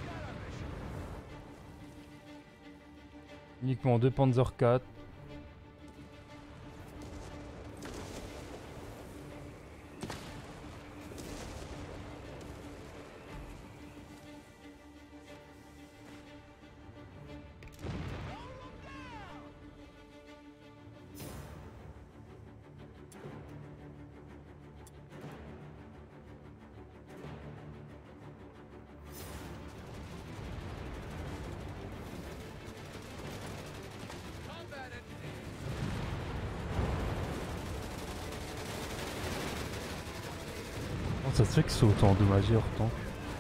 Uniquement 2 Panzer 4. Ça se fait qu'ils sont autant endommagés hors temps.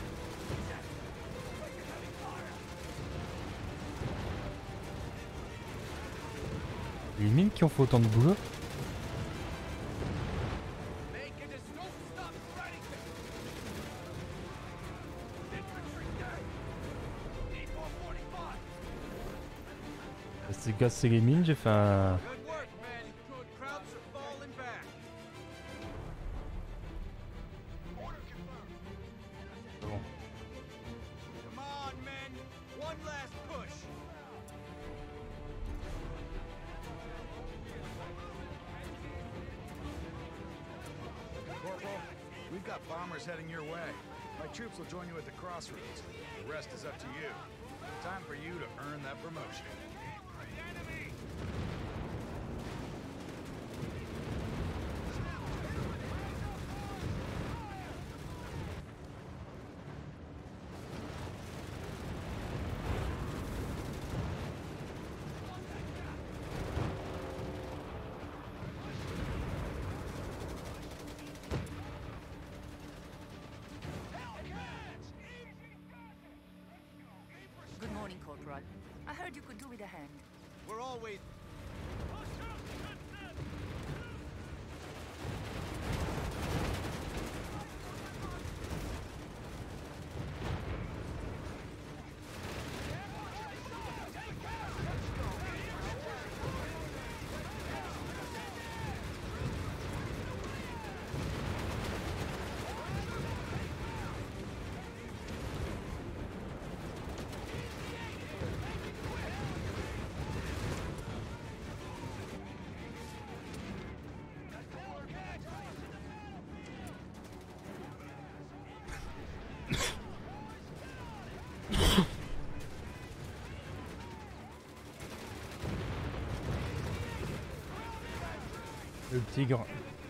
Les mines qui ont fait autant de boulot. C'est gaz, c'est les mines, j'ai fait un... We've got bombers heading your way. My troops will join you at the crossroads. The rest is up to you. Time for you to earn that promotion. Corporal. I heard you could do with a hand. We're always... Le tigre.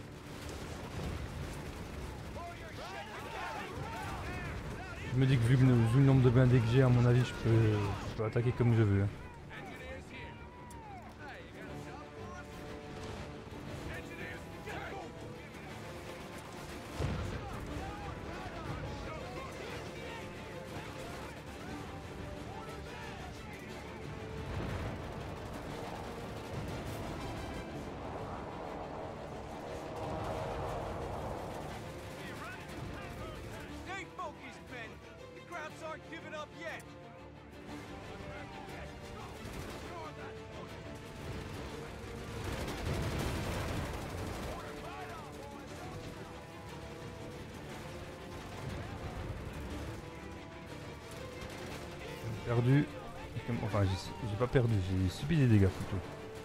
Je me dis que vu le nombre de blindés que j'ai, à mon avis, je peux attaquer comme je veux. Stay focused, men! The Krauts aren't giving up yet! J'ai perdu. Enfin, j'ai pas perdu, j'ai subi des dégâts plutôt.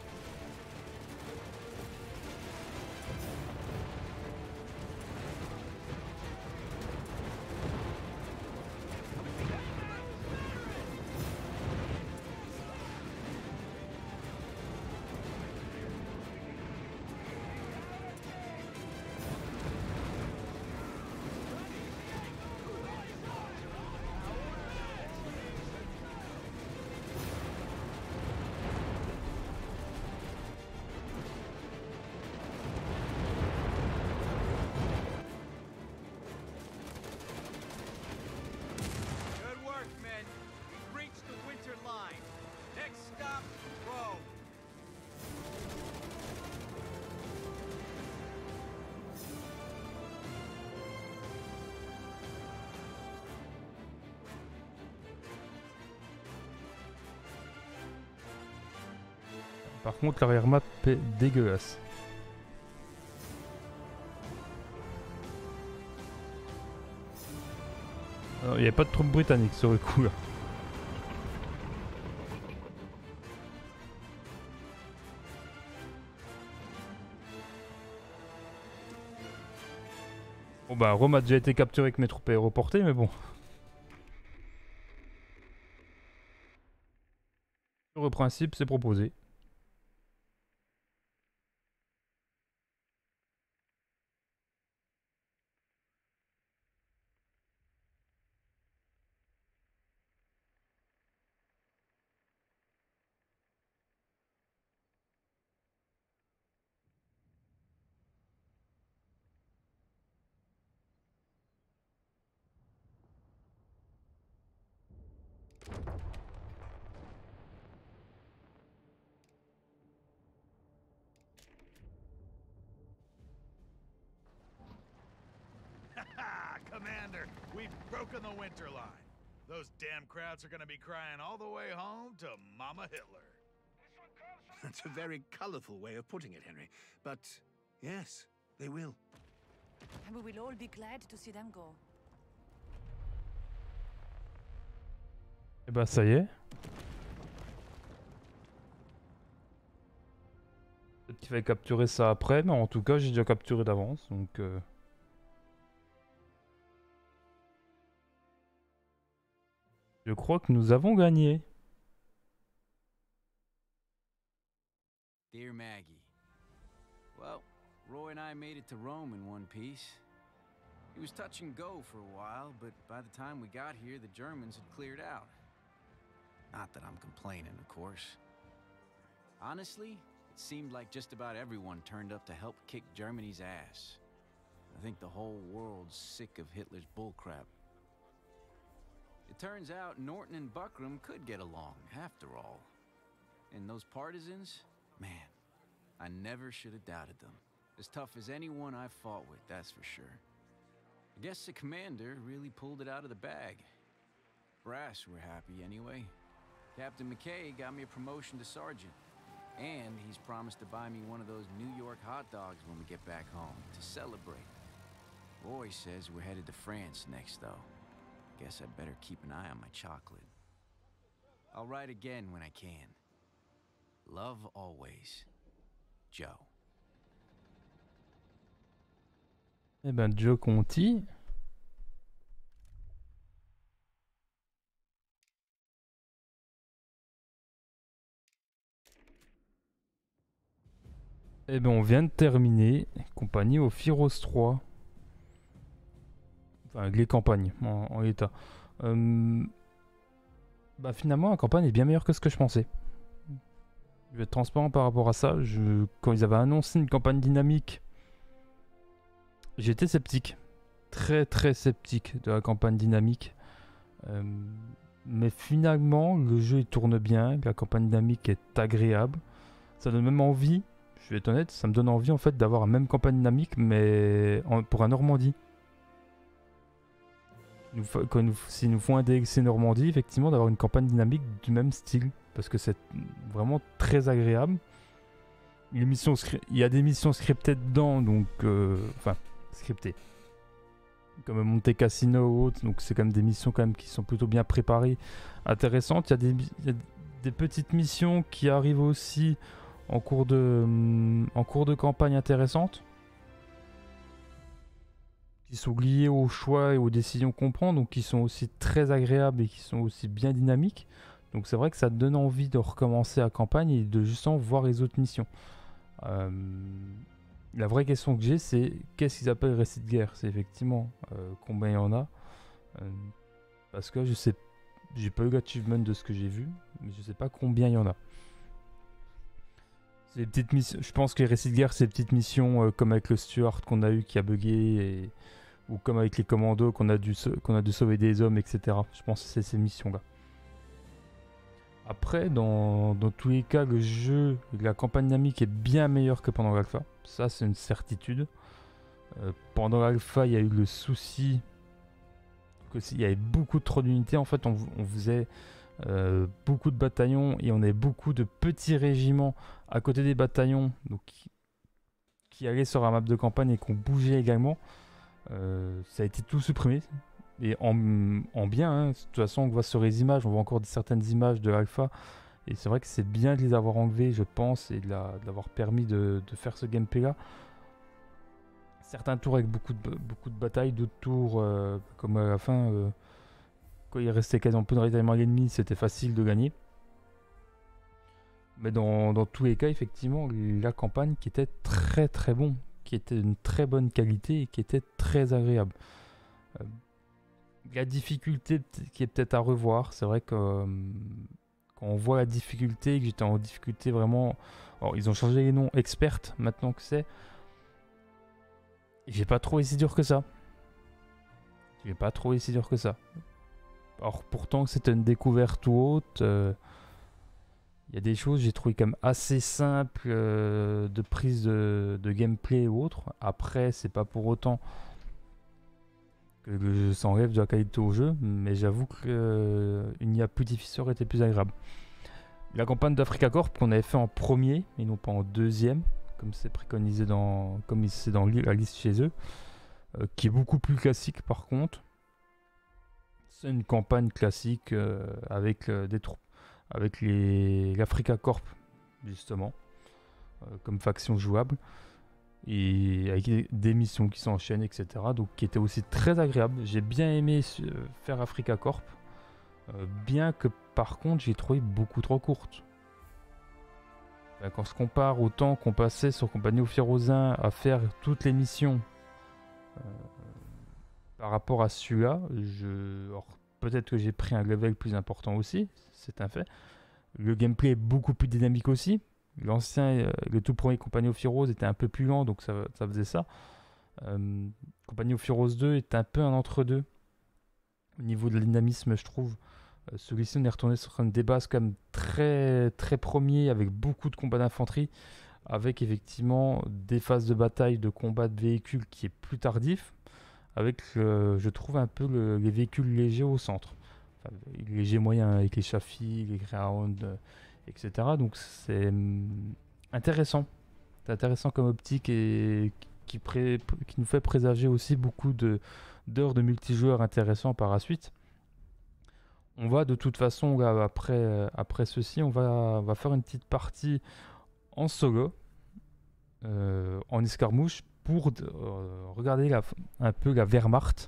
Good work, men. We've reached the winter line. Next stop, Rome. Par contre, l'arrière-map est dégueulasse. Il n'y avait pas de troupes britanniques sur le coup là. Bon bah Rome a déjà été capturé avec mes troupes aéroportées, mais bon. Sur le principe, c'est proposé. Ha! Commander, we've broken the winter line. Those damn Krauts are gonna be crying all the way home to Mama Hitler. That's a very colorful way of putting it, Henry. But yes, they will. And we will all be glad to see them go. Et bah ça y est. Peut-être qu'il fallait capturer ça après, mais en tout cas j'ai déjà capturé d'avance, donc... Je crois que nous avons gagné. Dear Maggie. Well, Roy and I made it to Rome in one piece. It was touch and go for a while, but by the time we got here, the Germans had cleared out. Not that I'm complaining, of course. Honestly, it seemed like just about everyone turned up to help kick Germany's ass. I think the whole world's sick of Hitler's bullcrap. It turns out Norton and Buckram could get along, after all. And those partisans, man, I never should have doubted them. As tough as anyone I've fought with, that's for sure. I guess the commander really pulled it out of the bag. Brass were happy anyway. Captain McKay got me a promotion to sergeant. And he's promised to buy me one of those New York hot dogs when we get back home, to celebrate. Roy says we're headed to France next, though. Guess I'd better keep an eye on my chocolate. I'll write again when I can. Love always, Joe. Eh ben, Joe Conti. Eh ben, on vient de terminer compagnie au Firos 3. Enfin, les campagnes en l'état. Bah, finalement, la campagne est bien meilleure que ce que je pensais. Je vais être transparent par rapport à ça. Quand ils avaient annoncé une campagne dynamique, j'étais sceptique. Très très sceptique de la campagne dynamique. Mais finalement, le jeu il tourne bien. La campagne dynamique est agréable. Ça donne même envie. Je vais être honnête, ça me donne envie en fait d'avoir la même campagne dynamique mais pour un Normandie. S'ils nous font un DLC Normandie, effectivement d'avoir une campagne dynamique du même style. Parce que c'est vraiment très agréable. Il y a des missions scriptées dedans, donc... Enfin, scriptées. Comme Monte Cassino ou autre, donc c'est quand même des missions quand même qui sont plutôt bien préparées, intéressantes. Il y a des petites missions qui arrivent aussi... en cours de campagne intéressante, qui sont liées aux choix et aux décisions qu'on prend, donc qui sont aussi très agréables et qui sont aussi bien dynamiques. Donc c'est vrai que ça donne envie de recommencer la campagne et de justement voir les autres missions. La vraie question que j'ai, c'est qu'est-ce qu'ils appellent récit de guerre? C'est effectivement combien il y en a. Parce que je sais, j'ai pas eu l'achievement de ce que j'ai vu, mais je sais pas combien il y en a. Les petites missions, je pense que les récits de guerre, c'est des petites missions comme avec le Stuart qu'on a eu qui a bugué, ou comme avec les commandos qu'on a dû sauver des hommes, etc. Je pense que c'est ces missions-là. Après, dans tous les cas, le jeu, la campagne dynamique est bien meilleure que pendant l'alpha. Ça, c'est une certitude. Pendant l'alpha, il y a eu le souci qu'il y avait beaucoup trop d'unités. En fait, on faisait... beaucoup de bataillons et on avait beaucoup de petits régiments à côté des bataillons donc, qui allaient sur la map de campagne et qu'on bougeait également. Ça a été tout supprimé et en bien, hein. De toute façon on voit sur les images, on voit encore certaines images de l'alpha et c'est vrai que c'est bien de les avoir enlevés je pense et de l'avoir permis de faire ce gameplay là. Certains tours avec beaucoup de batailles, d'autres tours comme à la fin quand il restait quasiment peu de ravitaillement à l'ennemi, c'était facile de gagner. Mais dans tous les cas, effectivement, la campagne qui était très très bon, qui était d'une très bonne qualité et qui était très agréable. La difficulté qui est peut-être à revoir, c'est vrai que quand on voit la difficulté, que j'étais en difficulté vraiment... Alors, ils ont changé les noms experte maintenant que c'est. J'ai pas trouvé si dur que ça. Alors pourtant c'était une découverte ou autre, il y a des choses j'ai trouvé quand même assez simples de prise de gameplay ou autre. Après c'est pas pour autant que je s'enlève de la qualité au jeu, mais j'avoue que il n'y a plus difficile aurait été plus agréable. La campagne d'Africa Corp qu'on avait fait en premier et non pas en deuxième, comme c'est préconisé comme c'est dans la liste chez eux, qui est beaucoup plus classique par contre. C'est une campagne classique avec des troupes, avec l'Africa Corp justement, comme faction jouable, et avec des missions qui s'enchaînent, etc. Donc qui était aussi très agréable. J'ai bien aimé faire Africa Corp, bien que par contre j'ai trouvé beaucoup trop courte. Quand on se compare au temps qu'on passait sur Compagnie au Firosin à faire toutes les missions. Par rapport à celui-là, peut-être que j'ai pris un level plus important aussi, c'est un fait. Le gameplay est beaucoup plus dynamique aussi. L'ancien, le tout premier Compagnie of Heroes était un peu plus lent, donc ça faisait ça. Compagnie of Heroes 2 est un peu un entre-deux. au niveau de la dynamisme, je trouve. Celui-ci, on est retourné sur des bases quand même très, très premiers, avec beaucoup de combats d'infanterie, avec effectivement des phases de bataille, de combat de véhicules qui est plus tardif, avec, je trouve, un peu les véhicules légers au centre. Enfin, les légers moyens, avec les Chaffee, les Greyhound, etc. Donc c'est intéressant. C'est intéressant comme optique et qui nous fait présager aussi beaucoup d'heures de multijoueurs intéressants par la suite. On va de toute façon, là, après ceci, on va faire une petite partie en solo, en escarmouche, pour regarder un peu la Wehrmacht.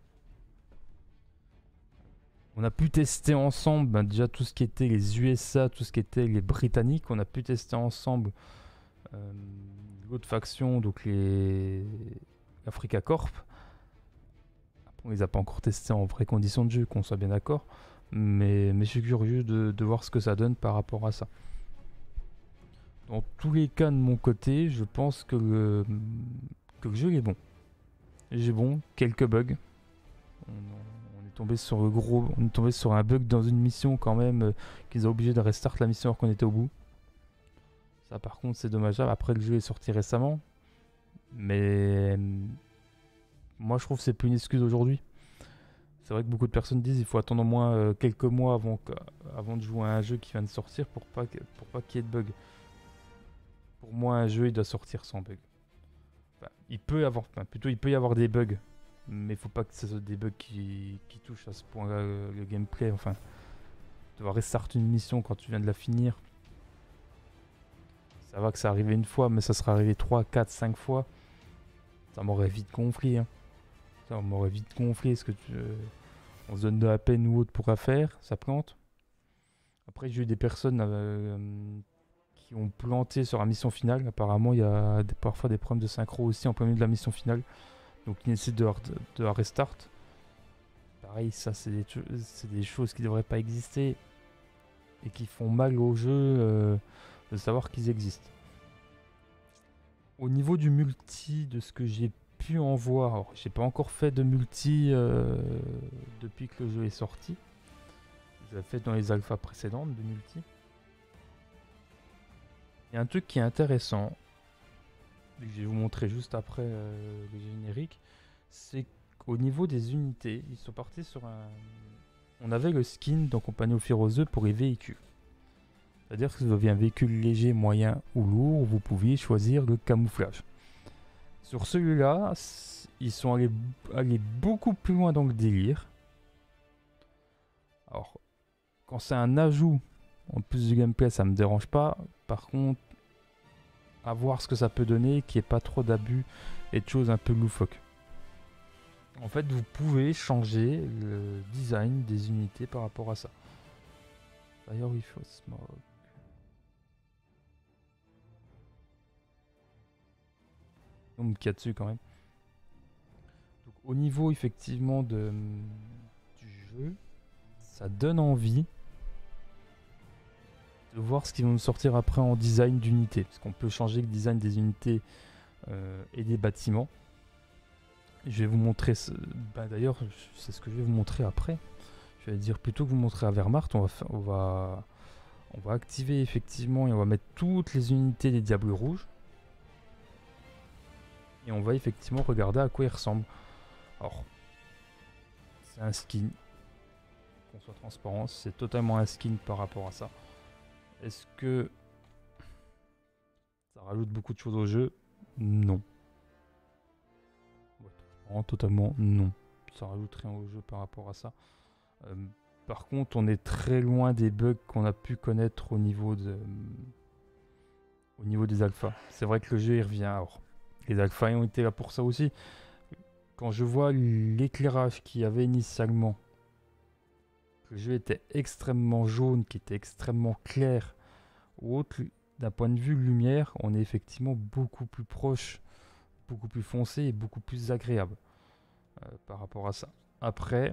On a pu tester ensemble déjà tout ce qui était les USA, tout ce qui était les Britanniques. On a pu tester ensemble l'autre faction, donc les Africa Corp. Après, on les a pas encore testés en vraies conditions de jeu, qu'on soit bien d'accord. Mais je suis curieux de voir ce que ça donne par rapport à ça. Dans tous les cas, de mon côté, je pense que le jeu est bon. J'ai bon, quelques bugs. On est tombé sur un bug dans une mission quand même, qu'ils ont obligé de restart la mission alors qu'on était au bout. Ça par contre c'est dommageable. Après le jeu est sorti récemment. Mais moi je trouve que c'est plus une excuse aujourd'hui. C'est vrai que beaucoup de personnes disent qu'il faut attendre au moins quelques mois avant de jouer à un jeu qui vient de sortir pour pas qu'il y ait de bugs. Pour moi, un jeu il doit sortir sans bug. Enfin, il peut y avoir des bugs, mais il faut pas que ce soit des bugs qui touchent à ce point-là le gameplay. Enfin, devoir restart une mission quand tu viens de la finir. Ça va que ça arrivait une fois, mais ça sera arrivé 3, 4, 5 fois. Ça m'aurait vite gonflé. Hein. Ça m'aurait vite gonflé. Est-ce que on se donne de la peine ou autre pour la faire, ça plante. Après, j'ai eu des personnes qui ont planté sur la mission finale. Apparemment, il y a parfois des problèmes de synchro aussi en plein milieu de la mission finale. Donc, ils essaient de la restart. Pareil, ça, c'est des choses qui ne devraient pas exister et qui font mal au jeu de savoir qu'ils existent. Au niveau du multi, de ce que j'ai pu en voir, alors j'ai pas encore fait de multi depuis que le jeu est sorti. Je l'ai fait dans les alphas précédentes de multi. Il y a un truc qui est intéressant, que je vais vous montrer juste après le générique, c'est qu'au niveau des unités, ils sont partis sur on avait le skin dans Compagnie of Heroes 2 pour les véhicules. C'est-à-dire que si vous avez un véhicule léger, moyen ou lourd, vous pouviez choisir le camouflage. Sur celui-là, ils sont allés beaucoup plus loin dans le délire. Alors, quand c'est un ajout en plus du gameplay, ça me dérange pas. Par contre, à voir ce que ça peut donner, qu'il n'y ait pas trop d'abus et de choses un peu loufoques. En fait, vous pouvez changer le design des unités par rapport à ça. D'ailleurs, il faut smoke. Donc, qu'il y a dessus quand même. Donc, au niveau effectivement du jeu, ça donne envie de voir ce qu'ils vont nous sortir après en design d'unité. Parce qu'on peut changer le design des unités et des bâtiments. Je vais vous montrer, d'ailleurs c'est ce que je vais vous montrer après. Je vais dire plutôt que vous montrer à Wehrmacht, on va activer effectivement et on va mettre toutes les unités des Diables Rouges. Et on va effectivement regarder à quoi ils ressemblent. Alors, c'est un skin. Qu'on soit transparent, c'est totalement un skin par rapport à ça. Est-ce que ça rajoute beaucoup de choses au jeu? Non. Totalement non. Ça rajoute rien au jeu par rapport à ça. Par contre, on est très loin des bugs qu'on a pu connaître au niveau des alphas. C'est vrai que le jeu il revient. Alors, les alphas ont été là pour ça aussi. Quand je vois l'éclairage qu'il y avait initialement, le jeu était extrêmement jaune, qui était extrêmement clair, ou autre, d'un point de vue lumière, on est effectivement beaucoup plus proche, beaucoup plus foncé et beaucoup plus agréable par rapport à ça. Après,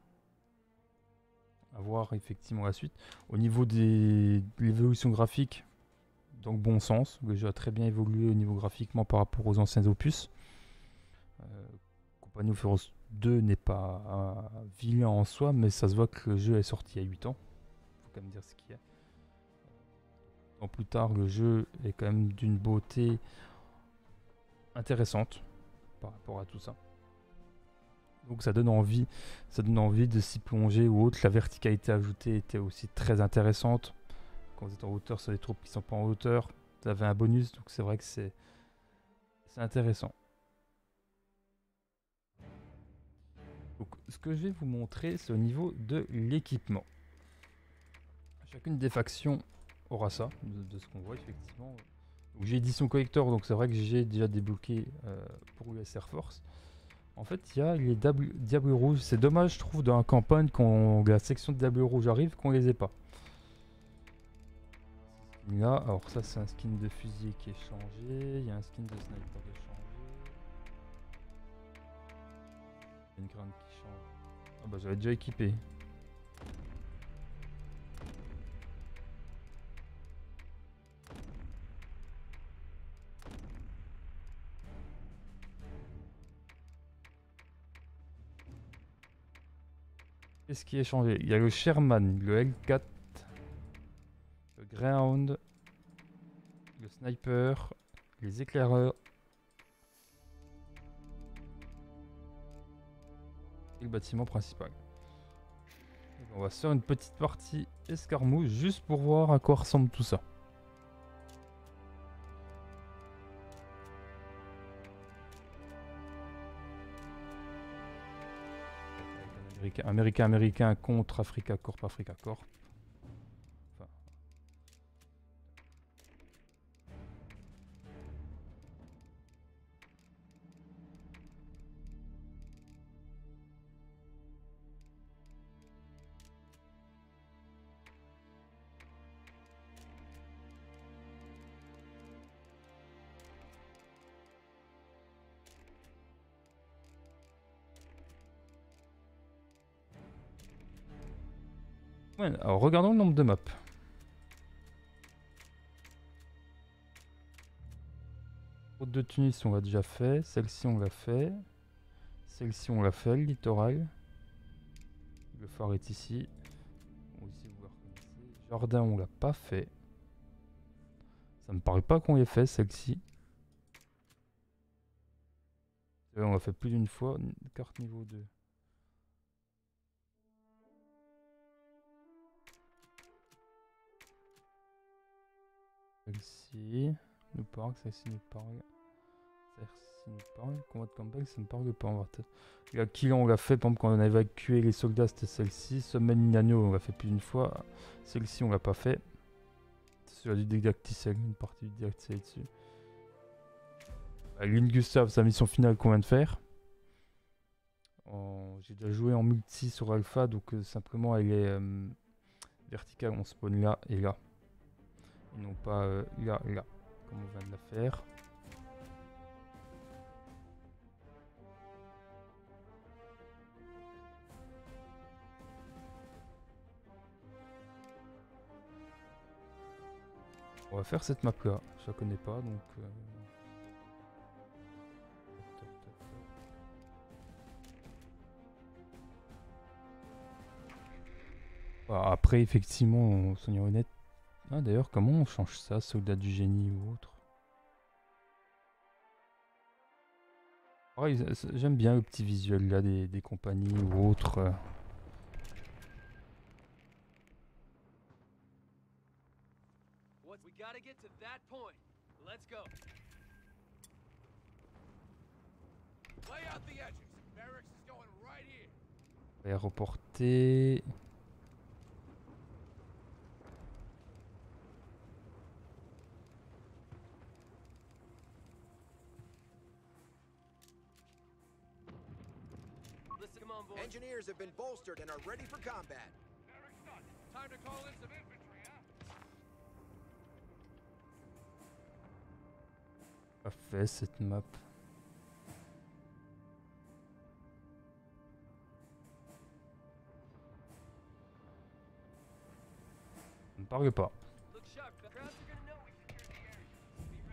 à voir effectivement la suite. Au niveau de l'évolution graphique, dans le bon sens, le jeu a très bien évolué au niveau graphiquement par rapport aux anciens opus. Compagnie of Heroes 2 n'est pas vilain en soi, mais ça se voit que le jeu est sorti il y a 8 ans. Faut quand même dire ce qu'il y a. En plus tard, le jeu est quand même d'une beauté intéressante par rapport à tout ça. Donc ça donne envie de s'y plonger ou autre. La verticalité ajoutée était aussi très intéressante. Quand vous êtes en hauteur sur des troupes qui ne sont pas en hauteur, vous avez un bonus, donc c'est vrai que c'est intéressant. Donc, ce que je vais vous montrer, c'est au niveau de l'équipement. Chacune des factions aura ça, de ce qu'on voit effectivement. J'ai édition collector, donc c'est vrai que j'ai déjà débloqué pour US Air Force. En fait, il y a les Diables Rouges. C'est dommage, je trouve, dans la campagne, quand la section de Diables Rouges arrive, qu'on les ait pas. Là, alors ça, c'est un skin de fusilier qui est changé. Il y a un skin de sniper de changé. Il y a une grande qui change. Ah bah, j'avais déjà équipé. Qu'est-ce qui est changé? Il y a le Sherman, le L4, le Greyhound, le Sniper, les éclaireurs et le bâtiment principal. On va se faire une petite partie escarmouche juste pour voir à quoi ressemble tout ça. Américain contre Africa Corp. Enfin. Ouais, alors regardons le nombre de maps. Route de Tunis, on l'a déjà fait. Celle-ci, on l'a fait. Celle-ci, on l'a fait. Le littoral. Le phare est ici. Bon, ici, vous le reconnaissez. Jardin, on l'a pas fait. Ça me paraît pas qu'on l'ait fait, celle-ci. On l'a fait plus d'une fois. Carte niveau 2. Celle-ci nous parle, celle-ci nous parle. Celle-ci nous parle. Combat de campagne, ça me parle pas. La kill, on l'a fait, par exemple, quand on a évacué les soldats, c'était celle-ci. Sommet Nino, on l'a fait plus d'une fois. Celle-ci, on l'a pas fait. C'est celui du Didacticel, une partie du Didacticel dessus. Lynn Gustav, sa mission finale qu'on vient de faire. J'ai déjà joué en multi sur Alpha, donc simplement elle est verticale, on spawn là et là. Et non pas là, comme on vient de la faire. On va faire cette map là, je la connais pas donc... Après effectivement, soyons honnêtes. Ah d'ailleurs, comment on change ça, soldat du génie ou autre? Ouais, j'aime bien le petit visuel là des compagnies ou autres. On va reporter. Engineers have been bolstered and are ready for combat. Time to call in some infantry, huh? Pas fait cette map. Ça me parle pas.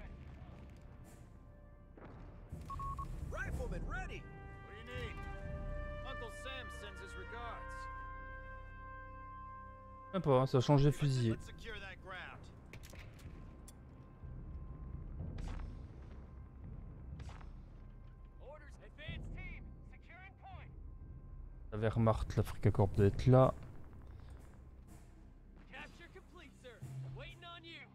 Rifleman ready. What do you need? Boss's regards. Même pas, hein, ça a changé fusillé. Let's secure that ground. Orders, advance team, securing point. La Wehrmacht, l'Africa Corp doit être là. Capture complete, sir. Waiting on you.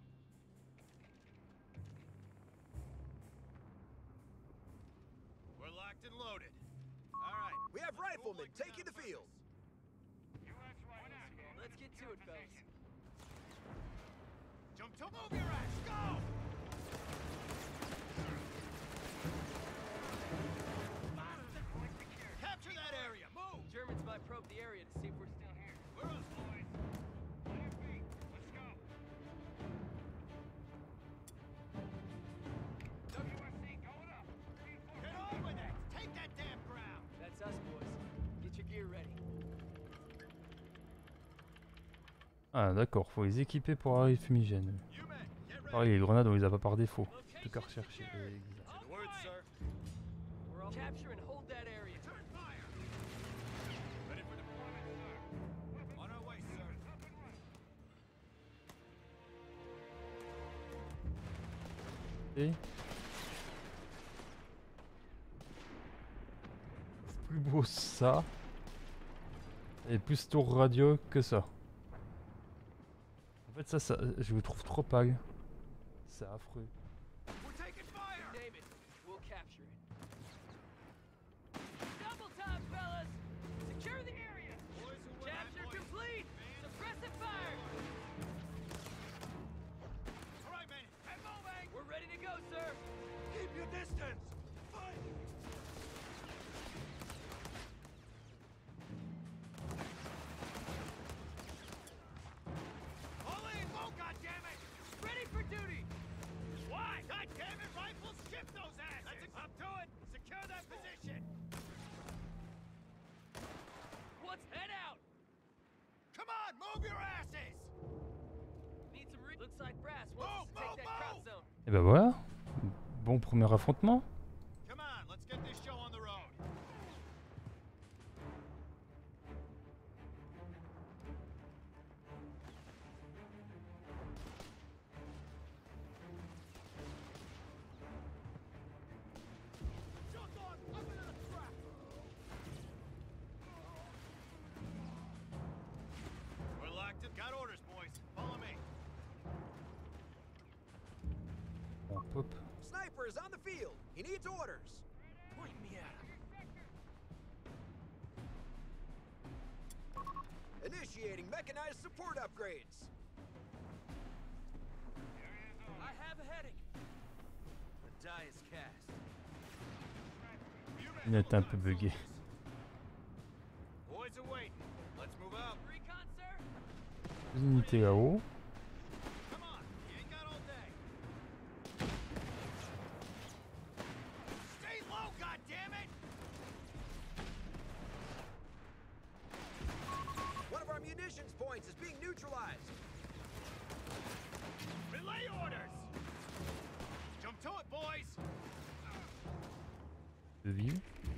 We're locked and loaded. All right. We have riflemen taking the field. Let's get to it, fellas. Jump to move your ass. Go! Capture that area. Move. Germans might probe the area to see if we're still here. We're up, boys. On your feet. Let's go. WSC going up. Get on with it. Take that damn ground. That's us, boys. Get your gear ready. Ah d'accord, faut les équiper pour arriver fumigène. You men, get ready. Pareil, les grenades on les a pas par défaut. Plus qu'à rechercher. The word, sir. We're all capture and hold that area. Turn fire. Ready for deployment, sir. On our way, sir. Et plus beau ça. Et plus tour radio que ça. En fait ça, je le trouve trop pâle. C'est affreux. We're taking fire. Name it. We'll capture it. Double time, fellas! Secure the area! Boys away. Capture Boys. complete! Suppressive fire! All right, men. Head moving. We're ready to go, sir! Keep your distance. Fight. Pauline, move, goddammit! Ready for duty! Why? Goddammit, rifles, shift those asses! Up to it! Secure that position! Let's head out! Come on, move your asses! Need some looks like brass wants us to take that crowd zone. Et bah voilà. Bon premier affrontement. Come on, let's get this show on the road. We're locked in. Got orders, boys. Follow me. On pop. Sniper is on the field. He needs orders. Point me at him. Initiating mechanized support upgrades. I have a headache. The die is cast. Il est un peu bugué. Boys are waiting. Let's move out. Recon, sir? Deux unités là-haut. Come on, you ain't got all day. Stay low, goddammit! One of our munitions points is being neutralized. Relay orders! Jump to it, boys! De vie.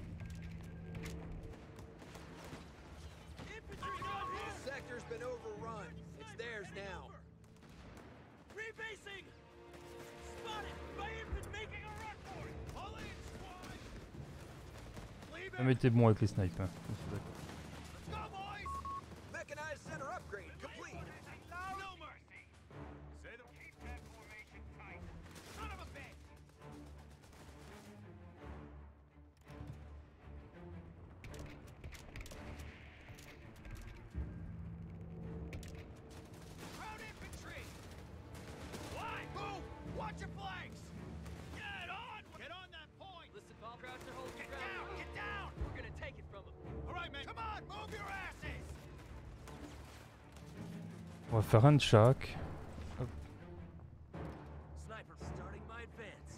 This sector's been overrun. It's theirs now. Rebasing! Spotted! My infant making a run for it! Pauline squad! Leave Ça it! m'était bon avec les snipes. Hein. Je suis d'accord. Let's go, boys! Mechanized center upgrade complete. No mercy! Say the... Keep that formation tight. Son of a bitch! Crowd infantry! Why? Move! Watch your flanks! Get on! Get on that point! Listen, Bob Crouch are holding Get ground. down! Get down! We're gonna take it from them. All right, men. Come on! Move your asses! On va faire un de chaque. Hop. Sniper starting my advance.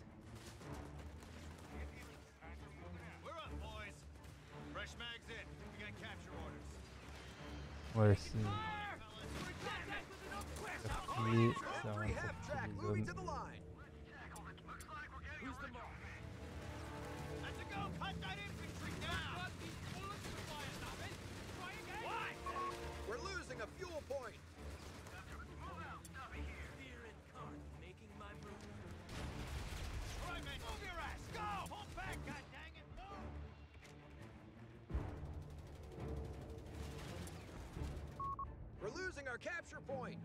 We're up, boys. Fresh mags in. We got capture orders. Ouais, c'est. Fire! We're in contact with an open Appuyé, ça Every rentre half track les moving hommes. to the line. Who's the mark? Let's go! Cut that infantry down! our capture point.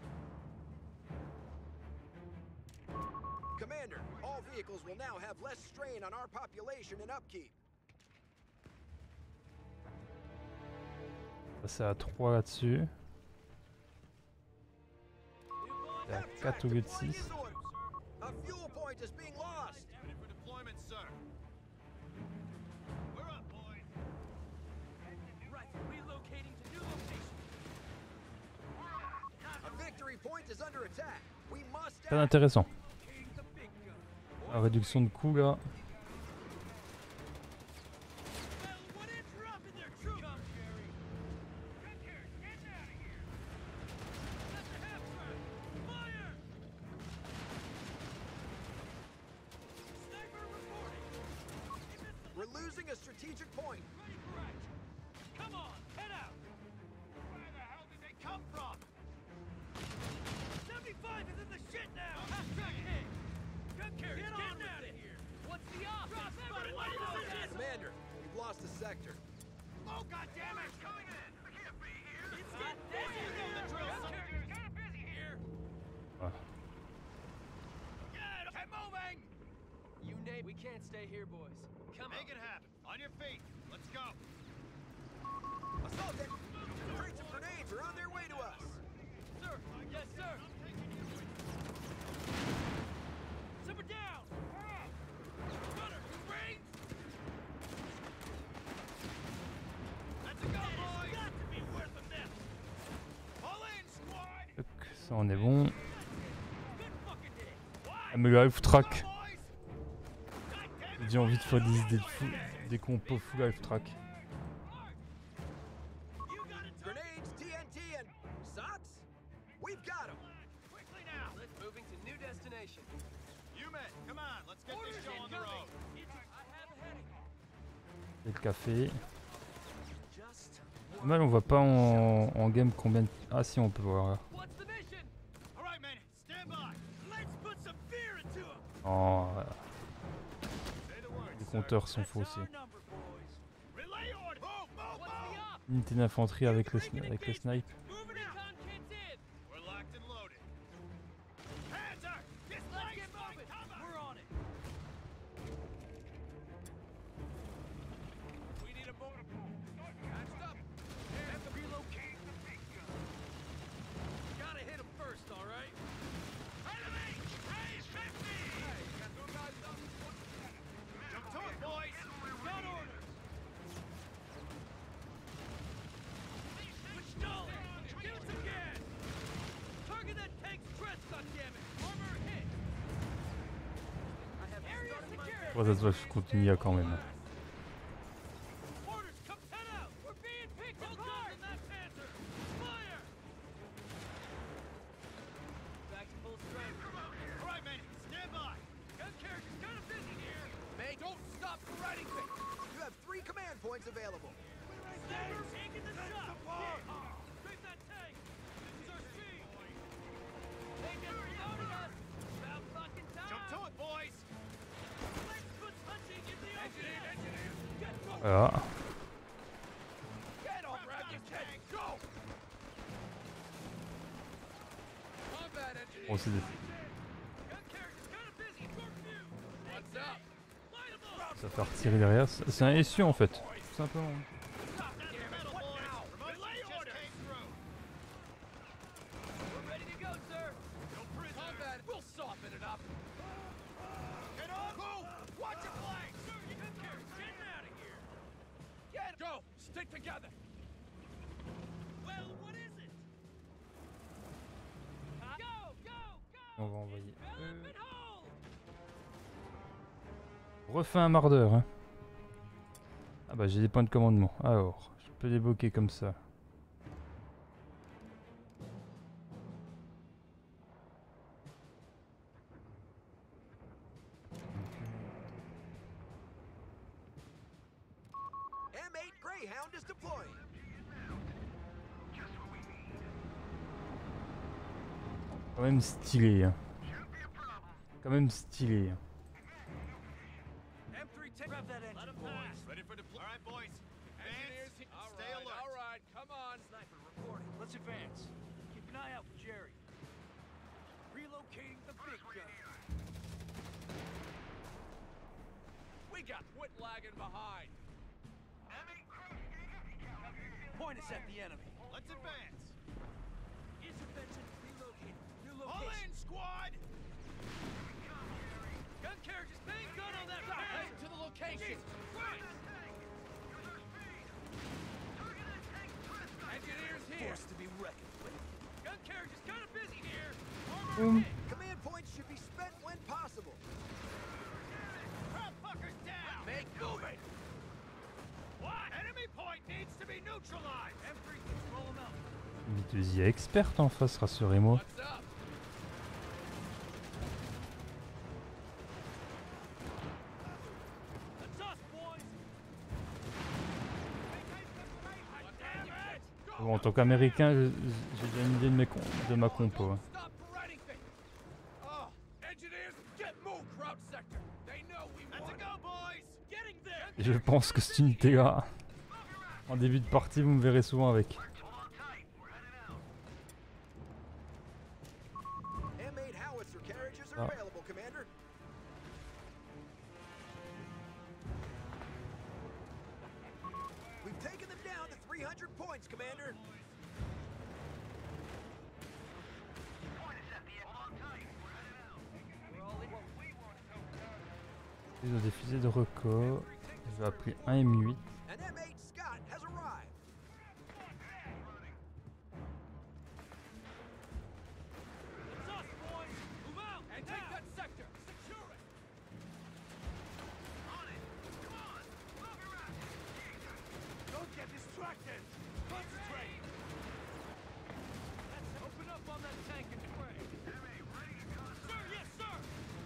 Commander, all vehicles will now have less strain on our population and upkeep. Passer à 3 là-dessus. Et à 4 au lieu de 6. A fuel point is being lost. Ready for deployment, sir. We're up, boys. Rifle relocating to new location. A victory point is under attack. We must Très act. intéressant. La réduction de coûts là. We're losing a strategic point. Come on, head out. Where the hell did they come from? 75 is in the shit now. Half-track hit. Gun carriers, get out of here. What's the offense? Commander, we've lost a sector. Oh, goddammit! It's coming in! I can't be here! It's not this. You know the drill, Gun son. carriers, kind of busy here. Get him moving! You name. We can't stay here, boys. Come Make it happen. On your feet. Let's go. Assault it! Crates of grenades are on their way to us. Sir, yes, sir. Simmer down. Gunner, you ready? Let's go, boys! Got to be worth a miss. Pull in, squad! Toc, ça on est bon. Good fucking hit. Améliorer le track. J'ai envie de faire des compos full life track. Grenades, TNT, and socks? We've got them. Quickly now. Let's moving to new destination. You men, come on. Let's get this show on the road. I have a heading. Et le café. Mal, on voit pas en game combien de... Ah si, on peut voir là. What's the mission? All right, men. Stand by. Let's put some fear into him. Oh, Say the words, les sir. compteurs sont faux aussi. Number, boys. Relay order. Move, move, What's the move! op? Unité d'infanterie avec les snipes. Moving recon kids in. We're locked and loaded. Panzer! This Let's light's get my moving. cover! We're on it. We need a motor pool. Patched up. Have to relocate the big gun. Gotta hit him first, all right? Enemy! Phase 50! Hey, got no guys up. Jump to it, boys! Gun order. We're stalling. Give it some gas. Target that tank's crest, goddammit. Armor hit. I have area secure. Ouais, ça se voit que je continue quand même. Orders, come head out. We're being picked apart. In that Panther. Fire. Back to full strength. All right, men. Stand by. Gun carriers kind of busy here. May, don't stop for writing things. You have 3 command points available. Stay taking the shot. Take that tank. This is our speed. They just promoted us. About fucking time. Jump to it, boys! Let's put punching in the open. Get going. Voilà. Get on, grab your tank. Go. Combat engineer. Bon, c'est des... Gun carriers kind of busy. Short view. What's up? Light 'em up. Ça fait retirer derrière. C'est un SU en fait. Tout simplement. Stop that metal, boys. Relay order. We're ready to go, sir. No prisoners. Combat. We'll soften it up. Get on! Move! Watch your flank! Sir, you gun carriers, get out of here. Get go. Stick together. Well, what is it? Go, go, go. On va envoyer. Develop and hold. Refais un mardeur. Hein. Ah bah j'ai des points de commandement. Alors, je peux débloquer comme ça. M8 Greyhound is deploying. Quand même stylé. Hein. Quand même stylé. Hein. M3, rev that engine, boys. Ready for deploy. All right, boys. Engineers, Advance. Stay alert. All right, come on. Sniper reporting. Let's advance. an eye out for Jerry. Relocating the big gun. We got quit lagging behind. Point us at the enemy. Let's advance. Intervention relocated. New All location. in, squad! Gun carriages, main gun on that van. Heading to the location. Jesus Christ! Engineers here. Forced to be reckoned with. Gun carriages kind of busy here. Armor in. Command points should be spent when possible. Crap fuckers down! Make moving. What? Enemy point needs to be neutralized! M3, roll them out. Une deuxième experte en face, rassurez-moi. What's up? That's us, boys. Bon, en tant qu'américain, j'ai déjà une idée de ma compo. Hein. Stop for anything. Oh, engineers, get moved, Crouch sector. They know we want it. Let's go, boys! Getting there! Et je pense que cette unité-là, en début de partie, vous me verrez souvent avec. M8 howitzer carriages are Ah. available, Commander. We've taken them down to 300 points, Commander. Ils ont des fusées de record. J'ai appris un M8. An M8 Scott has arrived. It's us, boys. Move out and take that sector. Secure it. On it. Come on. Move around. Don't get distracted. Concentrate. Let's open up on that tank and spray. Sir, yes, sir.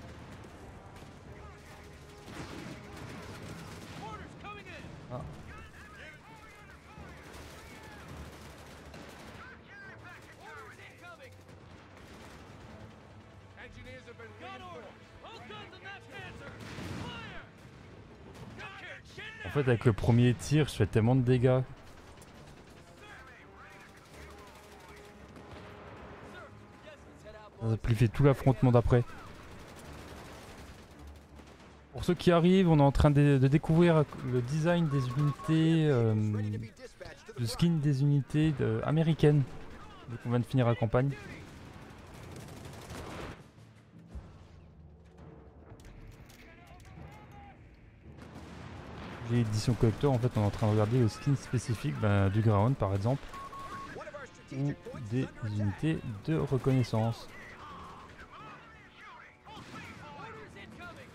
Orders coming in. Ah. Orders incoming. Engineers have been got orders. All guns on that Panzer. Fire. Gun carriage, get En fait, avec le premier tir, je fais tellement de dégâts. Ça amplifie tout l'affrontement d'après. Pour ceux qui arrivent, on est en train de découvrir le design des unités, le skin des unités américaines. Donc on vient de finir la campagne. Les éditions collector, en fait, on est en train de regarder le skin spécifique du Ground par exemple, ou des unités de reconnaissance. orders incoming.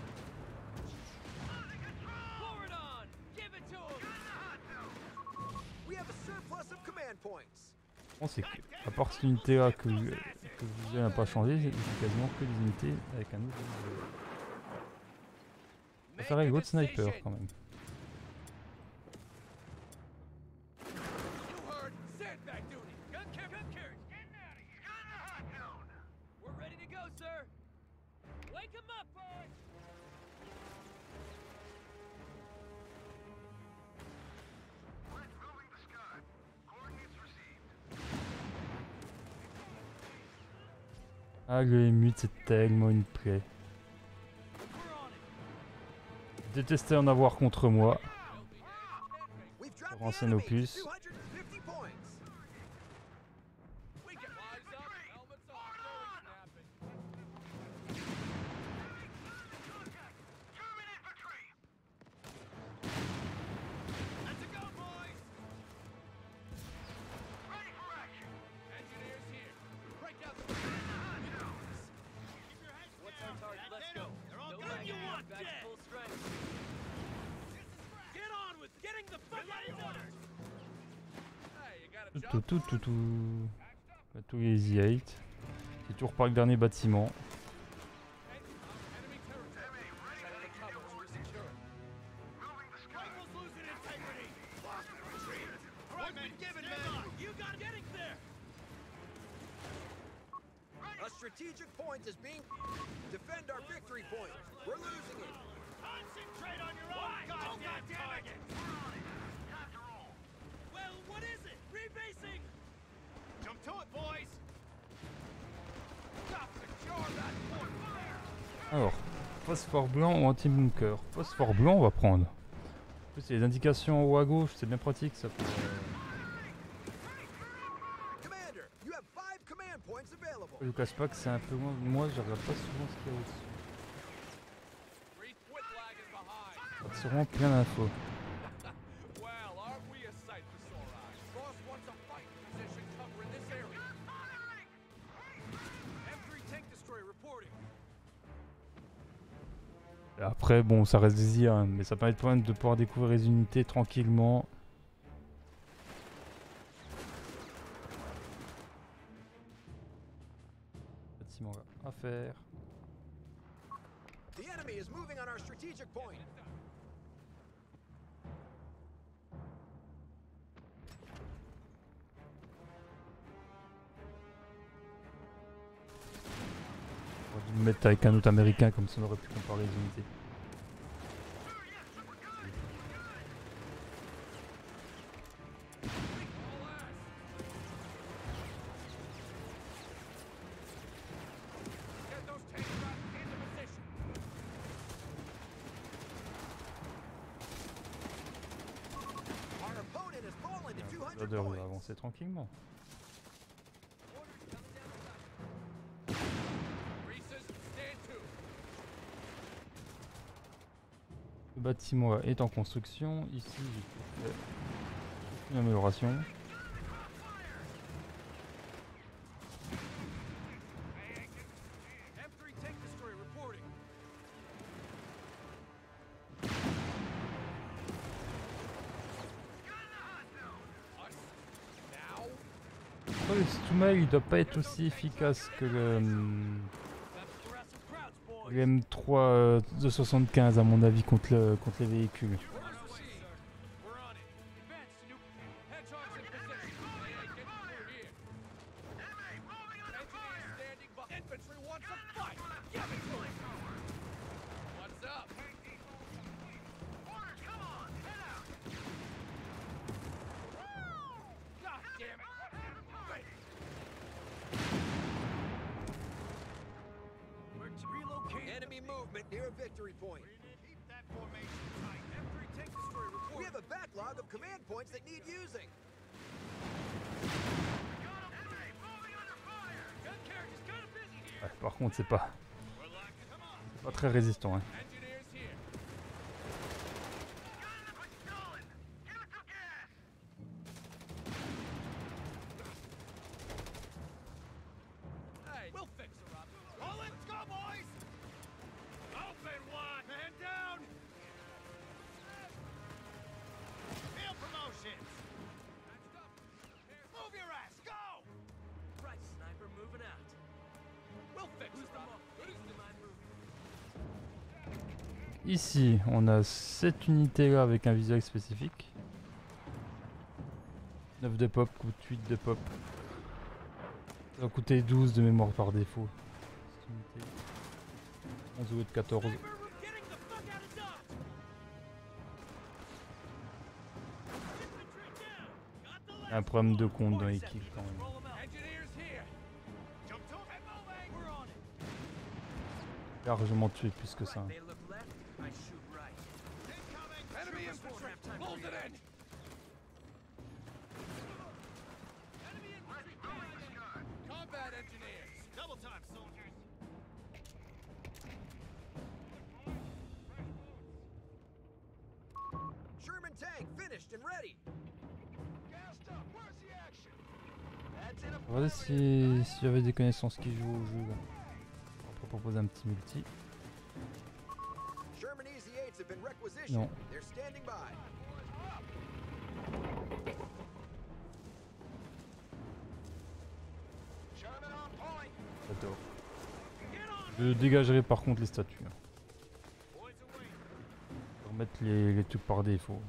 Forward on. Give it to him. We have a surplus of command points. Bon, c'est qu'à part cette unité là que vous n'avez pas changé, c'est quasiment que des unités avec un autre. Je préférais le Gold Sniper quand même. You heard. Sandbag duty. Gun carriage. We're ready to go, sir. Wake 'em up, boys. Ah, le M8 c'est tellement une plaie. Détestais en avoir contre moi. We've dropped Pour the ancien enemy opus. 250 points. We can rise up. Helmets on. Snapping. Let's go, boys! Ready for action. Engineers here. Break out the What's our target? Let's go. They're all No gone. lag. You want Back to dead. full strength. Get on with getting the fuck out of orders. Hey, you got a job? Tous les Easy 8. J'ai toujours pas le dernier bâtiment. Enemy territory. Check the covers. We're secure. Rifles losing integrity! Lost and retreat! Right, man, given, man! You got getting there! A strategic point is being... Defend our victory point. We're losing it. Concentrate on your own goddamn target! Well, what is it? Rebasing! Jump to it, boys! Phosphore blanc ou anti-bunker. Phosphore blanc, on va prendre. En plus, il y a les indications en haut à gauche, c'est bien pratique ça. Pour, Commander, you have 5 command points available. Je vous cache pas que c'est un peu loin. Moi, je regarde pas souvent ce qu'il y a au-dessus. Il y a sûrement plein d'infos. Well, aren't we a sight for sore eyes? Frost wants a fighting position covering this area. M3 tank destroyer reporting. Et après, bon, ça reste des IA, hein, mais ça permet de pouvoir découvrir les unités tranquillement. Bâtiment à faire. The enemy is moving on our strategic point. On va le mettre avec un autre américain comme ça on aurait pu comparer les unités. Get those tanks back into position. Our opponent has fallen to 200 L'odeur points. va avancer tranquillement. Reese's, stand to. Le bâtiment est en construction. Ici, j'ai fait une amélioration. M3 tank destroyer reporting. Oh, le Stumail il doit pas être aussi efficace que le M3 de 75 à mon avis contre les véhicules. We're on it. Advance to new. Hedgehog's in position. They ain't getting through here. Engineers standing by. Infantry wants a fight. Give it to him. What's up? Orders, come on, head out. God damn it. We're to relocate. Enemy movement near a victory point. Keep that formation tight. M3 tank destroyer We reporting. have a backlog of command points that need using. Gun carriers kind of busy here. Ouais, par contre, c'est pas très résistant. Hein. Engineers here. Hey, we'll fix her up. Oh, let's go, boys! Open one! Man down! Field promotions! Move your ass! Go! Right, sniper moving out. We'll fix her up. Who's the man moving? Ici, on a cette unité là avec un visuel spécifique. 9 de pop coûte 8 de pop. Ça va coûter 12 de mémoire par défaut. Cette unité. 11 au lieu de 14. Getting the fuck out of Dodge! Infantry down! Got the Il y a un problème de compte dans l'équipe quand même. roll 'em out. Engineers here. Jump to it! We're on it. Largement tué plus que ça. They look left, I shoot right. Incoming! Enemy infantry. Close it in. Combat engineers. Double time, soldiers! Sherman tank finished and ready. Gassed up. Where's the action? That's in a Regardez si j'avais des connaissances qui jouent au jeu là. On peut proposer un petit multi. Sherman Easy 8s have been requisitioned. Non. They're standing by. Sherman on point. J'adore. Je dégagerai par contre les statues. Hein. Boys away! Pour mettre les trucs par défaut.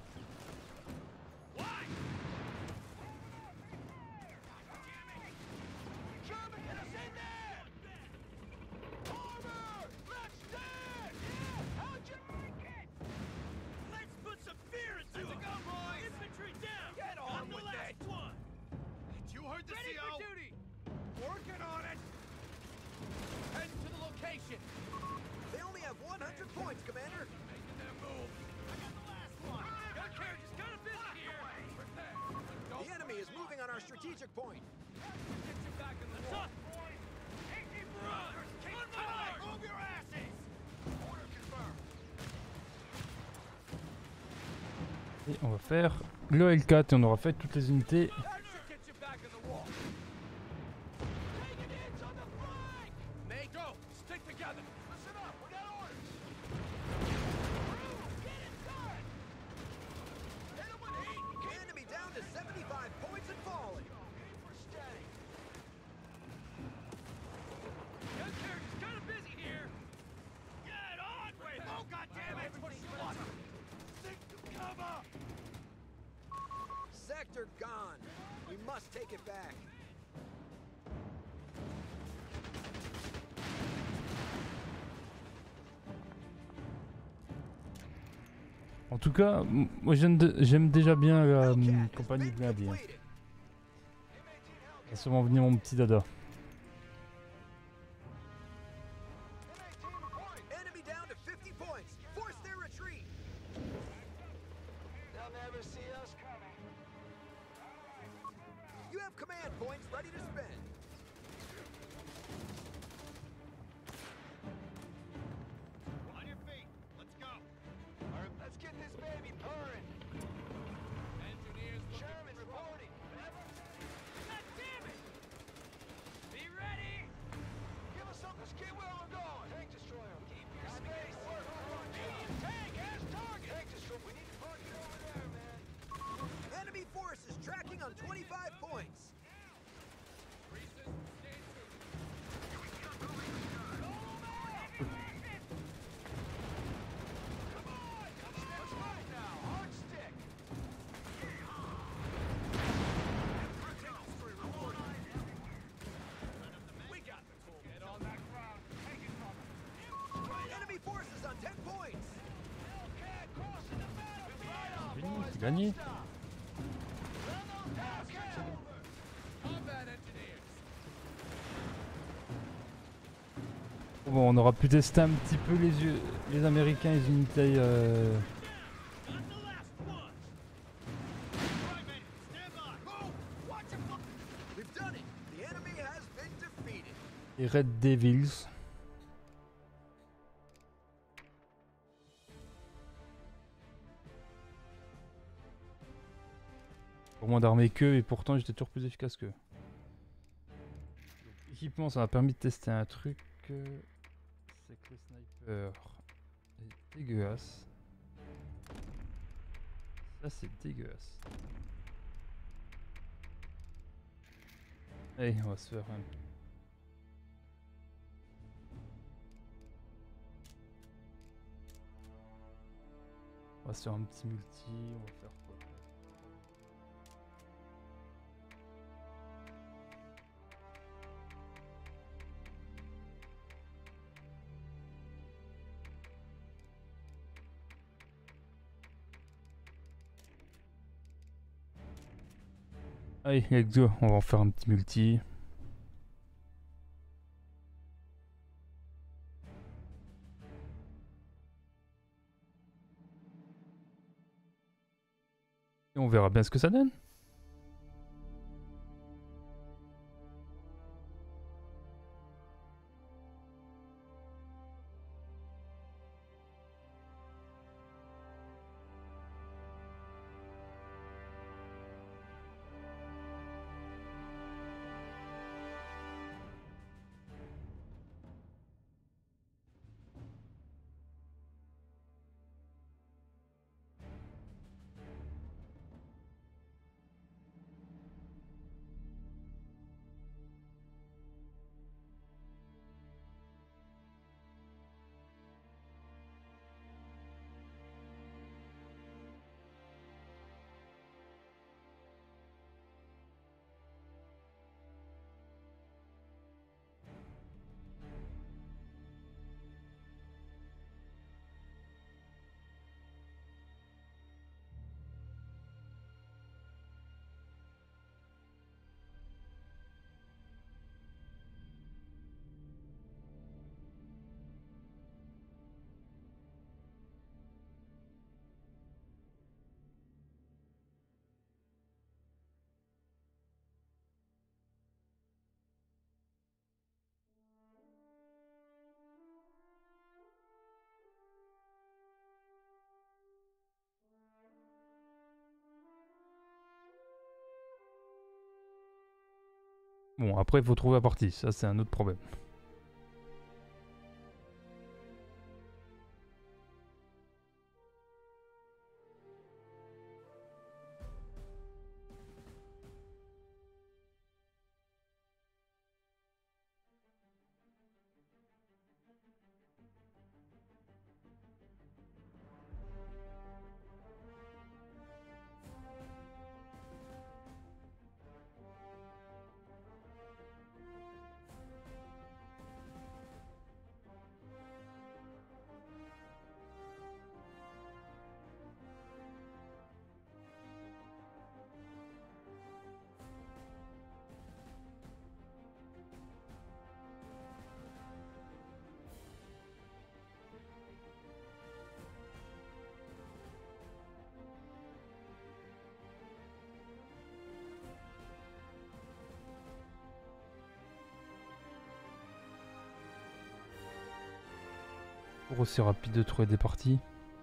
Sherman, get us in there! Armor! Let's stand! How'd you like it? Let's put some fear into Let's them. go, boys! Infantry down! Get on Got the with last it. one! You heard the Ready CO! for duty! Working on it. Heading to the location. They only have 100 points, Commander. Making that move. I got the last one. Got carriages kind of busy here. The enemy is moving on our strategic point. Get you back in the war. Run! On my mark! Move your asses! Order confirmed. Et on va faire le L4 et on aura fait toutes les unités. That should get you back in the war. Taking hits on the flank! May go! Stick together! Listen up! We got orders! Get inside! Hit him with heat! Enemy down to 75 points and falling. We're steady. Gun carriage's kind of busy here. Get on with it! Oh, goddammit! What do you want? Stick to cover! Sector gone. We must take it back. En tout cas, moi j'aime déjà bien la compagnie blindée. Hein. Ça va sûrement venir mon petit dada. Enemy down to 50 points. Force their retreat. They'll never see us coming. You have command points ready to spend. On your feet. Let's go. All right, let's get this baby purring. Engineers looking Sherman's reporting. God damn it! Be ready! Give us something to get where we're going. Tank destroyer, keep your space. Medium tank has target. Tank destroyer, we need to park it over there, man. Enemy force is tracking on 25 points. Reese's, stay tuned. Let's ride now. Hard stick. We got the tool. Get on that ground. Take it from him. Enemy forces on 10 points. Hellcat crossing the battlefield. Fini, c'est gagné. Run those Hellcat over. Combat engineers. Bon, on aura pu tester un petit peu les Américains, les unités. Not the last one. Right, men. Stand by. Move. Watch your foot. We've done it. The enemy has been defeated. Les Red Devils. Pour moins d'armées qu'eux, et pourtant j'étais toujours plus efficace qu'eux. Donc, équipement, ça m'a permis de tester un truc. C'est que le sniper est dégueulasse. Ça, c'est dégueulasse. Allez, on va se faire un. On va se faire un petit multi, on va faire quoi? Allez, let's go, on va en faire un petit multi. Et on verra bien ce que ça donne. Bon, après, il faut trouver la partie. Ça, c'est un autre problème. Aussi rapide de trouver des parties.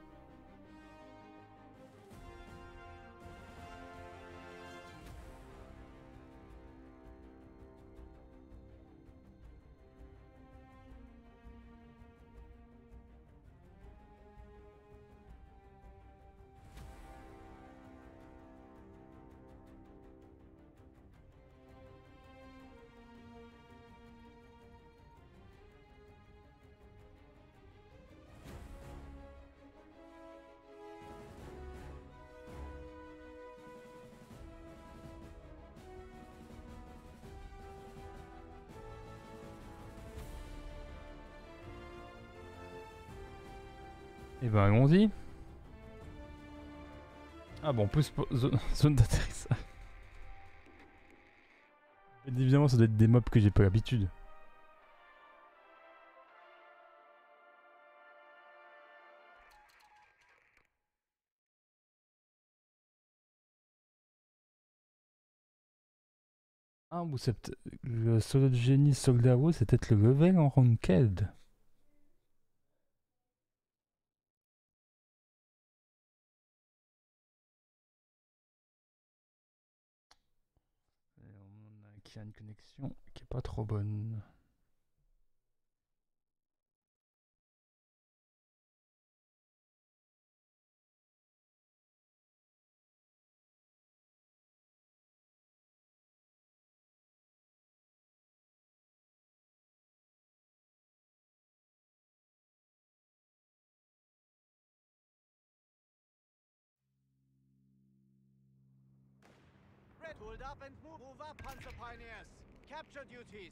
Et ben allons-y. Ah bon, plus zone d'atterrissage. Évidemment, ça doit être des mobs que j'ai pas l'habitude. Ah, ou c'est peut-être le soldat de génie soldat haut, c'est peut-être le level en ranked. On a qui a une connexion qui est pas trop bonne. Tooled up and move up, Panzer Pioneers. Capture duties.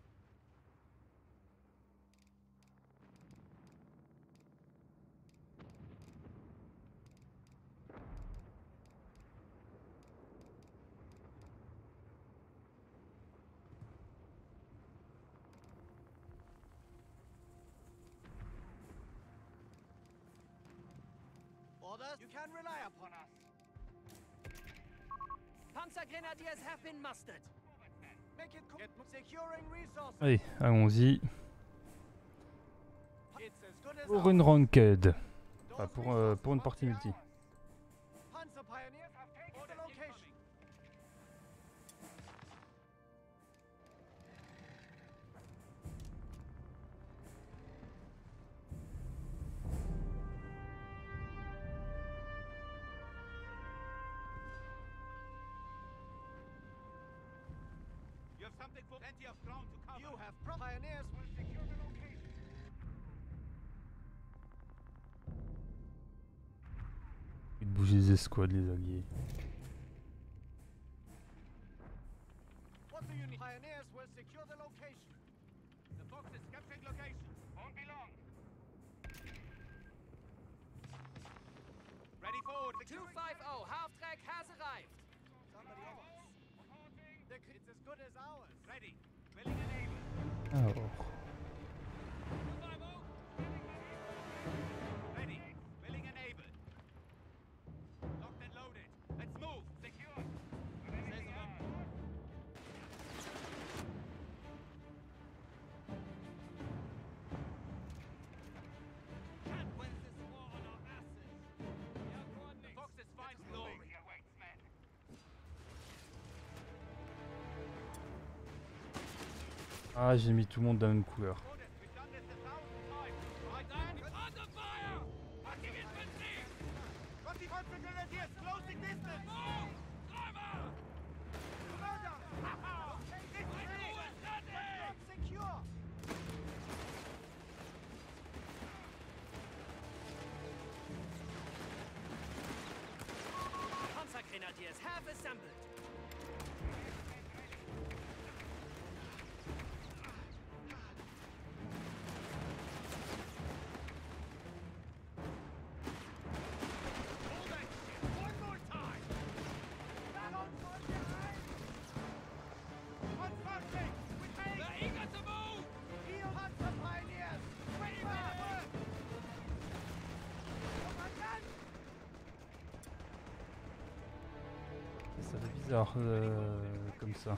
Orders? You can rely upon us. Panzer Grenadiers have been mustered. Make it securing resources. Allez, allons-y. It's as good as Pour une ranked. Enfin, pour une partie multi. Panzer Pioneers have taken the location. You have something for plenty of ground to cover. You have Pioneers will secure the location. Il bouge les escouades, les alliés. What do you need? Pioneers will secure the location. The Fox is capturing location. Won't be long. Ready forward. 250, half-track has arrived. Somebody else. It's as good as ours. Ready. Willing and able. Alors. Ready. Willing and able. Locked and loaded. Let's move. Secure. Can't win this war on our asses. The Fox is fine glory. Ah, j'ai mis tout le monde de la même couleur. Panzergrenadiers have assembled. Ça fait bizarre comme ça.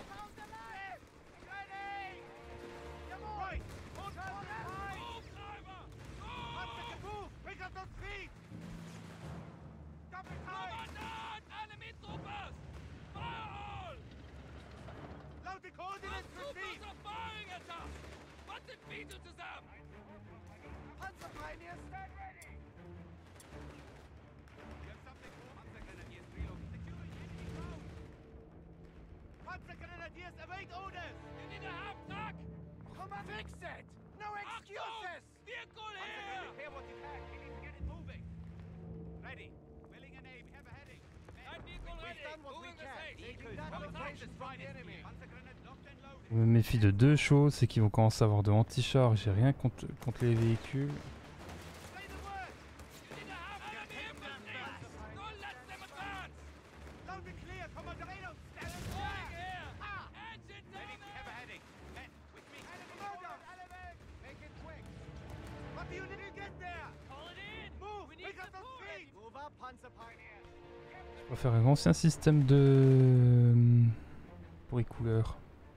Panzergrenadiers await orders! You need a half track! Come on, fix it! No excuses! Vehicle here! Repair what you can. We need to get it moving. Ready. Willing and able. Have a heading. That vehicle ready. We've done what we can. Taking that location from the enemy. Panzergrenade locked and loaded. Je me méfie de deux choses, c'est qu'ils vont commencer à avoir de anti-char. J'ai rien contre les véhicules. On va faire un ancien système de bruit couleur.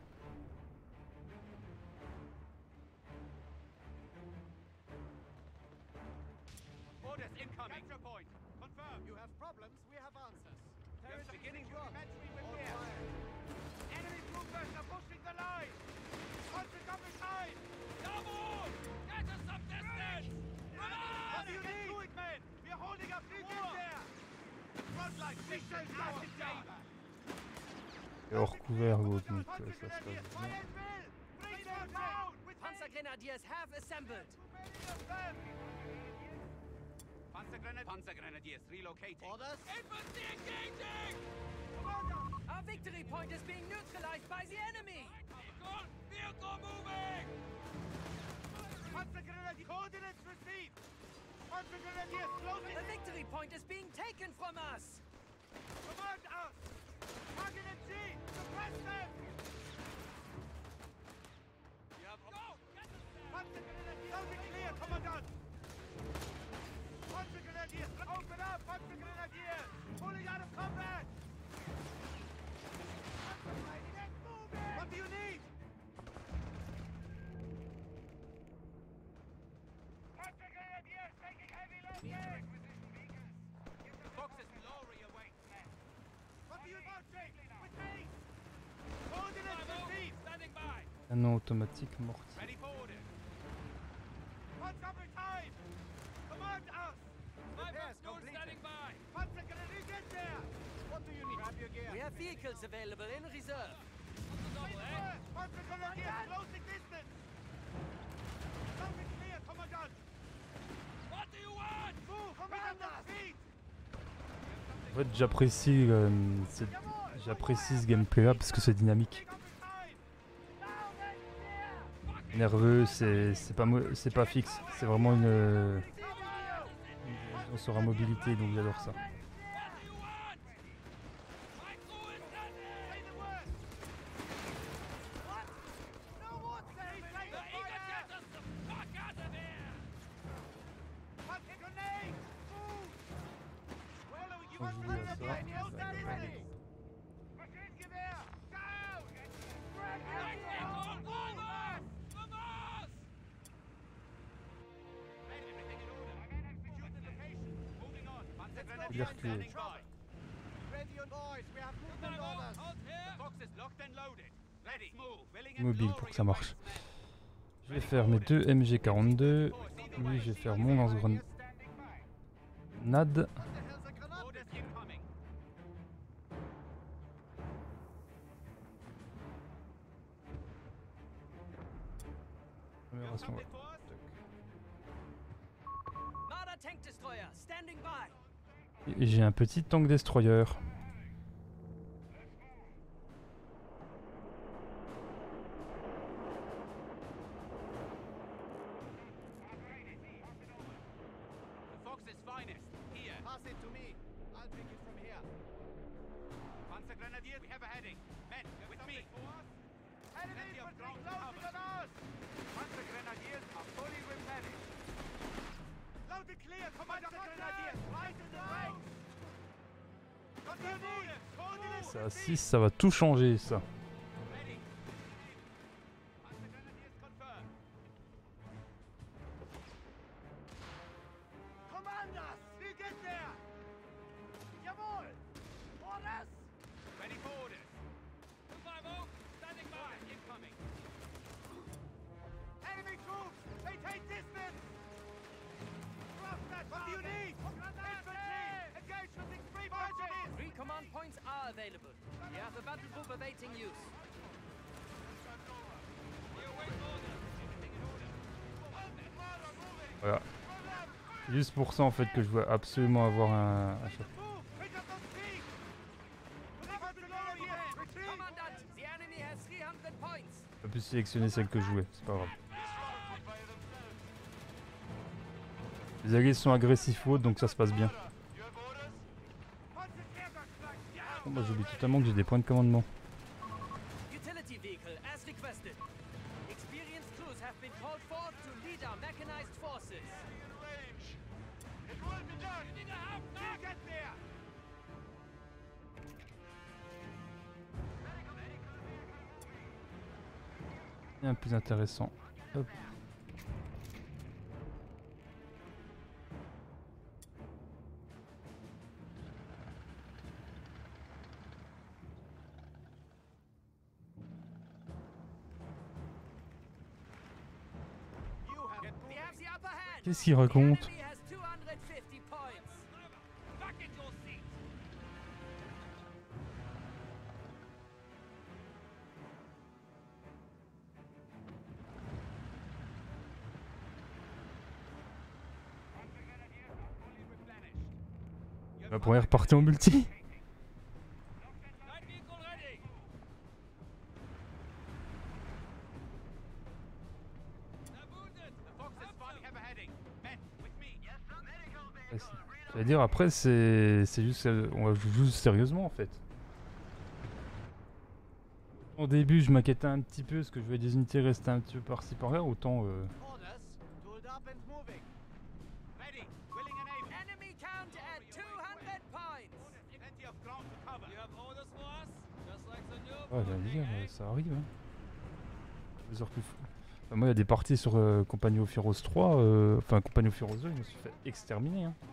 Orders incoming. Capture point. Confirm. You have problems. We have answers. There is beginning to imagery repair. Enemy troopers are pushing the line. Contact up behind. Come on! Get us some distance! Come on! What do you need? Do it, men! We're holding up the war. There. Front line. We shall not it down. Et hors couvert l'autre, donc ça se passe bien. Panzergrenadiers have assembled. Panzergrenadiers relocating. Orders? Infantry engaging! Our victory point is being neutralized by the enemy! Vehicle moving! Panzergrenadier coordinates received! Panzergrenadiers closing! The victory point is being taken from us! Command us! Target at G! Suppress them! Go! Panzergrenadiers! Holding clear, Commandant! Panzergrenadiers! Open up, Panzergrenadiers! Pulling out of combat! What do you need? Panzergrenadiers taking heavy losses! Foxes lorry awaits. What do you want, Jake? With me! Coordinates received! Standing by! Canon automatique mortier. Ready for orders. What's up in time? Command us! Repairs complete. Standing by! Panzergrenadier, get there! What do you need? Grab your gear. We have vehicles available in reserve. Panzergrenadier, closing distance! Something clear, Commandant! What do you want? Move! Command us! Feet! En fait, j'apprécie ce gameplay là parce que c'est dynamique. Nerveux, c'est pas fixe, c'est vraiment une on sera mobilité, donc j'adore ça. Ready on boys, we have movement orders. The box is locked and loaded. mobile pour que ça marche. Je vais faire mes 2 MG42. Lui, je vais faire mon lance-grenade. Et j'ai un petit tank destroyer. Ça à 6, ça va tout changer ça. Voilà. Juste pour ça en fait que je veux absolument avoir un chef. Je peux plus sélectionner celle que je jouais, c'est pas grave. Les alliés sont agressifs ou autres donc ça se passe bien. Bon bah j'oublie totalement que j'ai des points de commandement. Un plus intéressant. Hop. Qu'est-ce qu'il raconte? La première partie en multi. J'allais dire après c'est juste on va jouer sérieusement en fait. Au début je m'inquiétais un petit peu parce que je voyais des unités rester un petit peu par-ci par-là, autant ouais, j'allais dire, ça arrive. Hein. 2 heures plus fou. Enfin, moi, il y a des parties sur Compagnie of Heroes 3, enfin Compagnie of Heroes 2, je me suis fait exterminer. Hein.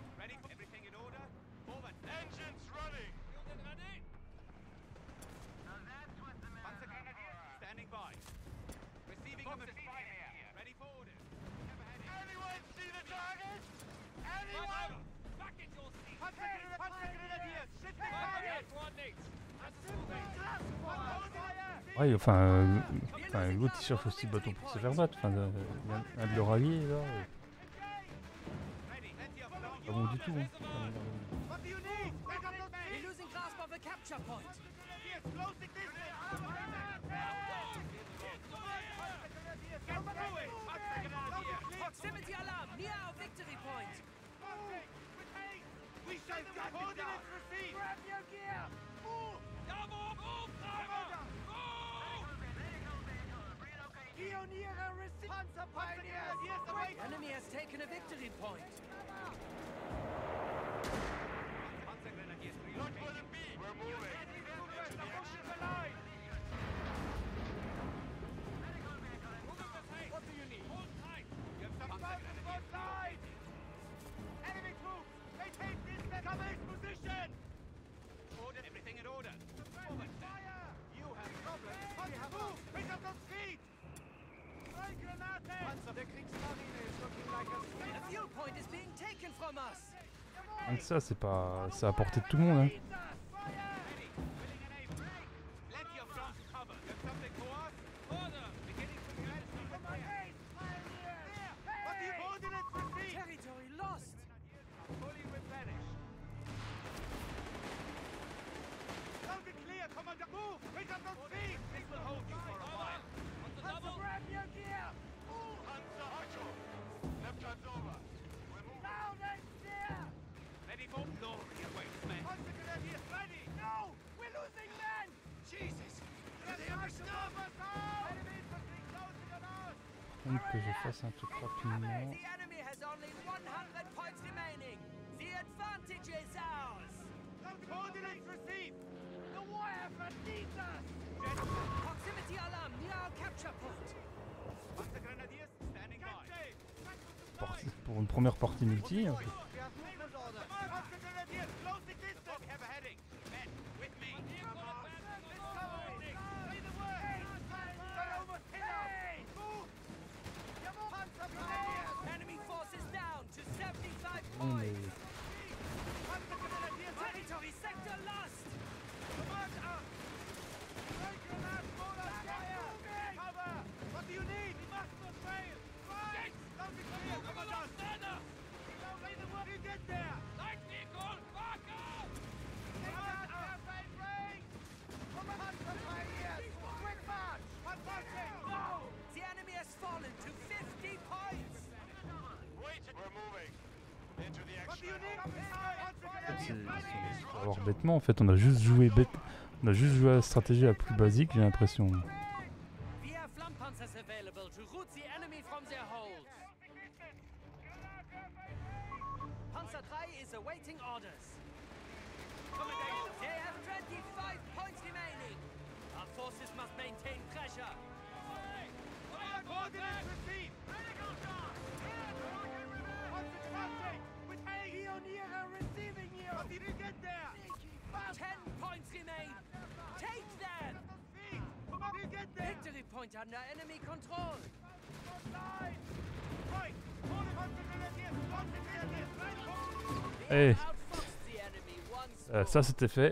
Ouais, enfin l'autre il cherche aussi le bâton pour se faire battre. Enfin, un de leurs alliés là. Pas bon du tout. Hein. Proximity alarm near our victory point. We shall coordinates received. Grab your gear. Move. The enemy has taken a victory point. Look for the beat. We're moving. What do you need? Hold tight. You have some side. Enemy troops. Maintain distance. Cover position. Order everything in order. Forward. Fire. You have problems. Donc ça, c'est pas... C'est à portée de tout le monde, hein. Territory lost! Fully replenished. Sound it clear, Commander. Move! Pick up those feet! This will hold you for a while. Hansa, grab your gear! Hansa, Hacho! Left hand's over. We're moving. Down and steer! Ready for glory awaits, men. Hansa Grenadiers ready! No! We're losing men! Jesus! Can they ever stop us now? Enemy infantry closing on us! Donc que je fasse un truc rapidement. The enemy has only 100 points remaining. The advantage is ours. Coordinates received! The Wirefront needs us. Proximity alarm near our capture point. Hansa Grenadiers standing by. Pour une première partie multi. Hansa Grenadiers closing distance! We have a heading. Men, with me. Come on. Let's cover it. Say the word. They almost hit us. Move! Hansa Grenadiers! Enemy forces down to 75 Bon, mais... points. Territory sector lost. Commander! Take your last bullet, fire! Cover! What do you need? We must not fail! Right! Don't be clear, Commander! Say the word, you get there! Light vehicle, back up! Commander! Break! Hansa Pioneers! Quick march! Advancing! Go! The enemy has fallen to 50 points. Wait! We're moving! Into the action! What do you need? En fait, faut avoir bêtement, en fait, on a juste joué on a juste joué à la stratégie la plus basique, j'ai l'impression. We have Flammpanzers available to rout the enemy from their holds. Panzer III is awaiting orders. They have 25 points remaining. Our forces must maintain pressure. Coordinates received! What's it passing? With Pioneer receiving you! What did you get there? 10 points remain. Take them. What did you get there? Victory point under enemy control. Right! Hold it, Hansa Grenadiers! Hansa Grenadiers! Right! Eh, Outfoxed the enemy once more. ça c'était fait.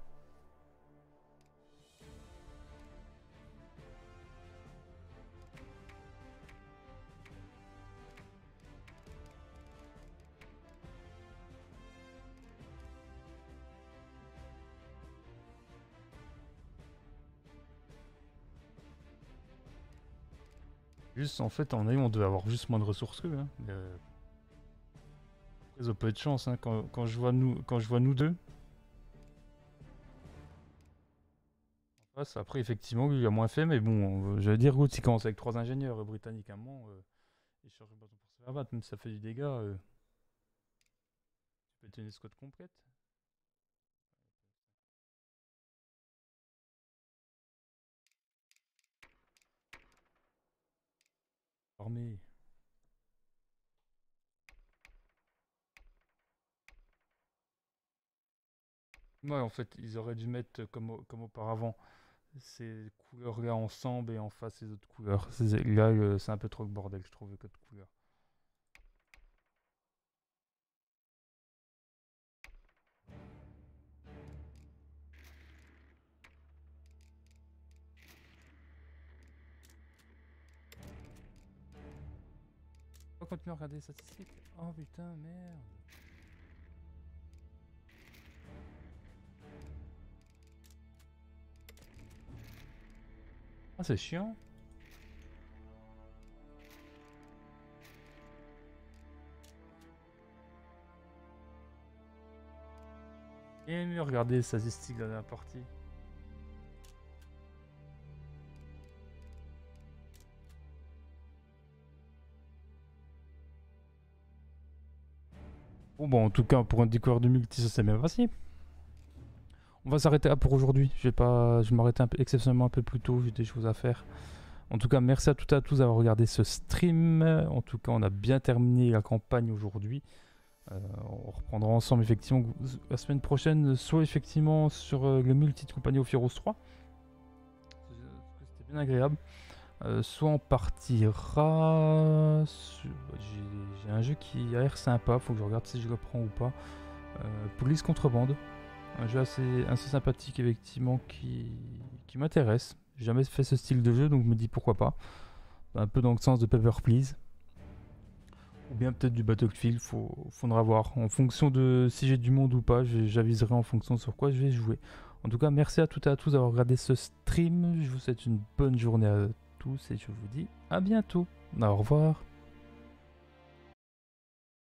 Juste en fait en ayant on devait avoir juste moins de ressources qu'eux. Hein. Ils ont pas eu de chance hein. Quand je vois nous deux. En face, après effectivement lui il a moins fait mais bon j'allais dire Roots il commence avec 3 ingénieurs britanniques à un moment. Il cherche pas pour se faire battre même si ça fait du dégât. Tu peux être une escouade complète. Armée. Ouais, en fait, ils auraient dû mettre comme auparavant ces couleurs-là ensemble et en face les autres couleurs. Là, c'est un peu trop le bordel, je trouve, le code couleur. On va continuer à regarder les statistiques. Oh putain, merde. Ah, c'est chiant. Et mieux regarder les statistiques de la partie. Bon, en tout cas, pour un décor de multi, ça s'est bien passé. On va s'arrêter là pour aujourd'hui. Je vais m'arrêter exceptionnellement un peu plus tôt. J'ai des choses à faire. En tout cas, merci à toutes et à tous d'avoir regardé ce stream. En tout cas, on a bien terminé la campagne aujourd'hui. On reprendra ensemble effectivement la semaine prochaine, soit effectivement sur le multi de Company of Heroes 3. C'était bien agréable. Soit on partira sur... J'ai un jeu qui a l'air sympa, faut que je regarde si je le prends ou pas. Police Contrebande. Un jeu assez sympathique effectivement qui m'intéresse. J'ai jamais fait ce style de jeu donc je me dis pourquoi pas. Un peu dans le sens de Paper Please. Ou bien peut-être du Battlefield, faudra voir. En fonction de si j'ai du monde ou pas, j'aviserai en fonction sur quoi je vais jouer. En tout cas, merci à toutes et à tous d'avoir regardé ce stream. Je vous souhaite une bonne journée à tous et je vous dis à bientôt. Au revoir.